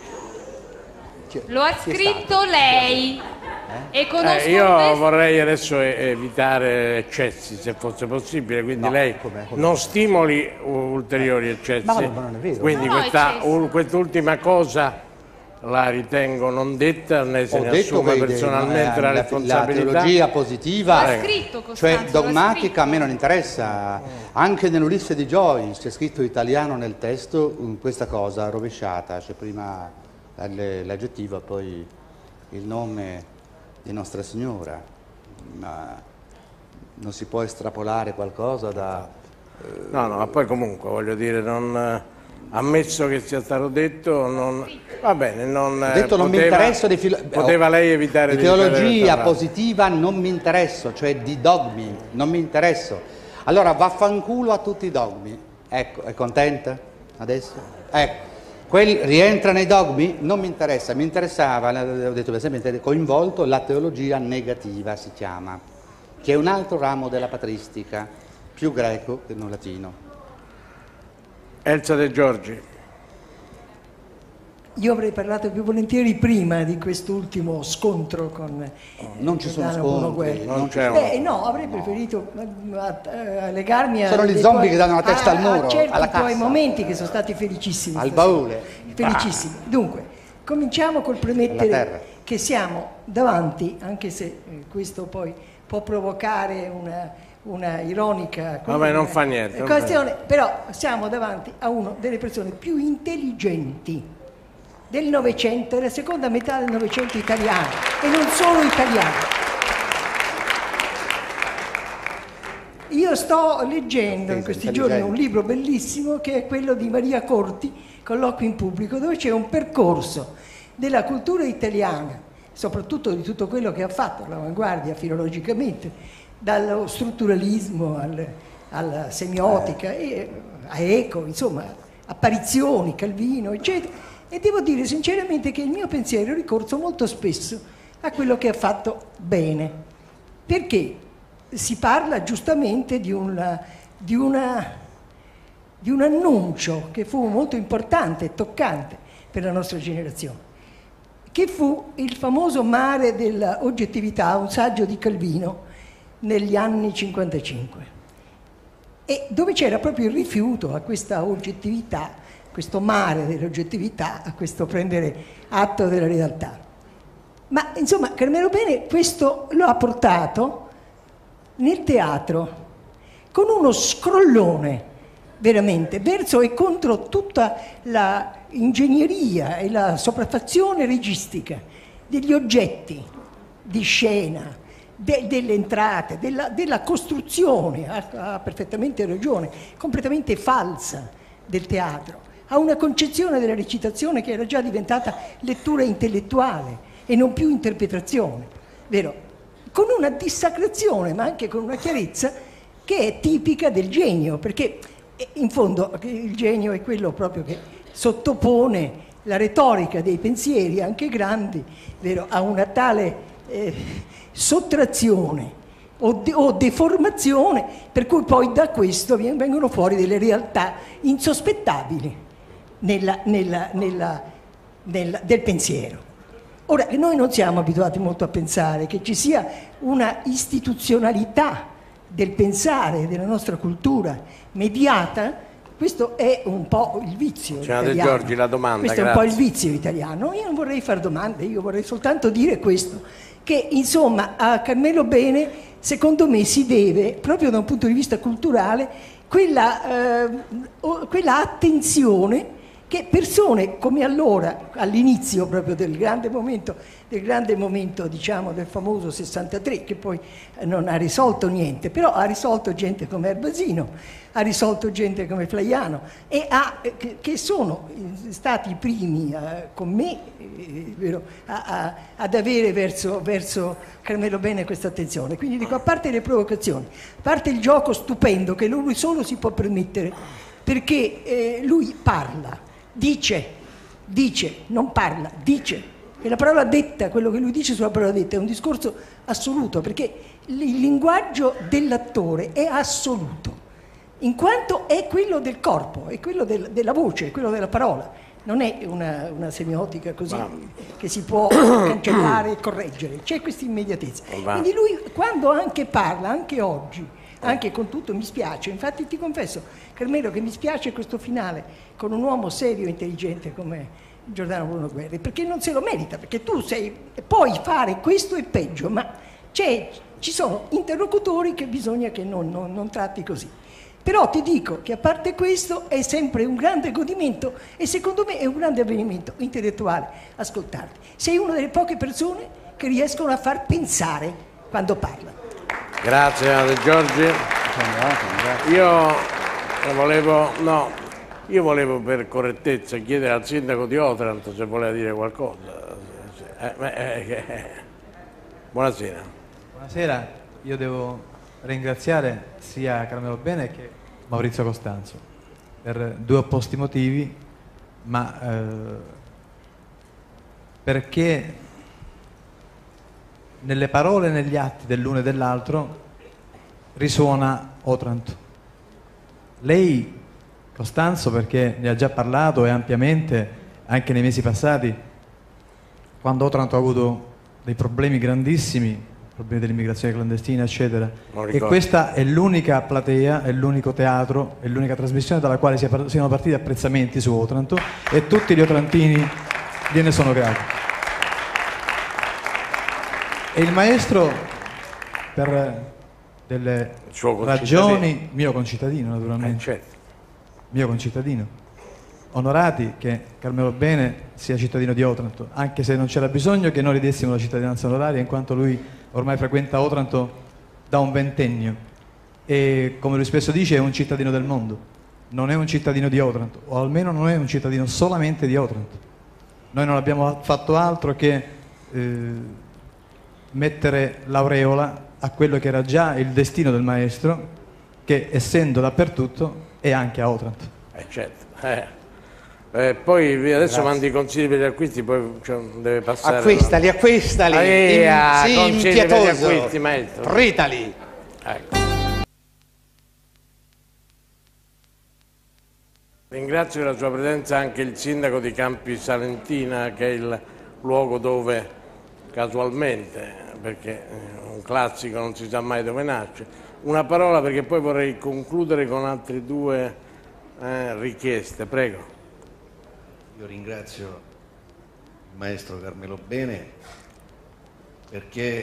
Lo ha scritto lei. E conosco io vorrei adesso evitare eccessi, se fosse possibile, quindi lei non stimoli ulteriori eccessi. Ma non è vero. Quindi quest'ultima cosa la ritengo non detta, né se ne assume personalmente la responsabilità. La teologia positiva, l'ha scritto, Costanzo, cioè dogmatica, a me non interessa. Anche nell'Ulisse di Joyce c'è scritto italiano nel testo questa cosa rovesciata, c'è prima l'aggettivo, poi il nome di Nostra Signora, ma non si può estrapolare qualcosa da... No, ma poi comunque voglio dire, non... Ammesso che sia stato detto, va bene, non mi interesso poteva lei evitare di teologia positiva, non mi interesso, cioè di dogmi, non mi interesso. Allora vaffanculo a tutti i dogmi. Ecco, è contenta adesso? Ecco, rientra nei dogmi? Non mi interessa, mi interessava, ho detto per esempio, coinvolto la teologia negativa si chiama, che è un altro ramo della patristica, più greco che non latino. Elsa De Giorgi. Io avrei parlato più volentieri prima di quest'ultimo scontro con non ci sono scontri, non c'è avrei preferito legarmi sono gli zombie che danno la testa al muro, a certi alla cassa. tuoi momenti che sono stati felicissimi al baule, felicissimi. Dunque, cominciamo col premettere che siamo davanti, anche se questo poi può provocare una ironica non fa niente, questione, però siamo davanti a una delle persone più intelligenti del Novecento, della seconda metà del Novecento italiano, e non solo italiano. Io sto leggendo in questi giorni un libro bellissimo che è quello di Maria Corti, Colloqui in pubblico, dove c'è un percorso della cultura italiana, soprattutto di tutto quello che ha fatto l'avanguardia filologicamente, dallo strutturalismo alla semiotica, a Eco, insomma, apparizioni, Calvino, eccetera. E devo dire sinceramente che il mio pensiero è ricorso molto spesso a quello che ha fatto bene, perché si parla giustamente di un di un annuncio che fu molto importante e toccante per la nostra generazione, che fu il famoso Mare dell'oggettività, un saggio di Calvino negli anni 55, e dove c'era proprio il rifiuto a questa oggettività, questo mare dell'oggettività, a questo prendere atto della realtà. Ma insomma Carmelo Bene questo lo ha portato nel teatro con uno scrollone veramente verso e contro tutta la ingegneria e la sopraffazione registica degli oggetti di scena, delle entrate, della costruzione, ha perfettamente ragione, completamente falsa del teatro. Ha una concezione della recitazione che era già diventata lettura intellettuale e non più interpretazione, vero? Con una dissacrazione, ma anche con una chiarezza che è tipica del genio, perché in fondo il genio è quello proprio che sottopone la retorica dei pensieri, anche grandi, vero, a una tale sottrazione o deformazione, per cui poi da questo vengono fuori delle realtà insospettabili del pensiero. Ora, noi non siamo abituati molto a pensare che ci sia una istituzionalità del pensare della nostra cultura mediata. Questo è un po' il vizio italiano. Giorgi, la domanda, questo grazie. È un po' il vizio italiano. Io non vorrei fare domande, io vorrei soltanto dire questo, che insomma a Carmelo Bene secondo me si deve, proprio da un punto di vista culturale, quella attenzione che persone come allora, all'inizio proprio del grande momento diciamo del famoso 63, che poi non ha risolto niente, però ha risolto gente come Erbasino, ha risolto gente come Flaiano, e che sono stati i primi con me ad avere verso Carmelo Bene questa attenzione. Quindi dico, a parte le provocazioni, a parte il gioco stupendo che lui solo si può permettere, perché lui parla, dice, non parla, dice. E la parola detta, quello che lui dice sulla parola detta, è un discorso assoluto, perché il linguaggio dell'attore è assoluto, in quanto è quello del corpo, è quello della voce, è quello della parola. Non è una semiotica così che si può cancellare e correggere, c'è questa immediatezza. Quindi lui, quando anche parla, anche oggi, anche con tutto mi spiace, infatti ti confesso, Carmelo, che mi spiace questo finale con un uomo serio e intelligente come Giordano Bruno Guerri, perché non se lo merita, perché tu puoi fare questo e peggio, ma ci sono interlocutori che bisogna che non tratti così. Però ti dico che a parte questo è sempre un grande godimento e secondo me è un grande avvenimento intellettuale ascoltarti. Sei una delle poche persone che riescono a far pensare quando parla. Grazie Giorgi. Io volevo per correttezza chiedere al sindaco di Otranto se voleva dire qualcosa. Buonasera. Buonasera, io devo ringraziare sia Carmelo Bene che Maurizio Costanzo per due opposti motivi, ma perché nelle parole e negli atti dell'uno e dell'altro risuona Otranto. Lei, Costanzo, perché ne ha già parlato e ampiamente anche nei mesi passati, quando Otranto ha avuto dei problemi grandissimi, problemi dell'immigrazione clandestina, eccetera, e questa è l'unica platea, è l'unico teatro, è l'unica trasmissione dalla quale siano partiti apprezzamenti su Otranto, e tutti gli otrantini gliene sono grati. E il maestro, per delle ragioni, mio concittadino naturalmente, certo. Mio concittadino, onorati che Carmelo Bene sia cittadino di Otranto, anche se non c'era bisogno che noi gli dessimo la cittadinanza onoraria, in quanto lui ormai frequenta Otranto da un ventennio e, come lui spesso dice, è un cittadino del mondo, non è un cittadino di Otranto, o almeno non è un cittadino solamente di Otranto. Noi non abbiamo fatto altro che mettere l'aureola a quello che era già il destino del maestro, che essendo dappertutto è anche a Otranto. Certo. Poi adesso mandi i consigli per gli acquisti, poi deve passare. Acquistali. Impietoso. Ritali. Ecco. Ringrazio della sua presenza anche il sindaco di Campi Salentina, che è il luogo dove casualmente, perché un classico non si sa mai dove nasce, una parola perché poi vorrei concludere con altre due richieste. Prego. Io ringrazio il maestro Carmelo Bene perché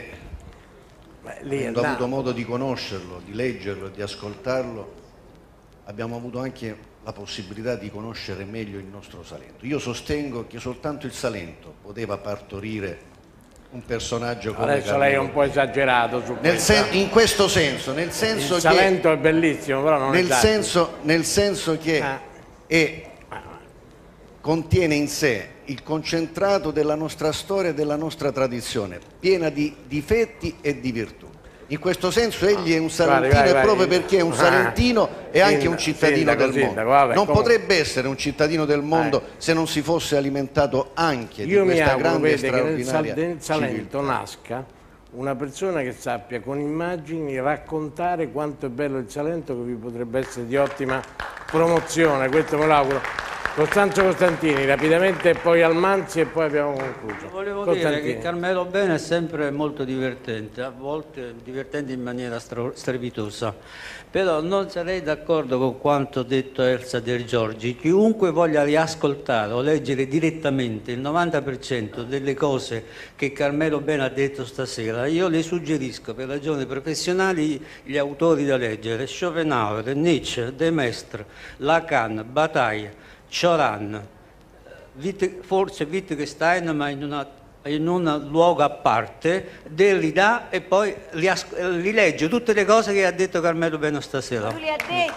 avendo avuto modo di conoscerlo, di leggerlo, di ascoltarlo, abbiamo avuto anche la possibilità di conoscere meglio il nostro Salento. Io sostengo che soltanto il Salento poteva partorire un personaggio come adesso Carmelo. lei è un po' esagerato su questo. In questo senso, nel senso il che Salento è bellissimo, però non nel è senso che contiene in sé il concentrato della nostra storia e della nostra tradizione, piena di difetti e di virtù. In questo senso egli è un salentino e proprio perché è un salentino è anche un cittadino del mondo. Non potrebbe essere un cittadino del mondo se non si fosse alimentato anche di questa grande e straordinaria che nel Salento nasca una persona che sappia con immagini raccontare quanto è bello il Salento, che vi potrebbe essere di ottima promozione, questo me lo auguro. Costanzo Costantini, rapidamente, poi Almanzi e poi abbiamo concluso. Volevo dire che Carmelo Bene è sempre molto divertente, a volte divertente in maniera strepitosa, però non sarei d'accordo con quanto detto Elsa Del Giorgi. Chiunque voglia riascoltare o leggere direttamente il 90% delle cose che Carmelo Bene ha detto stasera, io le suggerisco per ragioni professionali gli autori da leggere: Schopenhauer, Nietzsche, De Maistre, Lacan, Bataille, Cioran, forse Wittgenstein, ma in un luogo a parte, Derrida, e poi rilegge tutte le cose che ha detto Carmelo Bene stasera. Tu le ha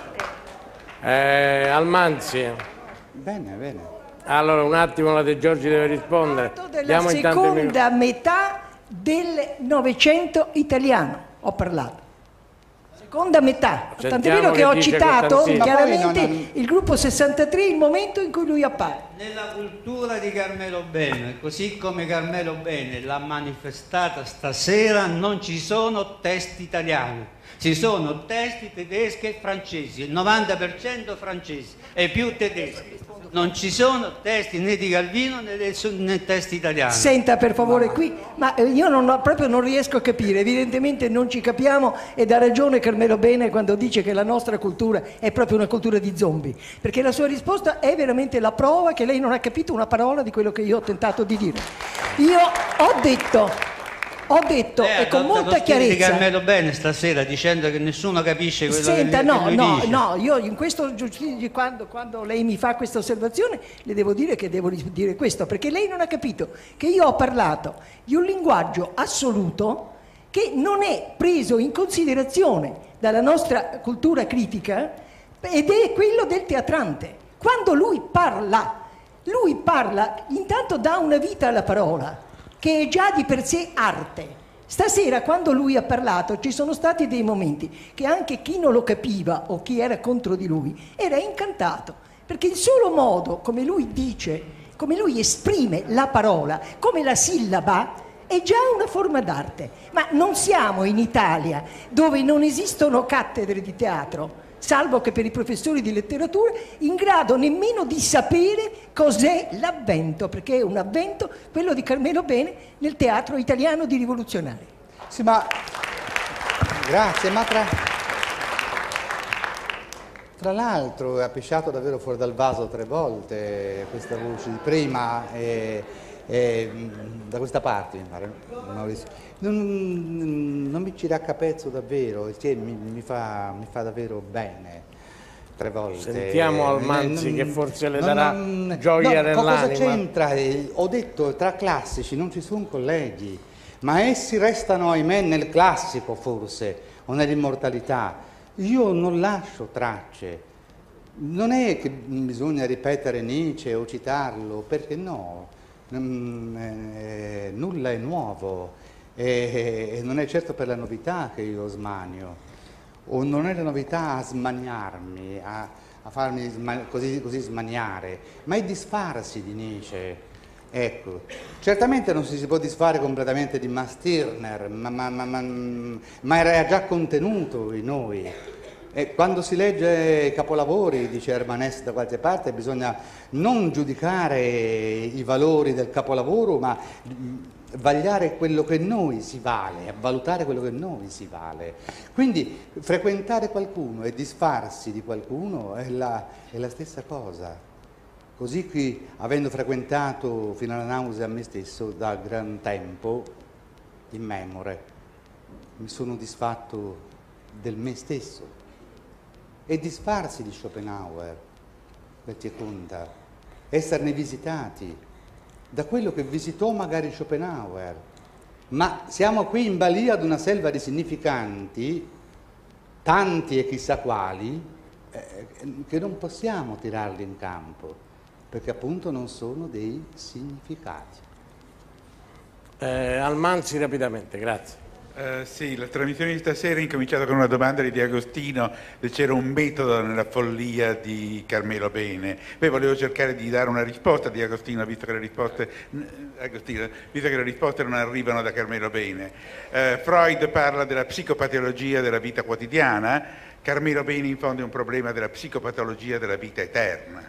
dette. Almanzi. Bene. Allora, un attimo, la De Giorgi deve rispondere. Della seconda metà del Novecento italiano ho parlato. Seconda metà, tant'è vero che ho citato chiaramente il gruppo 63, il momento in cui lui appare. Nella cultura di Carmelo Bene, così come Carmelo Bene l'ha manifestata stasera, non ci sono testi italiani, ci sono testi tedeschi e francesi, il 90% francesi e più tedeschi. Non ci sono testi né di Calvino né testi italiani. Senta per favore qui, ma io proprio non riesco a capire, evidentemente non ci capiamo, ed ha ragione Carmelo Bene quando dice che la nostra cultura è proprio una cultura di zombie, perché la sua risposta è veramente la prova che lei non ha capito una parola di quello che io ho tentato di dire. Io ho detto e con molta chiarezza. Di Carmelo Bene stasera dicendo che nessuno capisce quello che lui dice. No, io in questo quando lei mi fa questa osservazione le devo dire che devo dire questo, perché lei non ha capito che io ho parlato di un linguaggio assoluto che non è preso in considerazione dalla nostra cultura critica ed è quello del teatrante. Quando lui parla intanto dà una vita alla parola, che è già di per sé arte. Stasera quando lui ha parlato ci sono stati dei momenti che anche chi non lo capiva o chi era contro di lui era incantato, perché il solo modo come lui dice, come lui esprime la parola, come la sillaba, è già una forma d'arte. Ma non siamo in Italia, dove non esistono cattedre di teatro, salvo che per i professori di letteratura, in grado nemmeno di sapere cos'è l'avvento, perché è un avvento, quello di Carmelo Bene, nel teatro italiano di rivoluzionari. Sì, ma grazie, ma tra l'altro ha pisciato davvero fuori dal vaso 3 volte questa voce di prima, da questa parte mi pare, Maurizio. Non mi ci raccapezzo davvero, cioè, mi fa davvero bene 3 volte. Sentiamo Almanzi che forse le darà gioia nell'anima. Cosa c'entra? Ho detto tra classici non ci sono colleghi, ma essi restano, ahimè, nel classico forse, o nell'immortalità. Io non lascio tracce. Non è che bisogna ripetere Nietzsche o citarlo, perché no, nulla è nuovo. E non è certo per la novità che io smanio, o non è la novità a smaniarmi, a farmi così ma è disfarsi di Nietzsche. Ecco, certamente non si può disfare completamente di Max Stirner, ma era già contenuto in noi. quando si legge capolavori, dice Hermanès da qualche parte, bisogna non giudicare i valori del capolavoro, ma vagliare quello che noi si vale, valutare quello che noi si vale. Quindi frequentare qualcuno e disfarsi di qualcuno è la stessa cosa. Così qui, avendo frequentato fino alla nausea me stesso da gran tempo, in memore, mi sono disfatto del me stesso. E disfarsi di Schopenhauer, perché conta, esserne visitati da quello che visitò magari Schopenhauer. Ma siamo qui in balia ad una selva di significanti, tanti e chissà quali, che non possiamo tirarli in campo, perché appunto non sono dei significati. Almanzi rapidamente, grazie. Sì, la trasmissione di stasera è incominciata con una domanda di Agostino se c'era un metodo nella follia di Carmelo Bene. Beh, volevo cercare di dare una risposta di Agostino, visto che le risposte non arrivano da Carmelo Bene. Freud parla della psicopatologia della vita quotidiana, Carmelo Bene in fondo è un problema della psicopatologia della vita eterna.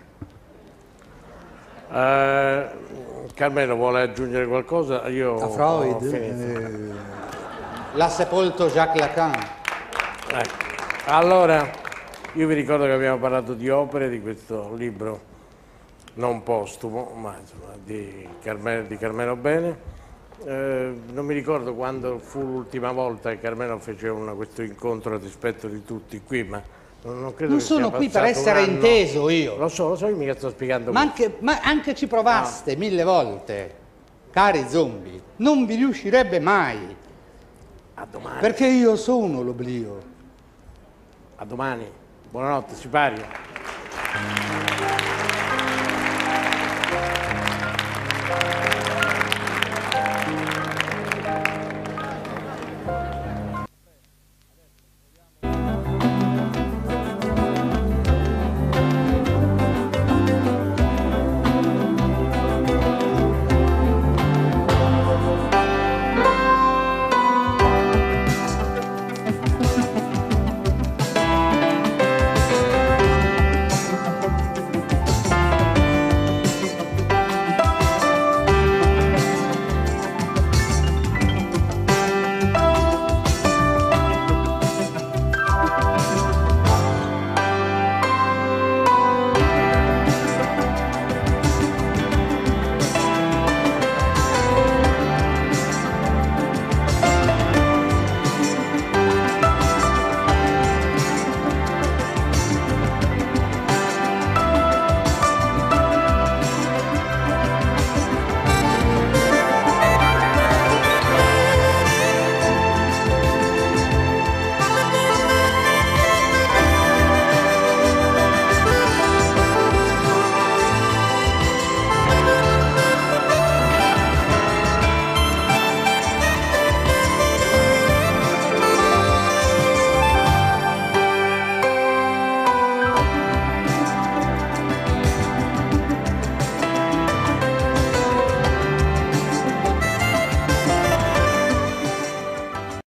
Carmelo vuole aggiungere qualcosa? Io a Freud l'ha sepolto Jacques Lacan. Allora, io vi ricordo che abbiamo parlato di opere di questo libro non postumo, ma insomma, di Carmelo Bene. Non mi ricordo quando fu l'ultima volta che Carmelo fece questo incontro a dispetto di tutti qui, ma non credo non sono qui per essere inteso io. Lo so, io mica sto spiegando. Ma anche ci provaste 1000 volte, cari zombie, non vi riuscirebbe mai. A domani. Perché io sono l'oblio. A domani. Buonanotte, sipario.